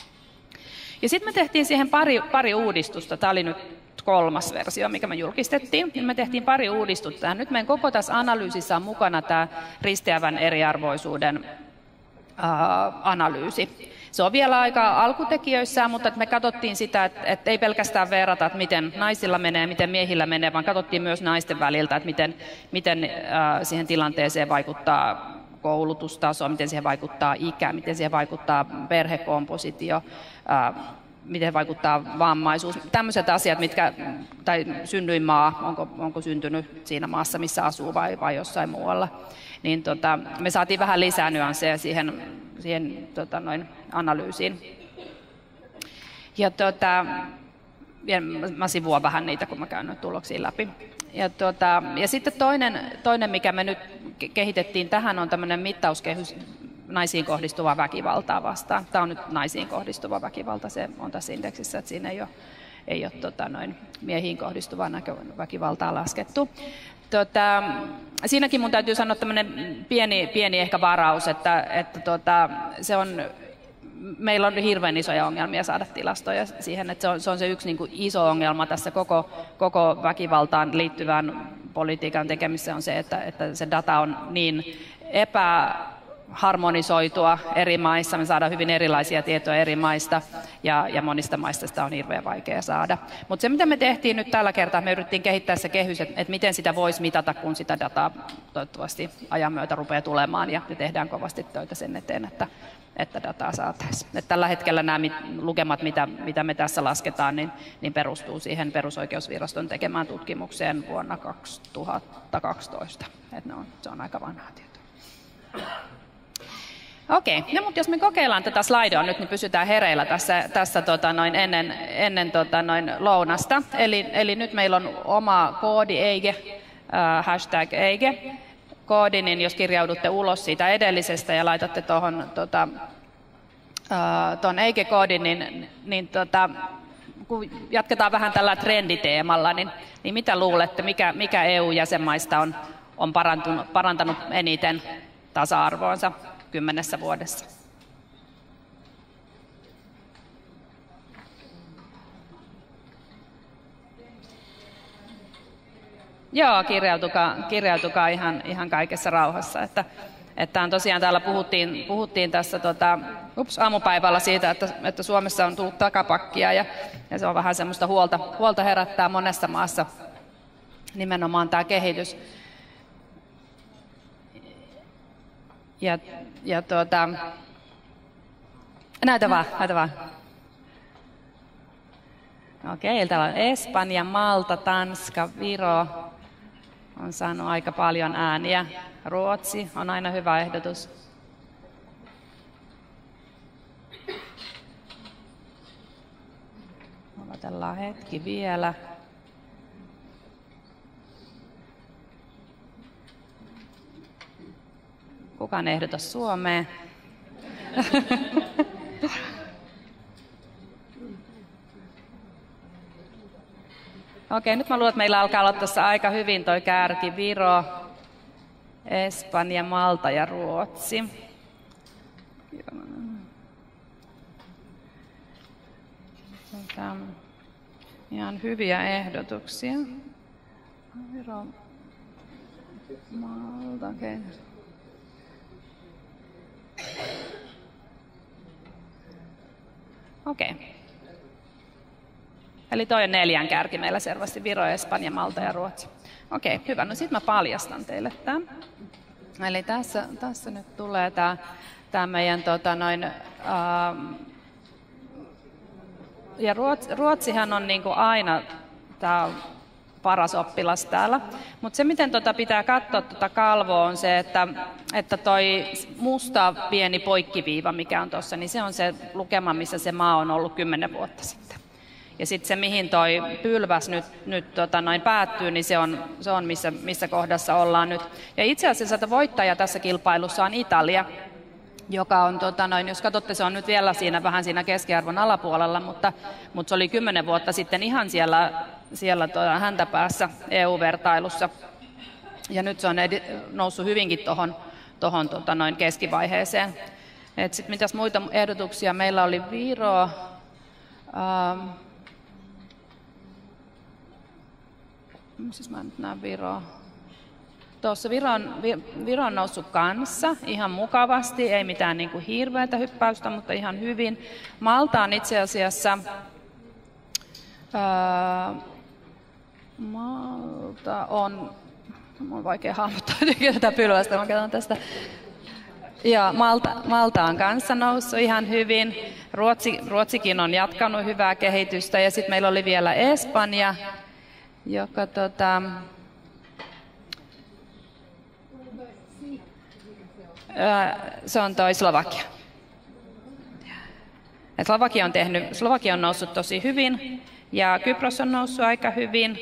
Ja sitten me tehtiin siihen pari, pari uudistusta. Tämä oli nyt kolmas versio, mikä me julkistettiin. Me tehtiin pari uudistusta. Nyt meidän koko tässä analyysissä on mukana tämä risteävän eriarvoisuuden ää, analyysi. Se on vielä aika alkutekijöissään, mutta me katsottiin sitä, että, että ei pelkästään verrata, että miten naisilla menee, miten miehillä menee, vaan katsottiin myös naisten väliltä, että miten, miten äh, siihen tilanteeseen vaikuttaa koulutustaso, miten siihen vaikuttaa ikä, miten siihen vaikuttaa perhekompositio, äh, miten vaikuttaa vammaisuus. Tämmöiset asiat, mitkä, tai synnyinmaa, onko, onko syntynyt siinä maassa, missä asuu vai, vai jossain muualla. Niin tota, me saatiin vähän lisää nyansseja siihen, siihen tota, noin, analyysiin. Ja tota, mä sivuan vähän niitä, kun mä käyn nyt tuloksia läpi. Ja, tota, ja sitten toinen, toinen, mikä me nyt kehitettiin tähän, on tämmöinen mittauskehys naisiin kohdistuvaa väkivaltaa vastaan. Tämä on nyt naisiin kohdistuva väkivalta, se on tässä indeksissä, että siinä ei ole, ei ole tota, noin, miehiin kohdistuvaa väkivaltaa laskettu. Tota, siinäkin mun täytyy sanoa tämmöinen pieni, pieni ehkä varaus, että, että tota, se on, meillä on hirveän isoja ongelmia saada tilastoja siihen, että se on se, on se yksi niin kuin iso ongelma tässä koko, koko väkivaltaan liittyvään politiikan tekemisessä on se, että, että se data on niin epä harmonisoitua eri maissa, me saadaan hyvin erilaisia tietoja eri maista ja, ja monista maista sitä on hirveän vaikea saada. Mutta se mitä me tehtiin nyt tällä kertaa, me yritettiin kehittää se kehys, että et miten sitä voisi mitata, kun sitä dataa toivottavasti ajan myötä rupeaa tulemaan ja me tehdään kovasti töitä sen eteen, että, että dataa saataisiin. Et tällä hetkellä nämä mit, lukemat, mitä, mitä me tässä lasketaan, niin, niin perustuu siihen perusoikeusviraston tekemään tutkimukseen vuonna kaksituhattakaksitoista. Et ne on, se on aika vanhaa tietoa. Okei, no, mutta jos me kokeillaan tätä slidea nyt, niin pysytään hereillä tässä, tässä tota noin ennen, ennen tota noin lounasta. Eli, eli nyt meillä on oma koodi Eige, äh, hashtag Eige koodi, niin jos kirjaudutte ulos siitä edellisestä ja laitatte tuohon tota, äh, Eige-koodin, niin, niin tota, kun jatketaan vähän tällä trenditeemalla, niin, niin mitä luulette, mikä, mikä E U-jäsenmaista on, on parantunut, parantanut eniten tasa-arvoonsa kymmenessä vuodessa? Joo, kirjautukaa, kirjautukaa ihan, ihan kaikessa rauhassa. Että, että on tosiaan täällä puhuttiin, puhuttiin tässä tota, ups, aamupäivällä siitä, että, että Suomessa on tullut takapakkia ja, ja se on vähän semmoista huolta, huolta herättää monessa maassa nimenomaan tämä kehitys. Ja, ja tuota, näytä vaan, näytä vaan. Okei, täällä on Espanja, Malta, Tanska, Viro. On saanut aika paljon ääniä. Ruotsi on aina hyvä ehdotus. Odotellaan hetki vielä. Kukaan ehdota Suomeen? Okei, nyt mä luulen, että meillä alkaa olla tässä aika hyvin toi kärki. Viro, Espanja, Malta ja Ruotsi. Tätä ihan hyviä ehdotuksia. Viro, Malta, okei. Okay. Okei. Okay. Eli toi on neljän kärki meillä selvästi, Viro, Espanja, Malta ja Ruotsi. Okei, okay, hyvä. No sit mä paljastan teille tämän. Eli tässä, tässä nyt tulee tää, tää meidän tota noin... Ähm, ja Ruotsi, Ruotsihan on niinku aina tää paras oppilas täällä. Mutta se, miten tota pitää katsoa tota kalvoa, on se, että, että toi musta pieni poikkiviiva, mikä on tuossa, niin se on se lukema, missä se maa on ollut kymmenen vuotta sitten. Ja sitten se, mihin toi pylväs nyt, nyt tota noin päättyy, niin se on, se on missä, missä kohdassa ollaan nyt. Ja itse asiassa voittaja tässä kilpailussa on Italia, joka on, tota noin, jos katsotte, se on nyt vielä siinä vähän siinä keskiarvon alapuolella, mutta, mutta se oli kymmenen vuotta sitten ihan siellä, siellä tota häntäpäässä E U-vertailussa. Ja nyt se on edi- noussut hyvinkin tuohon tohon, tota noin keskivaiheeseen. Et sit mitäs muita ehdotuksia? Meillä oli Viro. Ähm, Siis mä nyt näen Viroa. Tuossa Viro on, Viro on noussut kanssa ihan mukavasti, ei mitään niin kuin hirveätä hyppäystä, mutta ihan hyvin. Malta on itse asiassa... Ää, Malta on... Mun on vaikea hahmottaa tätä pylvästä, mä katson tästä. Ja Malta, Malta on kanssa noussut ihan hyvin. Ruotsi, Ruotsikin on jatkanut hyvää kehitystä ja sitten meillä oli vielä Espanja, joka tota, se on toi Slovakia. Ja Slovakia on tehnyt, Slovakia on noussut tosi hyvin ja Kypros on noussut aika hyvin.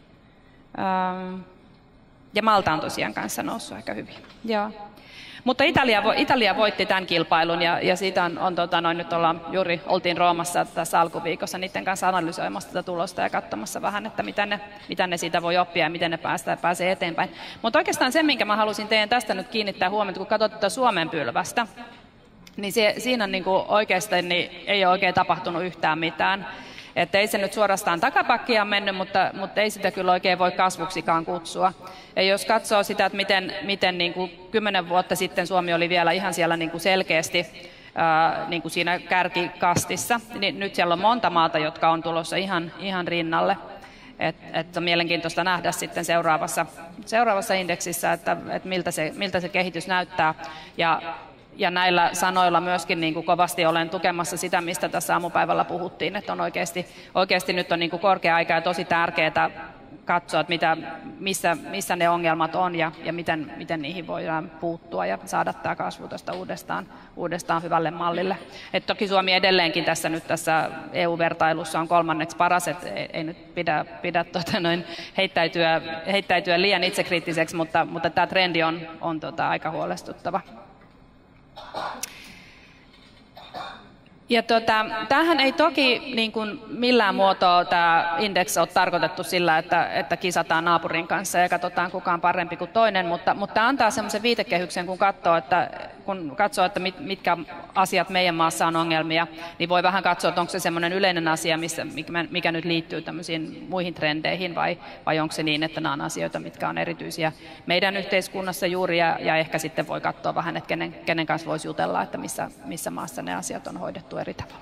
Ja Malta on tosiaan kanssa noussut aika hyvin. Joo. Mutta Italia, Italia voitti tämän kilpailun ja, ja siitä on, on tota, noin, nyt ollaan juuri oltiin Roomassa tässä alkuviikossa niiden kanssa analysoimassa tätä tulosta ja katsomassa vähän, että mitä ne, mitä ne siitä voi oppia ja miten ne päästää, pääsee eteenpäin. Mutta oikeastaan se, minkä mä halusin teidän tästä nyt kiinnittää huomiota, kun katsot tätä Suomen pylvästä, niin se, siinä niin kuin oikeasti niin ei ole oikein tapahtunut yhtään mitään. Että ei se nyt suorastaan takapakkia mennyt, mutta, mutta ei sitä kyllä oikein voi kasvuksikaan kutsua. Ja jos katsoo sitä, että miten, miten niin kuin kymmenen vuotta sitten Suomi oli vielä ihan siellä niin kuin selkeästi ää, niin kuin siinä kärkikastissa, niin nyt siellä on monta maata, jotka on tulossa ihan, ihan rinnalle. Että et on mielenkiintoista nähdä sitten seuraavassa, seuraavassa indeksissä, että et miltä, se, miltä se kehitys näyttää. Ja, Ja näillä sanoilla myöskin niin kuin kovasti olen tukemassa sitä, mistä tässä aamupäivällä puhuttiin, että on oikeasti, oikeasti nyt on niin kuin korkea aika ja tosi tärkeää katsoa, että mitä, missä, missä ne ongelmat on ja, ja miten, miten niihin voidaan puuttua ja saada tämä kasvu tästä uudestaan, uudestaan hyvälle mallille. Et toki Suomi edelleenkin tässä nyt tässä E U-vertailussa on kolmanneksi paras, että ei, ei nyt pidä, pidä tota noin heittäytyä, heittäytyä liian itsekriittiseksi, mutta, mutta tämä trendi on, on tota aika huolestuttava. Ja tota, tämähän ei toki niin kuin millään muotoa tämä indeksi ole tarkoitettu sillä, että, että kisataan naapurin kanssa ja katsotaan kuka on parempi kuin toinen, mutta, mutta antaa semmoisen viitekehyksen, kun katsoo, että, kun katsoo, että mit, mitkä asiat meidän maassa on ongelmia, niin voi vähän katsoa, että onko se semmoinen yleinen asia, missä, mikä, mikä nyt liittyy tämmöisiin muihin trendeihin, vai, vai onko se niin, että nämä on asioita, mitkä on erityisiä meidän yhteiskunnassa juuri, ja, ja ehkä sitten voi katsoa vähän, että kenen, kenen kanssa voisi jutella, että missä, missä maassa ne asiat on hoidettu eri tavalla.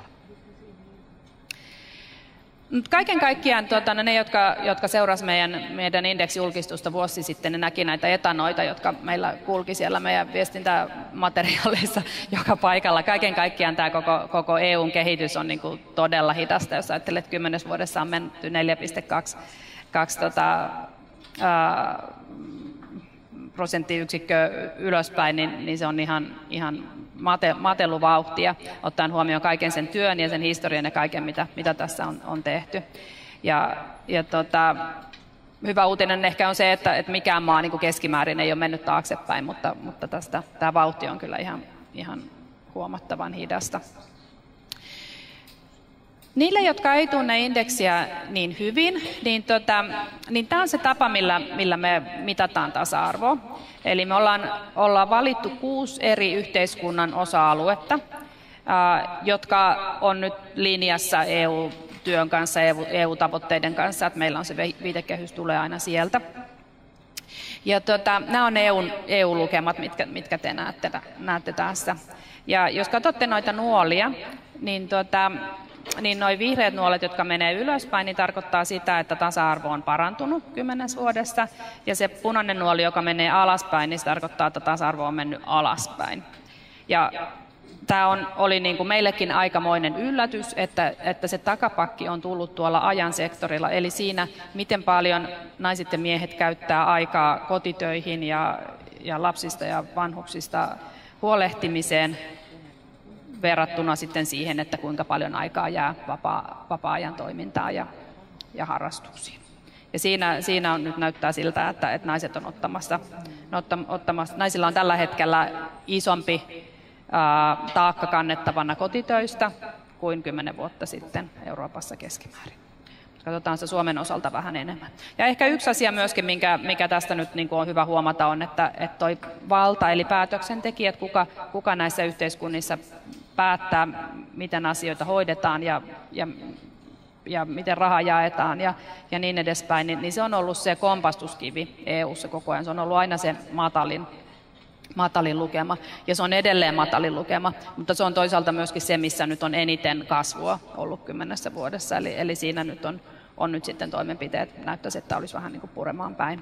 Kaiken kaikkiaan tuota, ne, jotka, jotka seurasivat meidän, meidän indeksijulkistusta vuosi sitten, ne näki näitä etanoita, jotka meillä kulki siellä meidän viestintämateriaaleissa joka paikalla. Kaiken kaikkiaan tämä koko, koko E U:n kehitys on niin kuin todella hidasta. Jos ajattelet, että kymmenessä vuodessa on menty neljä pilkku kaksi tota, ää, prosenttiyksikköä ylöspäin, niin, niin se on ihan, ihan mate, mateluvauhtia, ottaen huomioon kaiken sen työn ja sen historian ja kaiken, mitä, mitä tässä on, on tehty. Ja, ja tota, hyvä uutinen ehkä on se, että, että mikään maa niin kuin keskimäärin ei ole mennyt taaksepäin, mutta, mutta tästä, tämä vauhti on kyllä ihan, ihan huomattavan hidasta. Niille, jotka ei tunne indeksiä niin hyvin, niin, tota, niin tämä on se tapa, millä, millä me mitataan tasa-arvoa. Eli me ollaan, ollaan valittu kuusi eri yhteiskunnan osa-aluetta, ää, jotka on nyt linjassa E U-työn kanssa, E U-tavoitteiden kanssa, että meillä on se viitekehys tulee aina sieltä. Ja tota, nämä on E U-lukemat, mitkä, mitkä te näette, näette tässä. Ja jos katsotte noita nuolia, niin tota, niin nuo vihreät nuolet, jotka menee ylöspäin, niin tarkoittaa sitä, että tasa-arvo on parantunut kymmenessä vuodessa. Ja se punainen nuoli, joka menee alaspäin, niin se tarkoittaa, että tasa-arvo on mennyt alaspäin. Ja tämä on, oli niin kuin meillekin aikamoinen yllätys, että, että se takapakki on tullut tuolla ajan sektorilla. Eli siinä, miten paljon naiset ja miehet käyttää aikaa kotitöihin ja, ja lapsista ja vanhuksista huolehtimiseen, verrattuna sitten siihen, että kuinka paljon aikaa jää vapaa, vapaa-ajan toimintaan ja, ja harrastuksiin. Ja siinä, siinä on, nyt näyttää siltä, että, että naiset on ottamassa, ottamassa, naisilla on tällä hetkellä isompi ää, taakka kannettavana kotitöistä kuin kymmenen vuotta sitten Euroopassa keskimäärin. Katsotaan se Suomen osalta vähän enemmän. Ja ehkä yksi asia myöskin, minkä, mikä tästä nyt niin kuin on hyvä huomata, on, että, että toi valta eli päätöksentekijät, kuka, kuka näissä yhteiskunnissa päättää, miten asioita hoidetaan ja, ja, ja miten raha jaetaan ja, ja niin edespäin, niin, niin se on ollut se kompastuskivi E U:ssa koko ajan. Se on ollut aina se matalin, matalin lukema ja se on edelleen matalin lukema, mutta se on toisaalta myöskin se, missä nyt on eniten kasvua ollut kymmenessä vuodessa. Eli, eli siinä nyt on, on nyt sitten toimenpiteet, näyttäisi, että olisi vähän niin kuin puremaan päin.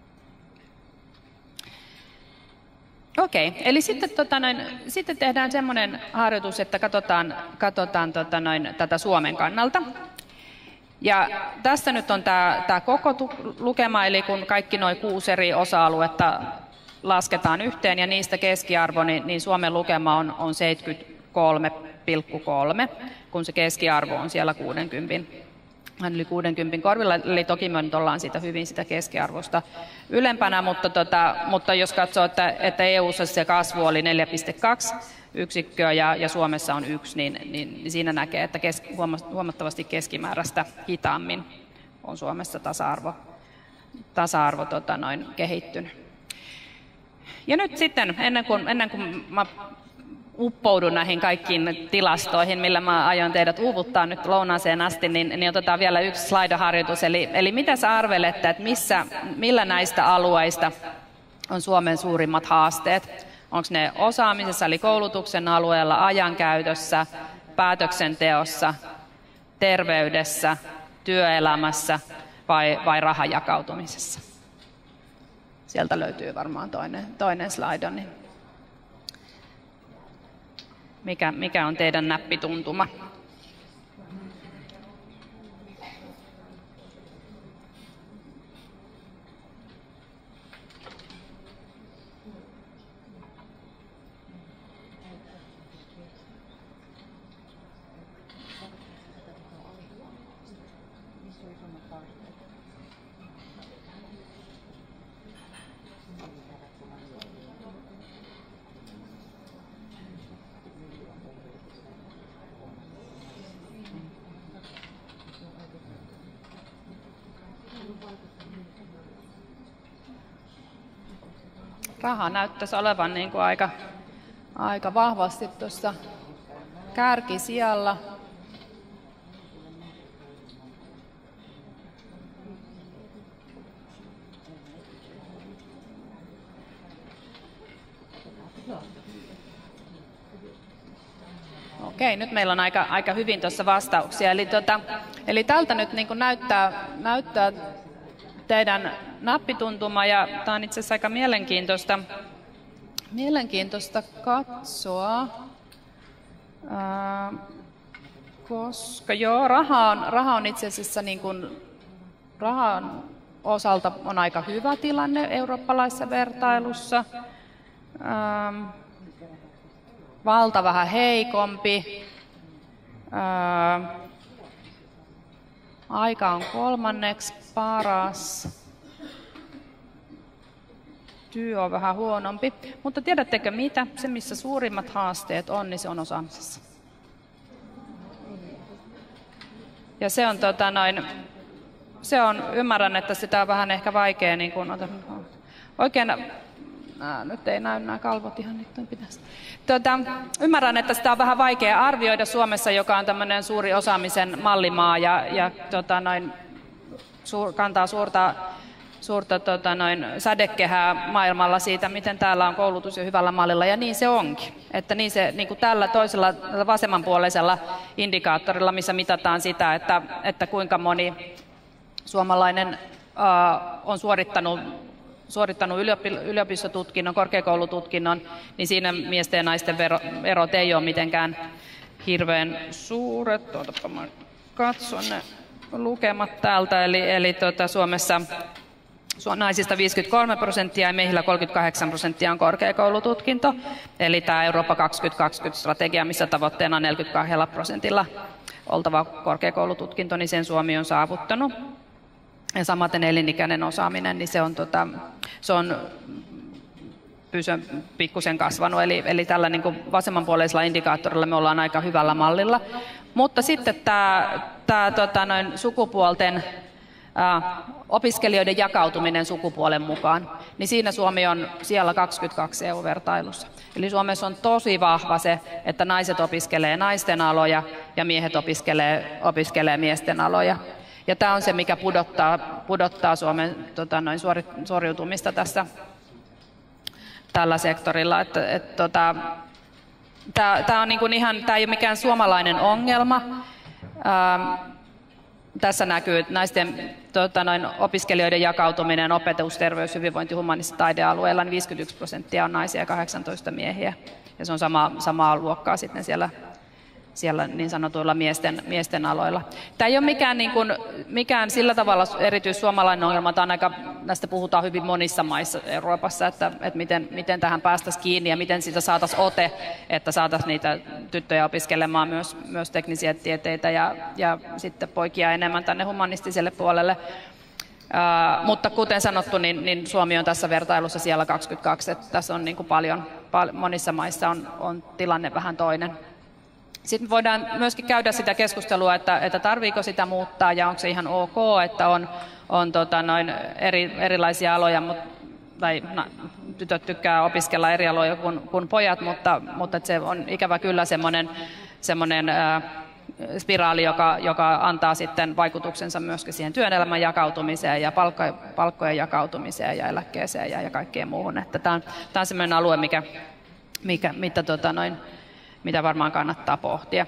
Okei, eli sitten, tota noin, sitten tehdään semmoinen harjoitus, että katsotaan, katsotaan tota noin, tätä Suomen kannalta. Ja tässä nyt on tämä, tämä koko lukema, eli kun kaikki nuo kuusi eri osa-aluetta lasketaan yhteen ja niistä keskiarvo, niin, niin Suomen lukema on, on seitsemänkymmentäkolme pilkku kolme, kun se keskiarvo on siellä kuusikymmentä. Yli kuusikymmentä korvilla, eli toki me nyt ollaan siitä hyvin sitä keskiarvosta ylempänä, mutta, tota, mutta jos katsoo, että, että E U:ssa se kasvu oli neljä pilkku kaksi yksikköä ja, ja Suomessa on yksi, niin, niin siinä näkee, että kes, huomattavasti keskimääräistä hitaammin on Suomessa tasa-arvo, tasa-arvo tota, noin, kehittynyt. Ja nyt sitten, ennen kuin, ennen kuin mä uppoudun näihin kaikkiin tilastoihin, millä mä aion teidät uuvuttaa nyt lounaaseen asti, niin, niin otetaan vielä yksi slaidaharjoitus. Eli, eli mitä sä arvelette, että missä, millä näistä alueista on Suomen suurimmat haasteet? Onko ne osaamisessa, eli koulutuksen alueella, ajankäytössä, päätöksenteossa, terveydessä, työelämässä vai, vai rahan jakautumisessa? Sieltä löytyy varmaan toinen, toinen slaida. Niin mikä, mikä on teidän näppituntuma? raha näyttäisi olevan niin kuin aika, aika vahvasti tuossa kärkisijalla. Okei, nyt meillä on aika, aika hyvin tuossa vastauksia. Eli, tota, eli tältä nyt niin kuin näyttää, näyttää teidän nappituntuma, ja tämä on itse asiassa aika mielenkiintoista, mielenkiintoista katsoa, Ää, koska joo, raha on, raha on itse asiassa niin kuin, rahan osalta on aika hyvä tilanne eurooppalaisessa vertailussa. Ää, valta vähän heikompi. Ää, aika on kolmanneksi paras. Työ on vähän huonompi. Mutta tiedättekö mitä? Se, missä suurimmat haasteet on, niin se on osaamisessa. Ja se on, tota, noin, se on, ymmärrän, että sitä on vähän ehkä vaikea, niin kun, oikein, nää, nyt ei näy nämä kalvot ihan nyt pitäisi. Tota, ymmärrän, että sitä on vähän vaikea arvioida Suomessa, joka on tämmöinen suuri osaamisen mallimaa ja, ja tota, noin, suur, kantaa suurta, suurta tota, noin, sädekehää maailmalla siitä, miten täällä on koulutus jo hyvällä mallilla, ja niin se onkin. Että niin se, niin kuin tällä toisella vasemmanpuoleisella indikaattorilla, missä mitataan sitä, että, että kuinka moni suomalainen uh, on suorittanut suorittanut yliopistotutkinnon, korkeakoulututkinnon, niin siinä miesten ja naisten vero, erot ei ole mitenkään hirveän suuret. Ootapa mä katson ne lukemat täältä. Eli, eli tuota, Suomessa naisista viisikymmentäkolme prosenttia ja miehillä kolmekymmentäkahdeksan prosenttia on korkeakoulututkinto. Eli tämä Eurooppa kaksituhattakaksikymmentä-strategia, missä tavoitteena on neljäkymmentäkaksi prosentilla oltava korkeakoulututkinto, niin sen Suomi on saavuttanut. Ja samaten elinikäinen osaaminen, niin se on, tota, se on pysyn pikkusen kasvanut. Eli, eli tällä niin kuin vasemmanpuoleisella indikaattorilla me ollaan aika hyvällä mallilla. Mutta sitten tämä, tämä tota, noin sukupuolten ää, opiskelijoiden jakautuminen sukupuolen mukaan, niin siinä Suomi on siellä kaksikymmentäkaksi E U-vertailussa. Eli Suomessa on tosi vahva se, että naiset opiskelee naisten aloja ja miehet opiskelee, opiskelee miesten aloja. Ja tämä on se, mikä pudottaa, pudottaa Suomen tota, noin suori, suoriutumista tässä tällä sektorilla. Että, et, tota, tämä on niin kuin ihan, tämä ei ole mikään suomalainen ongelma. Ähm, tässä näkyy naisten tota, noin, opiskelijoiden jakautuminen opetus, terveys, hyvinvointi, humanistisilla taidealueilla, niin viisikymmentäyksi prosenttia on naisia ja kahdeksantoista miehiä. Ja se on sama, samaa luokkaa sitten siellä. siellä niin sanotuilla miesten, miesten aloilla. Tämä ei ole mikään, niin kuin, mikään sillä tavalla erityissuomalainen ongelma, tämä on aika, näistä puhutaan hyvin monissa maissa Euroopassa, että, että miten, miten tähän päästäisiin kiinni ja miten siitä saataisiin ote, että saataisiin niitä tyttöjä opiskelemaan myös, myös teknisiä tieteitä ja, ja sitten poikia enemmän tänne humanistiselle puolelle. Uh, mutta kuten sanottu, niin, niin Suomi on tässä vertailussa siellä kaksikymmentäkaksi, että tässä on niin kuin paljon, paljon, monissa maissa on, on tilanne vähän toinen. Sitten voidaan myöskin käydä sitä keskustelua, että, että tarviiko sitä muuttaa ja onko se ihan ok, että on, on tota noin eri, erilaisia aloja, mutta, tai na, tytöt tykkää opiskella eri aloja kuin, kuin pojat, mutta, mutta se on ikävä kyllä semmoinen, semmoinen ää, spiraali, joka, joka antaa sitten vaikutuksensa myöskin siihen työelämän jakautumiseen ja palkko, palkkojen jakautumiseen ja eläkkeeseen ja, ja kaikkeen muuhun. Että tämä on, tämä on semmoinen alue, mikä, mikä, mitä tota noin, mitä varmaan kannattaa pohtia.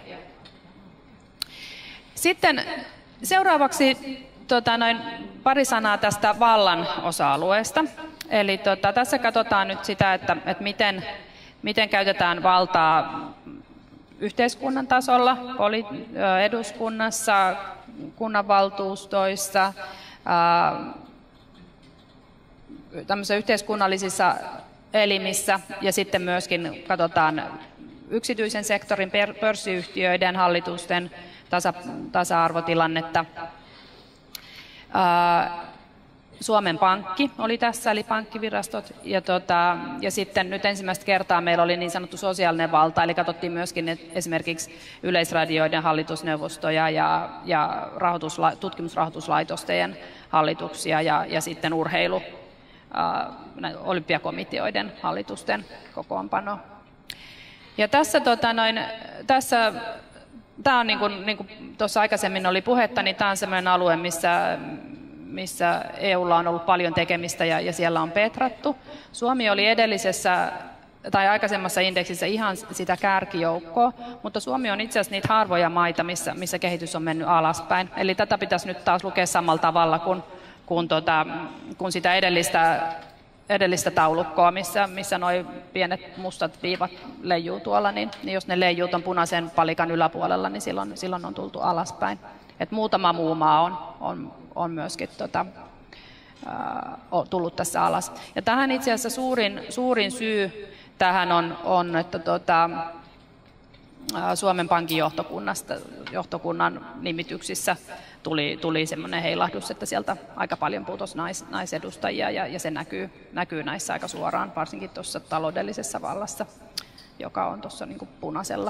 Sitten seuraavaksi tota, noin, pari sanaa tästä vallan osa-alueesta. Eli tota, tässä katsotaan nyt sitä, että, että miten, miten käytetään valtaa yhteiskunnan tasolla, eduskunnassa, kunnanvaltuustoissa, tämmöisissä yhteiskunnallisissa elimissä ja sitten myöskin katsotaan yksityisen sektorin pörssiyhtiöiden hallitusten tasa, tasa-arvotilannetta. Suomen Pankki oli tässä, eli pankkivirastot, ja, tota, ja sitten nyt ensimmäistä kertaa meillä oli niin sanottu sosiaalinen valta, eli katsottiin myöskin esimerkiksi yleisradioiden hallitusneuvostoja ja, ja rahoitusla, tutkimusrahoituslaitosten hallituksia ja, ja sitten urheilu, olympiakomiteoiden hallitusten kokoonpano. Ja tässä, tota, noin, tässä tämä on niin kuin, niin kuin tuossa aikaisemmin oli puhetta, niin tämä on sellainen alue, missä, missä E U:lla on ollut paljon tekemistä ja, ja siellä on petrattu. Suomi oli edellisessä tai aikaisemmassa indeksissä ihan sitä kärkijoukkoa, mutta Suomi on itse asiassa niitä harvoja maita, missä, missä kehitys on mennyt alaspäin. Eli tätä pitäisi nyt taas lukea samalla tavalla kuin, kuin, tota, kuin sitä edellistä, edellistä taulukkoa, missä, missä nuo pienet mustat viivat leijuu tuolla, niin, niin jos ne leijuu tuon punaisen palikan yläpuolella, niin silloin, silloin on tultu alaspäin. Et muutama muu maa on, on, on myöskin tota, ää, tullut tässä alas. Ja tähän itse asiassa suurin, suurin syy tähän on, on että tota, Suomen Pankin johtokunnasta, johtokunnan nimityksissä tuli, tuli semmoinen heilahdus, että sieltä aika paljon putosi nais, naisedustajia ja, ja se näkyy, näkyy näissä aika suoraan, varsinkin tuossa taloudellisessa vallassa, joka on tuossa niin kuin punaisella.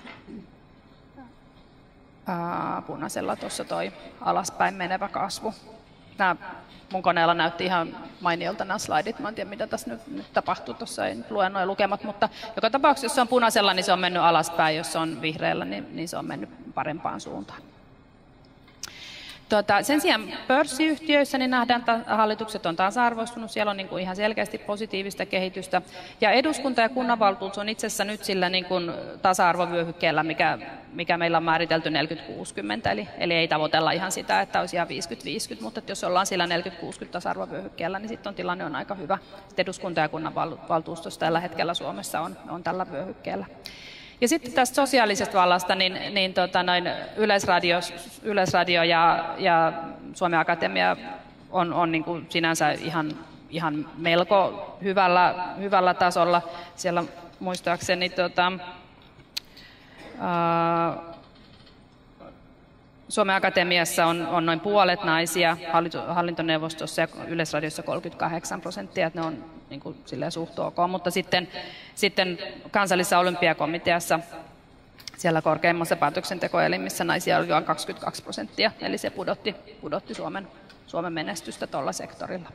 Ää, punaisella tuossa toi alaspäin menevä kasvu. Nämä mun koneella näytti ihan mainiolta nämä slaidit. Mä en tiedä, mitä tässä nyt, nyt tapahtuu. Tuossa ei nyt lue nuo lukemat, mutta joka tapauksessa, jos se on punaisella, niin se on mennyt alaspäin. Jos se on vihreällä, niin, niin se on mennyt parempaan suuntaan. Tuota, sen sijaan pörssiyhtiöissä niin nähdään, että hallitukset on tasa-arvoistunut, siellä on niin kuin ihan selkeästi positiivista kehitystä. Ja eduskunta ja kunnanvaltuutus on itse asiassa nyt sillä niin kuin tasa-arvovyöhykkeellä, mikä, mikä meillä on määritelty neljäkymmentä kuusikymmentä, eli, eli ei tavoitella ihan sitä, että olisi ihan viisikymmentä viisikymmentä, mutta jos ollaan sillä neljäkymmentä kuusikymmentä tasa-arvovyöhykkeellä, niin sitten on tilanne on aika hyvä. Sitten eduskunta ja kunnanvaltuustossa tällä hetkellä Suomessa on, on tällä vyöhykkeellä. Ja sitten tästä sosiaalisesta vallasta, niin, niin tota, noin Yleisradio, Yleisradio ja, ja Suomen Akatemia on, on niin kuin sinänsä ihan, ihan melko hyvällä, hyvällä tasolla. Siellä muistaakseni tota, ää, Suomen Akatemiassa on, on noin puolet naisia, hallintoneuvostossa ja Yleisradiossa kolmekymmentäkahdeksan prosenttia, että ne on niin kuin silleen suht ok, mutta sitten, sitten kansallisessa olympiakomiteassa siellä korkeimmassa päätöksentekoelimissä naisia oli vain kaksikymmentäkaksi prosenttia, eli se pudotti, pudotti Suomen, Suomen menestystä tuolla sektorilla.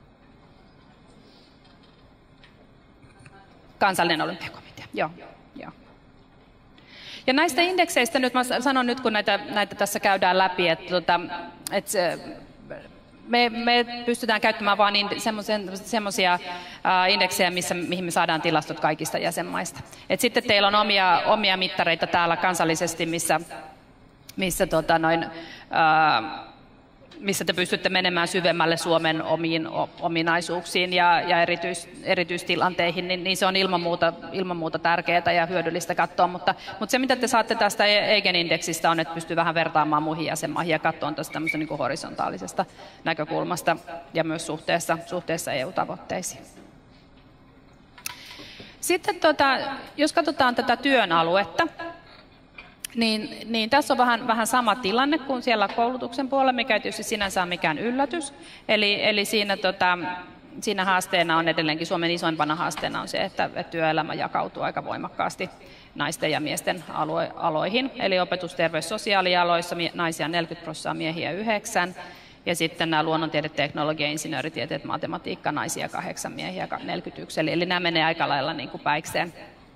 Kansallinen olympiakomitea, joo. joo. Ja näistä indekseistä nyt mä sanon nyt, kun näitä, näitä tässä käydään läpi, että, tota, että se, me, me pystytään käyttämään vain semmoisia indeksejä, missä, mihin me saadaan tilastot kaikista jäsenmaista. Et sitten teillä on omia, omia mittareita täällä kansallisesti, missä, missä, tota noin, ää, missä te pystytte menemään syvemmälle Suomen omiin ominaisuuksiin ja, ja erityis, erityistilanteihin, niin, niin se on ilman muuta, ilman muuta tärkeää ja hyödyllistä katsoa. Mutta, mutta se, mitä te saatte tästä Eigen-indeksistä, on, että pystyy vähän vertaamaan muihin jäsenmaihin ja katsoa tästä tämmöistä niin kuin horisontaalisesta näkökulmasta ja myös suhteessa, suhteessa E U-tavoitteisiin. Sitten tota, jos katsotaan tätä työn aluetta, Niin, niin tässä on vähän, vähän sama tilanne kuin siellä koulutuksen puolella, mikä ei tietysti sinänsä ole mikään yllätys. Eli, eli siinä, tota, siinä haasteena on edelleenkin, Suomen isoimpana haasteena on se, että, että työelämä jakautuu aika voimakkaasti naisten ja miesten alue, aloihin. Eli opetus-, terveys-, sosiaalialoissa naisia neljäkymmentä prosenttia, miehiä yhdeksän. Ja sitten nämä luonnontiede, teknologia, insinööritieteet, matematiikka, naisia kahdeksan, miehiä neljäkymmentäyksi. Eli, eli nämä menee aika lailla niin kuin päikseen.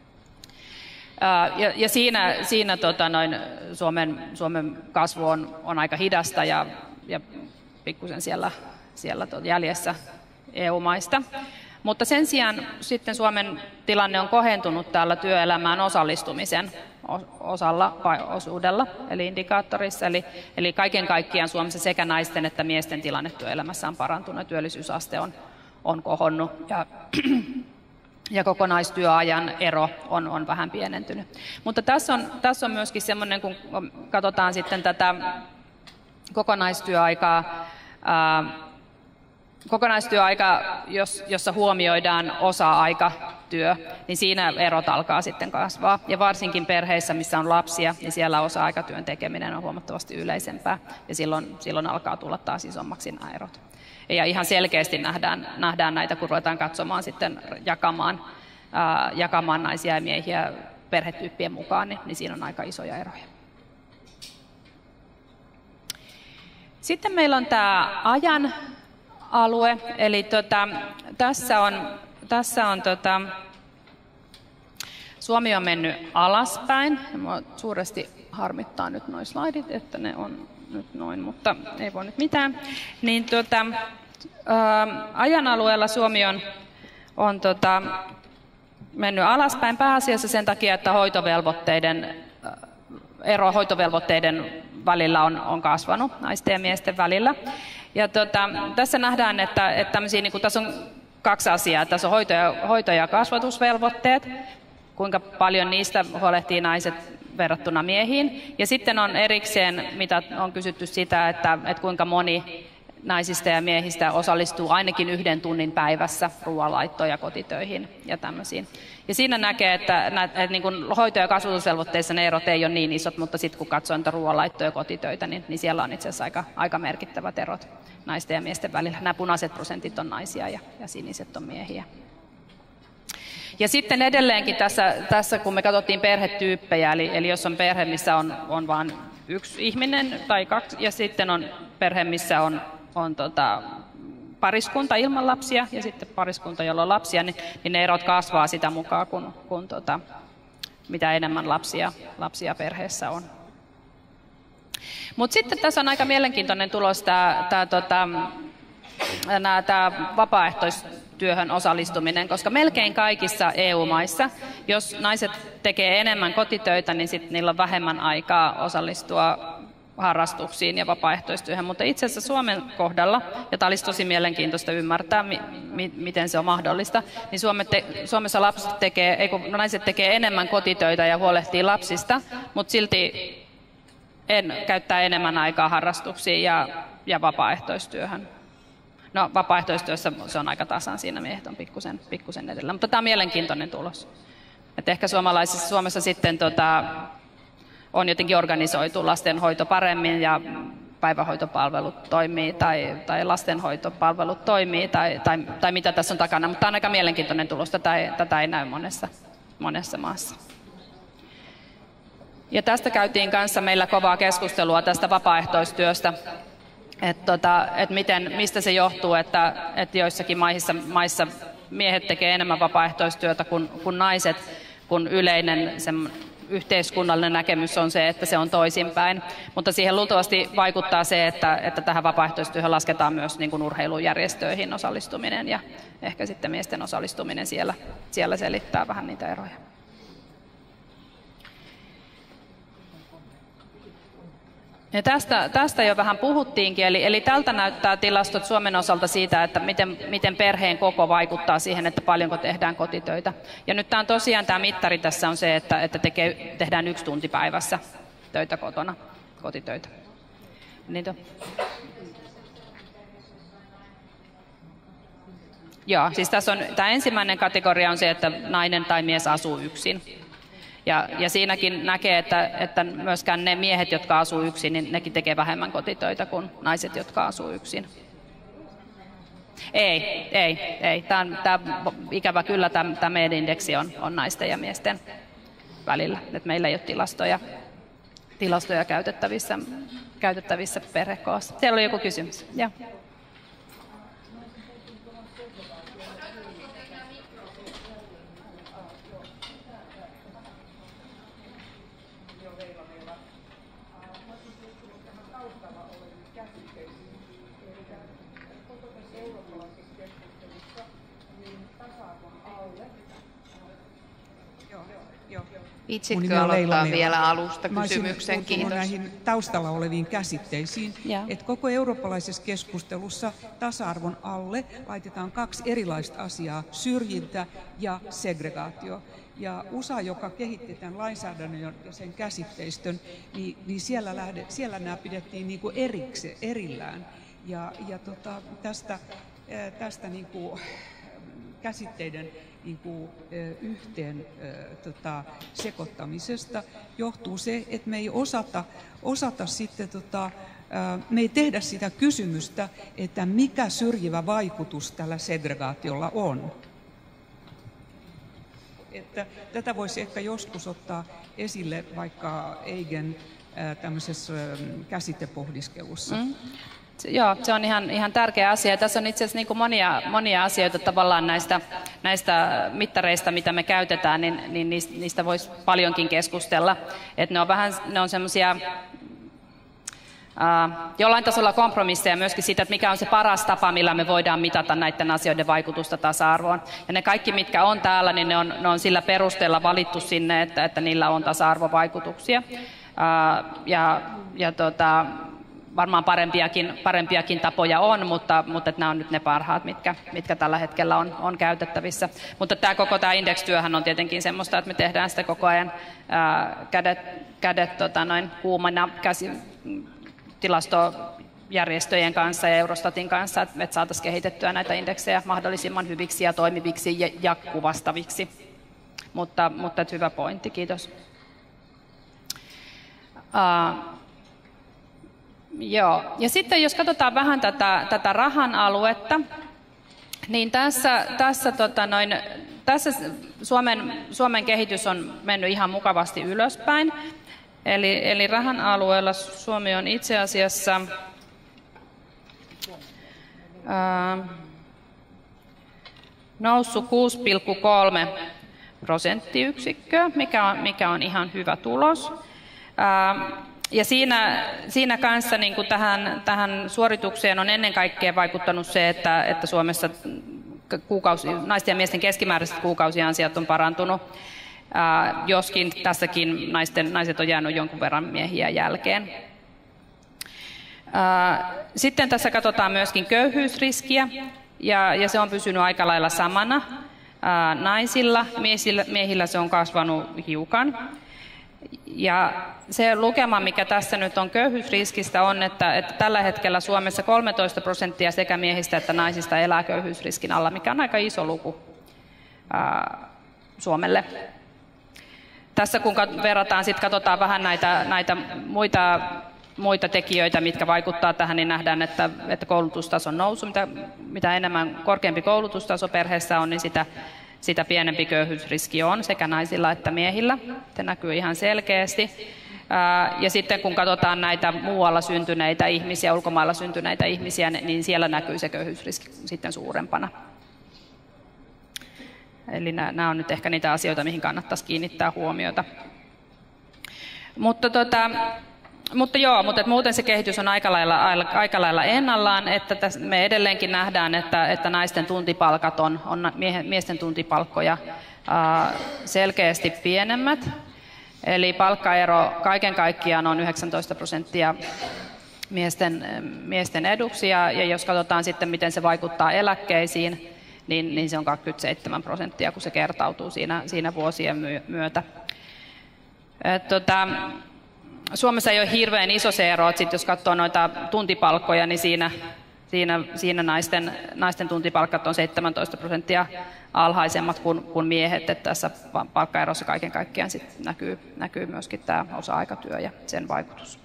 Ja, ja siinä, siinä tota, noin, Suomen, Suomen kasvu on, on aika hidasta ja, ja pikkusen siellä, siellä jäljessä E U-maista. Mutta sen sijaan sitten Suomen tilanne on kohentunut täällä työelämään osallistumisen osalla, osuudella, eli indikaattorissa. Eli, eli kaiken kaikkiaan Suomessa sekä naisten että miesten tilanne työelämässä on parantunut ja työllisyysaste on, on kohonnut. Ja, ja kokonaistyöajan ero on, on vähän pienentynyt. Mutta tässä on, tässä on myöskin semmoinen, kun katsotaan sitten tätä kokonaistyöaikaa, ää, kokonaistyöaika, jos, jossa huomioidaan osa-aikatyö, niin siinä erot alkaa sitten kasvaa. Ja varsinkin perheissä, missä on lapsia, niin siellä osa-aikatyön tekeminen on huomattavasti yleisempää. Ja silloin, silloin alkaa tulla taas isommaksi nämä erot. Ja ihan selkeästi nähdään, nähdään näitä, kun ruvetaan katsomaan sitten jakamaan, ää, jakamaan naisia ja miehiä perhetyyppien mukaan, niin, niin siinä on aika isoja eroja. Sitten meillä on tämä ajan, alue. Eli tota, tässä on, tässä on tota, Suomi on mennyt alaspäin. Mua suuresti harmittaa nyt nuo slaidit, että ne on nyt noin, mutta ei voi nyt mitään. Niin tota, ää, ajan alueella Suomi on, on tota, mennyt alaspäin pääasiassa sen takia, että hoitovelvoitteiden, ero hoitovelvoitteiden välillä on, on kasvanut, naisten ja miesten välillä. Ja tota, tässä nähdään, että, että niin kuin, tässä on kaksi asiaa. Tässä on hoito- ja, hoito- ja kasvatusvelvoitteet, kuinka paljon niistä huolehtii naiset verrattuna miehiin. Ja sitten on erikseen, mitä on kysytty sitä, että, että kuinka moni naisista ja miehistä osallistuu ainakin yhden tunnin päivässä ruoanlaittoon ja kotitöihin ja tämmöisiin. Ja siinä näkee, että, että niin kuin hoito- ja kasvatusvelvoitteissa ne erot ei ole niin isot, mutta sitten kun katsoo niitä ruoanlaittoja ja kotitöitä, niin, niin siellä on itse asiassa aika, aika merkittävät erot naisten ja miesten välillä. Nämä punaiset prosentit on naisia ja, ja siniset on miehiä. Ja sitten edelleenkin tässä, tässä kun me katsottiin perhetyyppejä, eli, eli jos on perhe, missä on, on vain yksi ihminen tai kaksi, ja sitten on perhe, missä on, on tota, pariskunta ilman lapsia ja sitten pariskunta, jolla on lapsia, niin, niin ne erot kasvaa sitä mukaan, kun, kun tota, mitä enemmän lapsia, lapsia perheessä on. Mutta sitten tässä on aika mielenkiintoinen tulos tämä, tämä, tota, tämä vapaaehtoistyöhön osallistuminen, koska melkein kaikissa E U-maissa, jos naiset tekee enemmän kotitöitä, niin sitten niillä on vähemmän aikaa osallistua harrastuksiin ja vapaaehtoistyöhön, mutta itse asiassa Suomen kohdalla, ja tämä olisi tosi mielenkiintoista ymmärtää, mi- mi- miten se on mahdollista, niin Suome te- Suomessa lapset tekee, ei kun naiset tekee enemmän kotitöitä ja huolehtii lapsista, mutta silti en käyttää enemmän aikaa harrastuksiin ja, ja vapaaehtoistyöhön. No vapaaehtoistyössä se on aika tasan, siinä miehet on pikkusen, pikkusen edellä, mutta tämä on mielenkiintoinen tulos. Et ehkä suomalaisessa Suomessa sitten tota, on jotenkin organisoitu lastenhoito paremmin ja päivähoitopalvelut toimii tai, tai lastenhoitopalvelut toimii tai, tai, tai mitä tässä on takana, mutta tämä on aika mielenkiintoinen tulos, tätä ei, tätä ei näy monessa, monessa maassa. Ja tästä käytiin kanssa meillä kovaa keskustelua tästä vapaaehtoistyöstä, että tota, et miten, mistä se johtuu, että, että joissakin maissa, maissa miehet tekee enemmän vapaaehtoistyötä kuin, kuin naiset, kun yleinen sen yhteiskunnallinen näkemys on se, että se on toisinpäin. Mutta siihen luultavasti vaikuttaa se, että, että tähän vapaaehtoistyöhön lasketaan myös niin kuin urheilujärjestöihin osallistuminen ja ehkä sitten miesten osallistuminen siellä, siellä selittää vähän niitä eroja. Ja tästä, tästä jo vähän puhuttiinkin, eli, eli tältä näyttää tilastot Suomen osalta siitä, että miten, miten perheen koko vaikuttaa siihen, että paljonko tehdään kotitöitä. Ja nyt tämä on tosiaan tämä mittari tässä on se, että, että tekee, tehdään yksi tunti päivässä töitä kotona, kotitöitä. Niin to. Joo, siis tässä on, tämä ensimmäinen kategoria on se, että nainen tai mies asuu yksin. Ja, ja siinäkin näkee, että, että myöskään ne miehet, jotka asuu yksin, niin nekin tekee vähemmän kotitöitä kuin naiset, jotka asuu yksin. Ei, ei, ei. Tämä, tämä, ikävä kyllä tämä, tämä meidän indeksi on, on naisten ja miesten välillä. Et meillä ei ole tilastoja, tilastoja käytettävissä, käytettävissä perhekoossa. Siellä oli joku kysymys. Ja. Itsekö aloittaa vielä alusta kysymyksen? Kiitos. Näihin taustalla oleviin käsitteisiin, yeah. että koko eurooppalaisessa keskustelussa tasa-arvon alle laitetaan kaksi erilaista asiaa, syrjintä ja segregaatio. Ja U S A, joka kehitti tämän lainsäädännön ja sen käsitteistön, niin, niin siellä, lähde, siellä nämä pidettiin niin kuin erikse, erillään. Ja, ja tota, tästä, tästä niin kuin käsitteiden niin kuin, yhteen tota, sekoittamisesta johtuu se, että me ei osata, osata sitten, tota, me ei tehdä sitä kysymystä, että mikä syrjivä vaikutus tällä segregaatiolla on. Että tätä voisi ehkä joskus ottaa esille vaikka Eigen tämmöisessä käsitepohdiskelussa. Mm. Joo, se on ihan, ihan tärkeä asia. Tässä on itse asiassa niin kuin monia, monia asioita tavallaan näistä, näistä mittareista, mitä me käytetään, niin, niin niistä voisi paljonkin keskustella. Et ne on vähän, ne on semmoisia Uh, jollain tasolla kompromisseja myöskin siitä, että mikä on se paras tapa, millä me voidaan mitata näiden asioiden vaikutusta tasa-arvoon. Ja ne kaikki, mitkä on täällä, niin ne on, ne on sillä perusteella valittu sinne, että, että niillä on tasa-arvovaikutuksia. Uh, ja ja tota, varmaan parempiakin, parempiakin tapoja on, mutta, mutta että nämä on nyt ne parhaat, mitkä, mitkä tällä hetkellä on, on käytettävissä. Mutta tämä koko tämä indekstyöhän on tietenkin semmoista, että me tehdään sitä koko ajan uh, kädet, kädet tota, noin kuumana käsi, tilastojärjestöjen kanssa ja Eurostatin kanssa, että saataisiin kehitettyä näitä indeksejä mahdollisimman hyviksi ja toimiviksi ja, ja kuvastaviksi. Mutta, mutta hyvä pointti, kiitos. Uh, joo. Ja sitten jos katsotaan vähän tätä, tätä rahan aluetta, niin tässä, tässä, tota noin, tässä Suomen, Suomen kehitys on mennyt ihan mukavasti ylöspäin. Eli, eli rahan alueella Suomi on itse asiassa ää, noussut kuusi pilkku kolme prosenttiyksikköä, mikä on, mikä on ihan hyvä tulos. Ää, ja siinä, siinä kanssa niin kuin tähän, tähän suoritukseen on ennen kaikkea vaikuttanut se, että, että Suomessa kuukausi, naisten ja miesten keskimääräiset kuukausiansiat on parantunut. Uh, joskin tässäkin naisten, naiset on jäänyt jonkun verran miehiä jälkeen. Uh, sitten tässä katsotaan myöskin köyhyysriskiä, ja, ja se on pysynyt aika lailla samana uh, naisilla. Miehillä, miehillä se on kasvanut hiukan. Ja se lukema, mikä tässä nyt on köyhyysriskistä, on, että, että tällä hetkellä Suomessa kolmetoista prosenttia sekä miehistä että naisista elää köyhyysriskin alla, mikä on aika iso luku uh, Suomelle. Tässä kun verrataan, sitten katsotaan vähän näitä, näitä muita, muita tekijöitä, mitkä vaikuttaa tähän, niin nähdään, että, että koulutustason nousu, mitä, mitä enemmän korkeampi koulutustaso perheessä on, niin sitä, sitä pienempi köyhyysriski on sekä naisilla että miehillä. Se näkyy ihan selkeästi. Ja sitten kun katsotaan näitä muualla syntyneitä ihmisiä, ulkomailla syntyneitä ihmisiä, niin siellä näkyy se köyhyysriski sitten suurempana. Eli nämä on nyt ehkä niitä asioita, mihin kannattaisi kiinnittää huomiota. Mutta, tota, mutta joo, mutta muuten se kehitys on aika lailla, aika lailla ennallaan, että tässä me edelleenkin nähdään, että, että naisten tuntipalkat on, on miesten tuntipalkkoja ää, selkeästi pienemmät. Eli palkkaero kaiken kaikkiaan on yhdeksäntoista prosenttia miesten, miesten eduksi, ja, ja jos katsotaan sitten, miten se vaikuttaa eläkkeisiin, Niin, niin se on kaksikymmentäseitsemän prosenttia, kun se kertautuu siinä, siinä vuosien myötä. Et, tota, Suomessa ei ole hirveän iso se ero, että sit jos katsoo noita tuntipalkkoja, niin siinä, siinä, siinä naisten, naisten tuntipalkkat on seitsemäntoista prosenttia alhaisemmat kuin, kuin miehet. Et tässä palkkaerossa kaiken kaikkiaan sit näkyy, näkyy myöskin tämä osa-aikatyö ja sen vaikutus.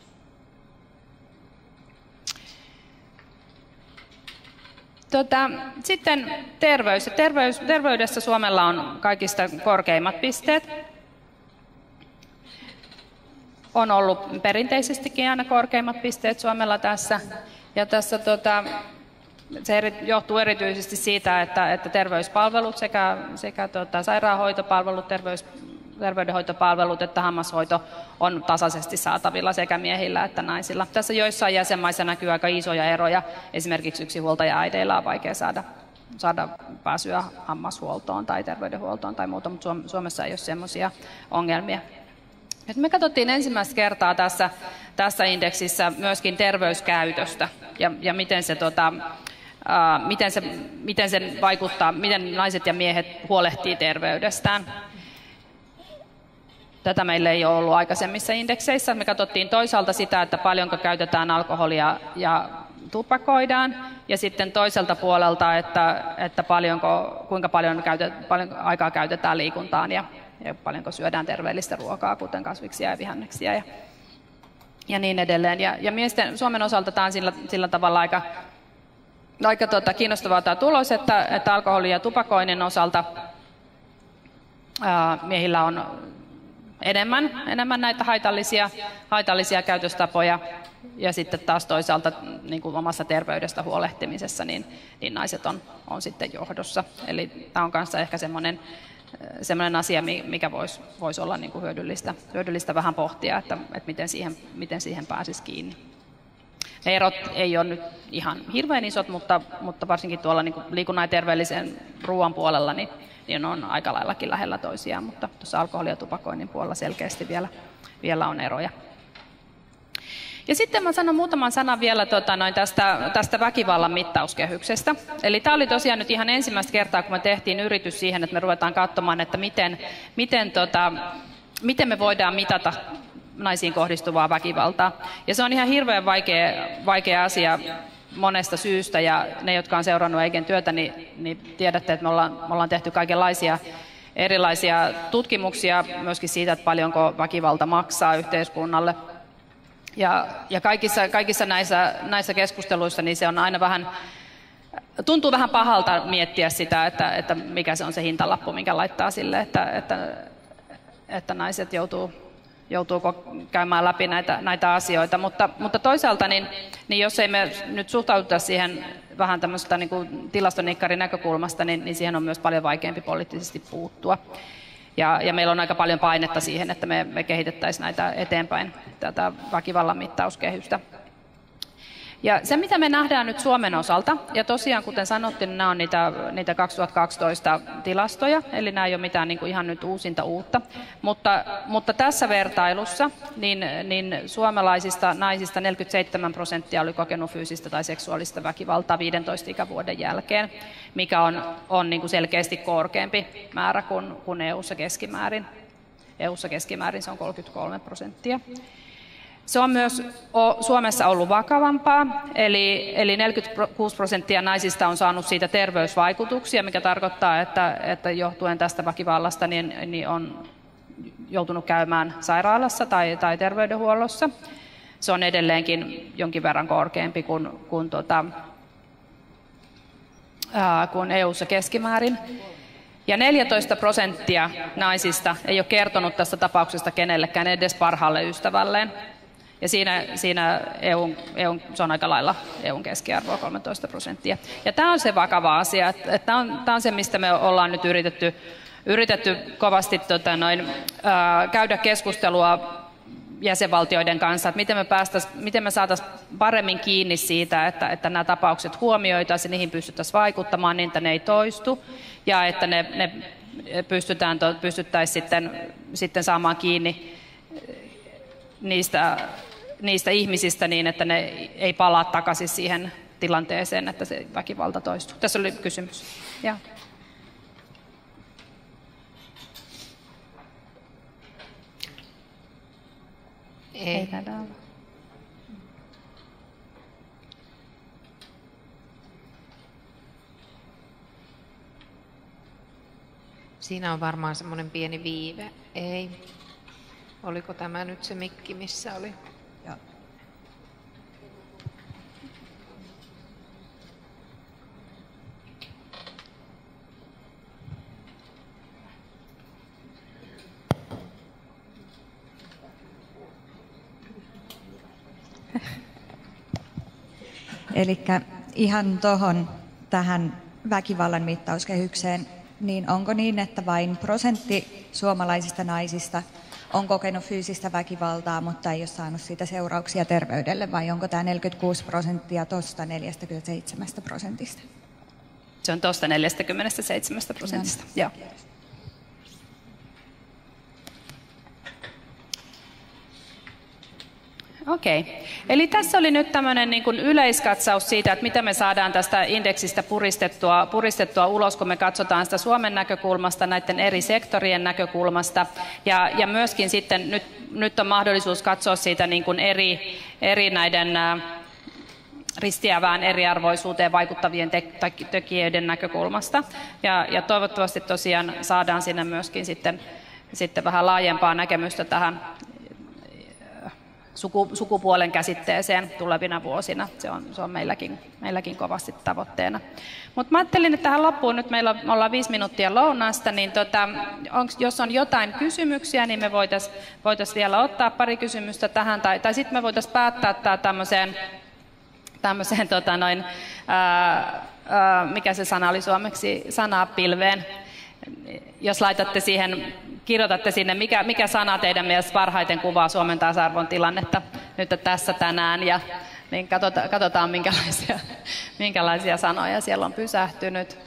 Tota, sitten terveys. terveys. Terveydessä Suomella on kaikista korkeimmat pisteet. On ollut perinteisestikin aina korkeimmat pisteet Suomella tässä. Ja tässä tota, se eri, johtuu erityisesti siitä, että, että terveyspalvelut sekä, sekä tota, sairaanhoitopalvelut, terveys, terveydenhoitopalvelut että hammashoito on tasaisesti saatavilla sekä miehillä että naisilla. Tässä joissain jäsenmaissa näkyy aika isoja eroja. Esimerkiksi yksinhuoltaja-äideillä on vaikea saada, saada pääsyä hammashuoltoon tai terveydenhuoltoon tai muuta, mutta Suomessa ei ole semmoisia ongelmia. Nyt me katsottiin ensimmäistä kertaa tässä, tässä indeksissä myöskin terveyskäytöstä ja, ja miten, se, tota, ää, miten, se, miten se vaikuttaa, miten naiset ja miehet huolehtii terveydestään. Tätä meillä ei ole ollut aikaisemmissa indekseissä. Me katsottiin toisaalta sitä, että paljonko käytetään alkoholia ja tupakoidaan, ja sitten toiselta puolelta, että, että paljonko, kuinka paljon, käytet, paljon aikaa käytetään liikuntaan ja, ja paljonko syödään terveellistä ruokaa, kuten kasviksia ja vihanneksia ja, ja niin edelleen. Ja, ja miesten, Suomen osalta tämä on sillä, sillä tavalla aika, aika tota, kiinnostavaa tämä tulos, että, että alkoholin ja tupakoinnin osalta ää, miehillä on enemmän, enemmän näitä haitallisia, haitallisia käytöstapoja. Ja sitten taas toisaalta niin kuin omassa terveydestä huolehtimisessa, niin, niin naiset on, on sitten johdossa. Eli tämä on kanssa ehkä semmoinen, semmoinen asia, mikä voisi vois olla niin kuin hyödyllistä, hyödyllistä vähän pohtia, että, että miten, siihen, miten siihen pääsisi kiinni. Erot ei ole nyt ihan hirveän isot, mutta, mutta varsinkin tuolla niin kuin liikunnan ja terveellisen ruoan puolella niin, niin on aika laillakin lähellä toisiaan, mutta tuossa alkoholi- ja tupakoinnin puolella selkeästi vielä, vielä on eroja. Ja sitten mä sanon muutaman sanan vielä tota, noin tästä, tästä väkivallan mittauskehyksestä. Eli tämä oli tosiaan nyt ihan ensimmäistä kertaa, kun me tehtiin yritys siihen, että me ruvetaan katsomaan, että miten, miten, tota, miten me voidaan mitata naisiin kohdistuvaa väkivaltaa. Ja se on ihan hirveän vaikea, vaikea asia monesta syystä, ja ne, jotka on seurannut Eiken työtä, niin, niin tiedätte, että me ollaan, me ollaan tehty kaikenlaisia erilaisia tutkimuksia myöskin siitä, että paljonko väkivalta maksaa yhteiskunnalle. Ja, ja kaikissa, kaikissa näissä, näissä keskusteluissa niin se on aina vähän, tuntuu vähän pahalta miettiä sitä, että, että mikä se on se hintalappu, minkä laittaa sille, että, että, että naiset joutuu, joutuu käymään läpi näitä, näitä asioita. Mutta, mutta toisaalta, niin, niin jos ei me nyt suhtauduta siihen vähän tämmöistä niin kuin tilastonikkarin näkökulmasta, niin, niin siihen on myös paljon vaikeampi poliittisesti puuttua. Ja, ja meillä on aika paljon painetta siihen, että me, me kehitettäisiin näitä eteenpäin, tätä väkivallan mittauskehystä. Ja se, mitä me nähdään nyt Suomen osalta, ja tosiaan kuten sanottiin, nämä on niitä, niitä kaksituhattakaksitoista tilastoja, eli nämä ei ole mitään niin kuin ihan nyt uusinta uutta, mutta, mutta tässä vertailussa niin, niin suomalaisista naisista neljäkymmentäseitsemän prosenttia oli kokenut fyysistä tai seksuaalista väkivaltaa viidentoista ikävuoden jälkeen, mikä on, on niin kuin selkeästi korkeampi määrä kuin, kuin E U:ssa keskimäärin. E U:ssa keskimäärin se on kolmekymmentäkolme prosenttia. Se on myös Suomessa ollut vakavampaa, eli, eli neljäkymmentäkuusi prosenttia naisista on saanut siitä terveysvaikutuksia, mikä tarkoittaa, että, että johtuen tästä väkivallasta niin, niin on joutunut käymään sairaalassa tai, tai terveydenhuollossa. Se on edelleenkin jonkin verran korkeampi kuin, kuin, tota, ää, kuin E U:ssa keskimäärin. Ja neljätoista prosenttia naisista ei ole kertonut tästä tapauksesta kenellekään, edes parhaalle ystävälleen. Ja siinä, siinä E U, E U, se on aika lailla E U:n keskiarvoa kolmetoista prosenttia. Ja tämä on se vakava asia, että tämä on, tämä on se, mistä me ollaan nyt yritetty, yritetty kovasti tota, noin, ää, käydä keskustelua jäsenvaltioiden kanssa, että miten me, miten me saataisiin paremmin kiinni siitä, että, että nämä tapaukset huomioitaisiin, niihin pystyttäisiin vaikuttamaan niin, että ne ei toistu, ja että ne, ne pystytään, pystyttäisiin sitten, sitten saamaan kiinni niistä, niistä ihmisistä niin, että ne ei palaa takaisin siihen tilanteeseen, että se väkivalta toistuu. Tässä oli kysymys. Ja. Ei. Ei taida olla. Siinä on varmaan semmoinen pieni viive. Ei. Oliko tämä nyt se mikki, missä oli? Ja. Eli ihan tuohon tähän väkivallan mittauskehykseen, niin onko niin, että vain prosentti suomalaisista naisista on kokenut fyysistä väkivaltaa, mutta ei ole saanut siitä seurauksia terveydelle, vai onko tämä neljäkymmentäkuusi prosenttia tuosta neljäkymmentäseitsemän prosentista? Se on tuosta neljäkymmentäseitsemän prosentista, no. Joo. Okei. Okay. Eli tässä oli nyt tämmöinen niin kuin yleiskatsaus siitä, että mitä me saadaan tästä indeksistä puristettua, puristettua ulos, kun me katsotaan sitä Suomen näkökulmasta, näiden eri sektorien näkökulmasta. Ja, ja myöskin sitten nyt, nyt on mahdollisuus katsoa siitä niin kuin eri, eri näiden ä, ristiävään eriarvoisuuteen vaikuttavien te- tekijöiden näkökulmasta. Ja, ja toivottavasti tosiaan saadaan sinne myöskin sitten, sitten vähän laajempaa näkemystä tähän suku, sukupuolen käsitteeseen tulevina vuosina. Se on, se on meilläkin, meilläkin kovasti tavoitteena. Mutta mä ajattelin, että tähän loppuun nyt meillä on, me ollaan viisi minuuttia lounaasta, niin tota, onks, jos on jotain kysymyksiä, niin me voitaisiin voitais vielä ottaa pari kysymystä tähän, tai, tai sitten me voitaisiin päättää tämä tämmöiseen, tämmöiseen tota noin, ää, ää, mikä se sana oli suomeksi, sanapilveen. Jos laitatte siihen, kirjoitatte sinne, mikä, mikä sana teidän mielestä parhaiten kuvaa Suomen tasa-arvon tilannetta nyt tässä tänään, ja niin katsotaan, katsotaan minkälaisia, minkälaisia sanoja siellä on pysähtynyt.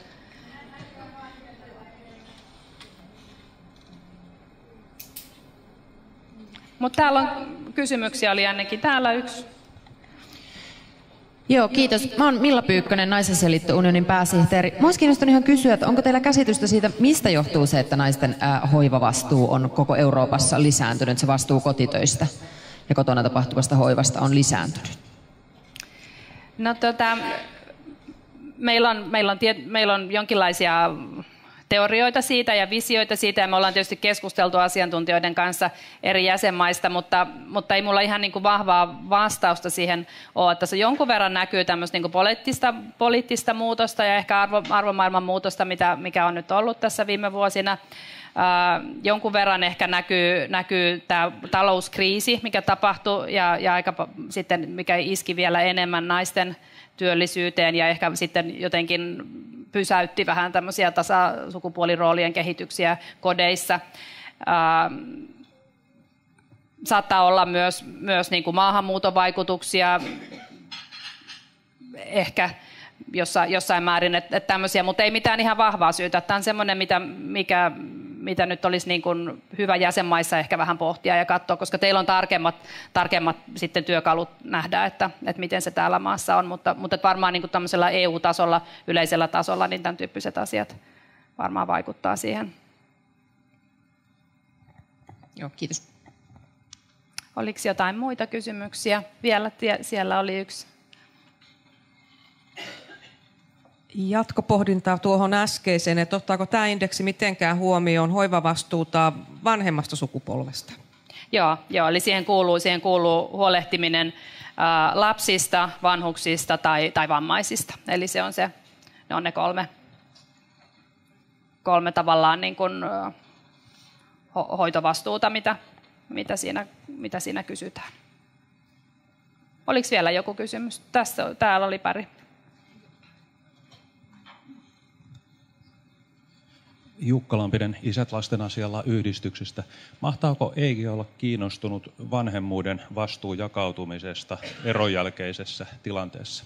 Mutta täällä on kysymyksiä, oli ainakin täällä yksi. Joo, kiitos. Mä oon Milla Pyykkönen, Naisasialiitto Unionin pääsihteeri. Mä olisin kiinnostunut ihan kysyä, että onko teillä käsitystä siitä, mistä johtuu se, että naisten ää, hoivavastuu on koko Euroopassa lisääntynyt, se vastuu kotitöistä ja kotona tapahtuvasta hoivasta on lisääntynyt? No tota, meillä on, meillä on, tie, meillä on jonkinlaisia teorioita siitä ja visioita siitä, ja me ollaan tietysti keskusteltu asiantuntijoiden kanssa eri jäsenmaista, mutta, mutta ei mulla ihan niin kuin vahvaa vastausta siihen ole. Tässä jonkun verran näkyy tämmöistä niin kuin poliittista, poliittista muutosta ja ehkä arvo, arvomaailman muutosta, mitä, mikä on nyt ollut tässä viime vuosina. Uh, jonkun verran ehkä näkyy, näkyy tämä talouskriisi, mikä tapahtui ja, ja aika sitten, mikä iski vielä enemmän naisten työllisyyteen ja ehkä sitten jotenkin pysäytti vähän tämmöisiä tasasukupuoliroolien kehityksiä kodeissa. Uh, saattaa olla myös, myös niin kuin maahanmuuton vaikutuksia, ehkä jossain, jossain määrin, että, että tämmöisiä, mutta ei mitään ihan vahvaa syytä. Tämä on semmoinen, mitä, mikä, mitä nyt olisi niin kuin hyvä jäsenmaissa ehkä vähän pohtia ja katsoa, koska teillä on tarkemmat, tarkemmat sitten työkalut nähdä, että, että miten se täällä maassa on, mutta, mutta varmaan niin kuin tämmöisellä E U-tasolla, yleisellä tasolla, niin tämän tyyppiset asiat varmaan vaikuttaa siihen. Joo, kiitos. Oliko jotain muita kysymyksiä? Vielä siellä oli yksi. Jatkopohdintaa tuohon äskeiseen, että ottaako tämä indeksi mitenkään huomioon hoivavastuuta vanhemmasta sukupolvesta? Joo, joo, eli siihen kuuluu, siihen kuuluu huolehtiminen ää, lapsista, vanhuksista tai, tai vammaisista. Eli se on se, ne on ne kolme, kolme tavallaan niin kuin, ä, ho, hoitovastuuta, mitä, mitä, siinä, mitä siinä kysytään. Oliko vielä joku kysymys? Tässä, täällä oli pari. Jukka Lampinen Isät lasten asialla -yhdistyksestä. Mahtaako E I G olla kiinnostunut vanhemmuuden vastuun jakautumisesta eron jälkeisessä tilanteessa?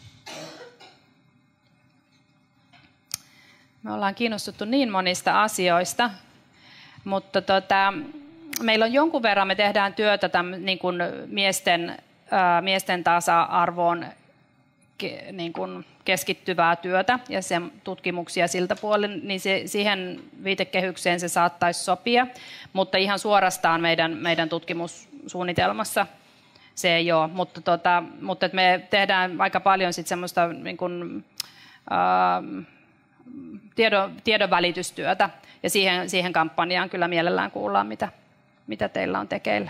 Me ollaan kiinnostuttu niin monista asioista, mutta tota, meillä on jonkun verran, me tehdään työtä tämän, niin kuin miesten, ää, miesten tasa-arvoon ke, niin kuin keskittyvää työtä ja sen tutkimuksia siltä puolin, niin se, siihen viitekehykseen se saattaisi sopia, mutta ihan suorastaan meidän, meidän tutkimussuunnitelmassa se ei ole, mutta, tota, mutta me tehdään aika paljon sit semmoista niin kuin, ää, tiedon, tiedonvälitystyötä ja siihen, siihen kampanjaan kyllä mielellään kuullaan, mitä, mitä teillä on tekeillä.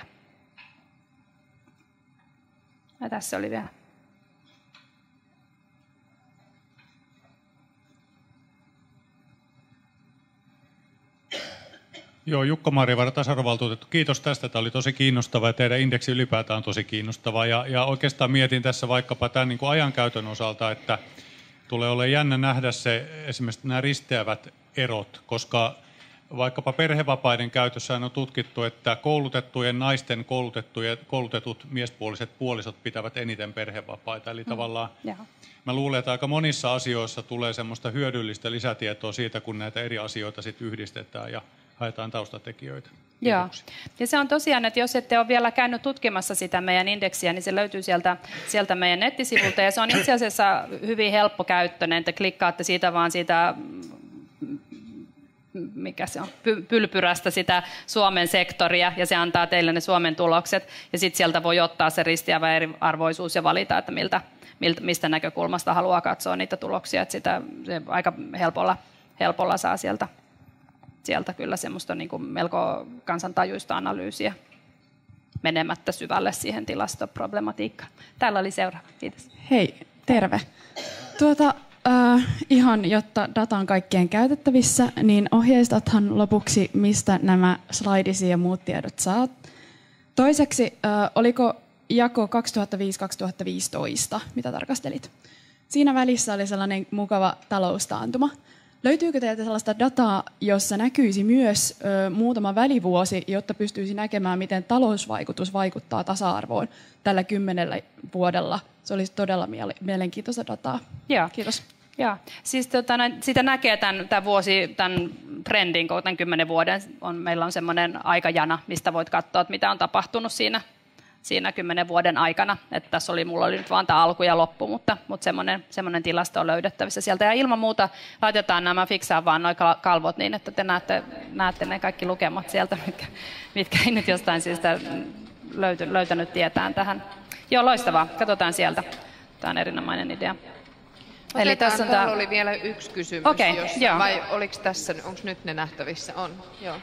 Ja tässä oli vielä. Joo, Jukka Marjavaara, tasa-arvovaltuutettu. Kiitos tästä. Tämä oli tosi kiinnostava ja teidän indeksi ylipäätään on tosi kiinnostava. Ja, ja oikeastaan mietin tässä vaikkapa tämän niin kuin ajankäytön osalta, että tulee olemaan jännä nähdä se, esimerkiksi nämä risteävät erot, koska vaikkapa perhevapaiden käytössä on tutkittu, että koulutettujen naisten koulutetut miespuoliset puolisot pitävät eniten perhevapaita. Eli mm. tavallaan mä luulen, että aika monissa asioissa tulee semmoista hyödyllistä lisätietoa siitä, kun näitä eri asioita sitten yhdistetään ja haetaan taustatekijöitä. Joo. Ja se on tosiaan, että jos ette ole vielä käynyt tutkimassa sitä meidän indeksiä, niin se löytyy sieltä, sieltä meidän nettisivulta. Ja se on itse asiassa hyvin helppokäyttöinen, että klikkaatte siitä vaan siitä, mikä se on, pylpyrästä sitä Suomen sektoria, ja se antaa teille ne Suomen tulokset. Ja sitten sieltä voi ottaa se ristiävä eriarvoisuus ja valita, että miltä, miltä, mistä näkökulmasta haluaa katsoa niitä tuloksia. Että sitä se aika helpolla, helpolla saa sieltä. Sieltä kyllä semmoista niin kuin melko kansantajuista analyysiä. menemättä syvälle siihen tilastoproblematiikkaan. Täällä oli seuraava. Kiitos. Hei, terve. Tuota, äh, ihan jotta data on kaikkien käytettävissä, niin ohjeistathan lopuksi, mistä nämä slaidisi ja muut tiedot saat. Toiseksi, äh, oliko jako kaksituhattaviisi kaksituhattaviisitoista, mitä tarkastelit? Siinä välissä oli sellainen mukava taloustaantuma. Löytyykö teiltä sellaista dataa, jossa näkyisi myös ö, muutama välivuosi, jotta pystyisi näkemään, miten talousvaikutus vaikuttaa tasa-arvoon tällä kymmenellä vuodella? Se olisi todella mielenkiintoista dataa. Joo. Kiitos. Joo. Siis, tota, sitä näkee tämän, tämän vuosi, tämän trendin, tämän kymmenen vuoden. On, meillä on semmoinen aikajana, mistä voit katsoa, että mitä on tapahtunut siinä. siinä kymmenen vuoden aikana. Että tässä oli, mulla oli nyt vaan tämä alku ja loppu, mutta, mutta semmoinen, semmoinen tilasto on löydettävissä sieltä. Ja ilman muuta laitetaan nämä, fiksaan vaan nuo kalvot niin, että te näette, näette ne kaikki lukemat sieltä, mitkä, mitkä ei nyt jostain syystä löyty, löytänyt tietään tähän. Joo, loistavaa. Katsotaan sieltä. Tämä on erinomainen idea. Otetaan, Eli tässä on tämä... oli vielä yksi kysymys. Okay, jos, joo. Vai oliko tässä, onko nyt ne nähtävissä? On, joo.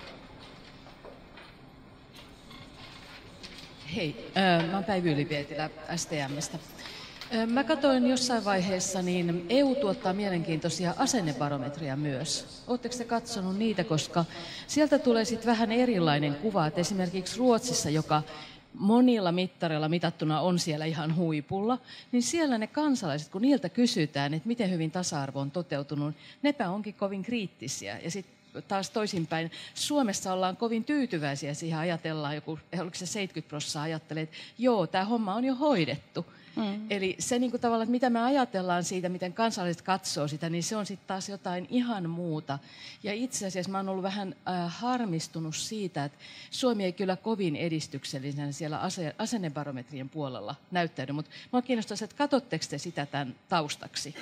Hei, mä oon Päivi Yli-Pietilä S T M:stä. Mä katsoin jossain vaiheessa, niin E U tuottaa mielenkiintoisia asennebarometreja myös. Oletteko te katsonut niitä, koska sieltä tulee sitten vähän erilainen kuva, että esimerkiksi Ruotsissa, joka monilla mittareilla mitattuna on siellä ihan huipulla, niin siellä ne kansalaiset, kun niiltä kysytään, että miten hyvin tasa-arvo on toteutunut, nepä onkin kovin kriittisiä. Ja sitten taas toisinpäin, Suomessa ollaan kovin tyytyväisiä siihen, ajatellaan joku, oliko se seitsemänkymmentä prosenttia ajattelee, että joo, tämä homma on jo hoidettu. Mm. Eli se niin kuin tavallaan, että mitä me ajatellaan siitä, miten kansalaiset katsoo sitä, niin se on sitten taas jotain ihan muuta. Ja itse asiassa mä oon ollut vähän äh, harmistunut siitä, että Suomi ei kyllä kovin edistyksellisenä siellä ase- asennebarometrien puolella näyttäydy, mutta mä kiinnostaisi, että katsotteko te sitä tämän taustaksi?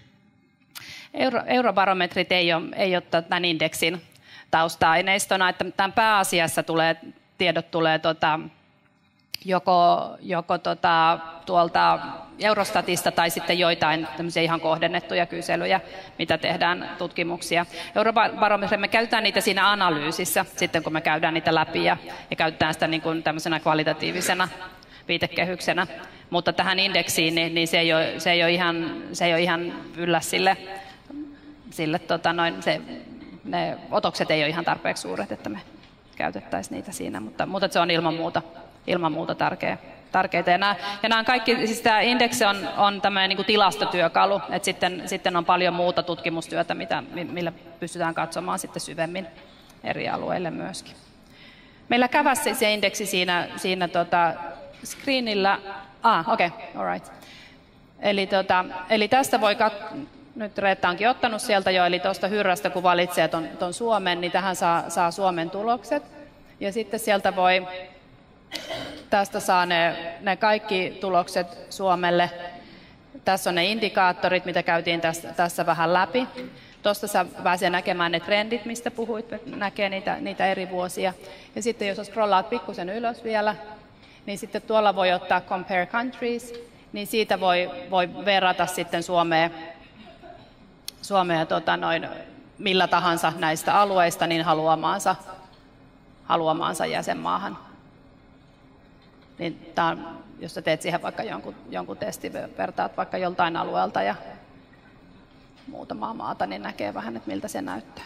Euro, eurobarometrit ei ole, ei ole tämän indeksin tausta-aineistona, että tämän pääasiassa tulee, tiedot tulee tota, joko, joko tota, tuolta Eurostatista tai sitten joitain tämmöisiä ihan kohdennettuja kyselyjä, mitä tehdään tutkimuksia. Eurobarometrit, me käytetään niitä siinä analyysissä, sitten kun me käydään niitä läpi ja, ja käytetään sitä niin kuin tämmöisenä kvalitatiivisena viitekehyksenä. Mutta tähän indeksiin, niin, niin se, ei ole, se, ei ole ihan, se ei ole ihan yllä sille, sille tota noin, se, ne otokset ei ole ihan tarpeeksi suuret, että me käytettäisiin niitä siinä, mutta, mutta se on ilman muuta, ilman muuta tärkeä, tärkeitä. Ja nämä, ja nämä kaikki, siis tämä indeksi on, on tämmöinen niin kuin tilastotyökalu, että sitten, sitten on paljon muuta tutkimustyötä, mitä, millä pystytään katsomaan sitten syvemmin eri alueille myöskin. Meillä käväsi se indeksi siinä, siinä tota screenillä. Ah, okei, okay, all right. Eli, tota, eli tästä voi katsoa, nyt Reetta onkin ottanut sieltä jo, eli tuosta hyrrästä kun valitsee ton, ton Suomen, niin tähän saa, saa Suomen tulokset. Ja sitten sieltä voi, tästä saa ne, ne kaikki tulokset Suomelle. Tässä on ne indikaattorit, mitä käytiin tässä, tässä vähän läpi. Tuosta saa pääsee näkemään ne trendit, mistä puhuit, näkee niitä, niitä eri vuosia. Ja sitten jos scrollaat pikkusen ylös vielä, niin sitten tuolla voi ottaa compare countries, niin siitä voi, voi verrata sitten Suomea, Suomea tota noin, millä tahansa näistä alueista niin haluamaansa, haluamaansa jäsenmaahan. Niin tää on, jos sä teet siihen vaikka jonkun, jonkun testin, vertaat vaikka joltain alueelta ja muutamaa maata, niin näkee vähän, että miltä se näyttää.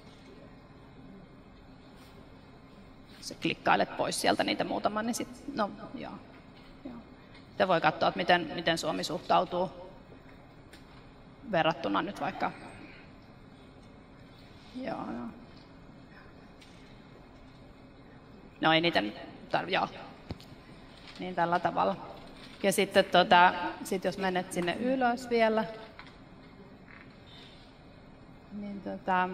Sä klikkailet pois sieltä niitä muutaman, niin sitten, no joo. joo. Sitten voi katsoa, että miten, miten Suomi suhtautuu verrattuna nyt vaikka. Joo, joo. No ei niitä nyt tarvitse, joo. Niin tällä tavalla. Ja sitten tota, sit jos menet sinne ylös vielä, niin tota,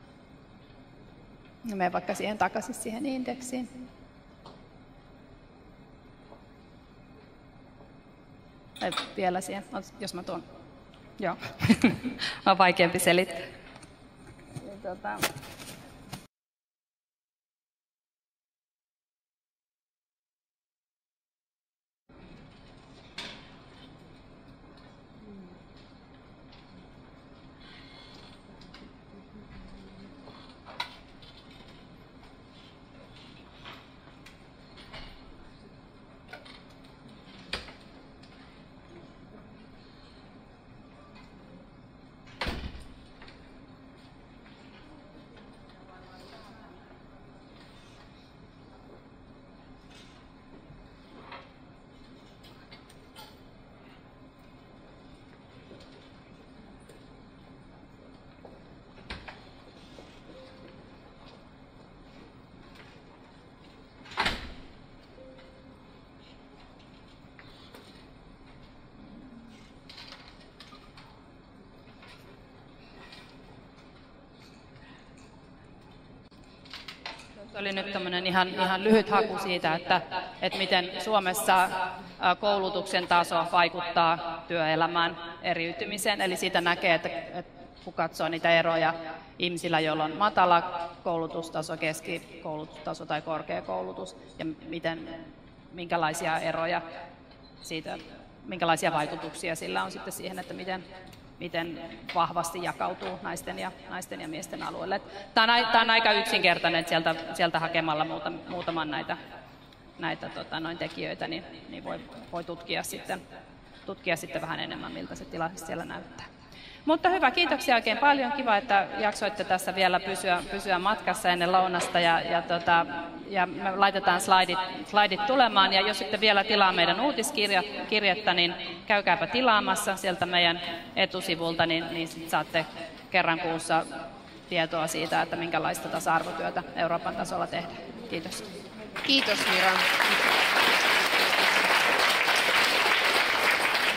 mene vaikka siihen takaisin siihen indeksiin. Tai vielä siihen, jos mä tuon. Joo, on vaikeampi selittää. Tota. Se oli nyt tämmöinen ihan, ihan lyhyt haku siitä, että, että miten Suomessa koulutuksen taso vaikuttaa työelämään eriytymiseen. Eli siitä näkee, että, että kun katsoo niitä eroja ihmisillä, joilla on matala koulutustaso, keskikoulutustaso tai korkeakoulutus, ja miten, minkälaisia eroja siitä, minkälaisia vaikutuksia sillä on sitten siihen, että miten, miten vahvasti jakautuu naisten ja, naisten ja miesten alueelle. Tämä on, tämä on aika yksinkertainen, että sieltä, sieltä hakemalla muuta, muutaman näitä, näitä tota, noin tekijöitä, niin, niin voi, voi tutkia, sitten, tutkia sitten vähän enemmän, miltä se tilanne siellä näyttää. Mutta hyvä, kiitoksia oikein paljon. Kiva, että jaksoitte tässä vielä pysyä, pysyä matkassa ennen lounasta ja, ja, tota, ja me laitetaan slaidit, slaidit tulemaan. Ja jos sitten vielä tilaa meidän uutiskirjettä, niin käykääpä tilaamassa sieltä meidän etusivulta, niin, niin sit saatte kerran kuussa tietoa siitä, että minkälaista tasa-arvotyötä Euroopan tasolla tehdään. Kiitos. Kiitos Mira.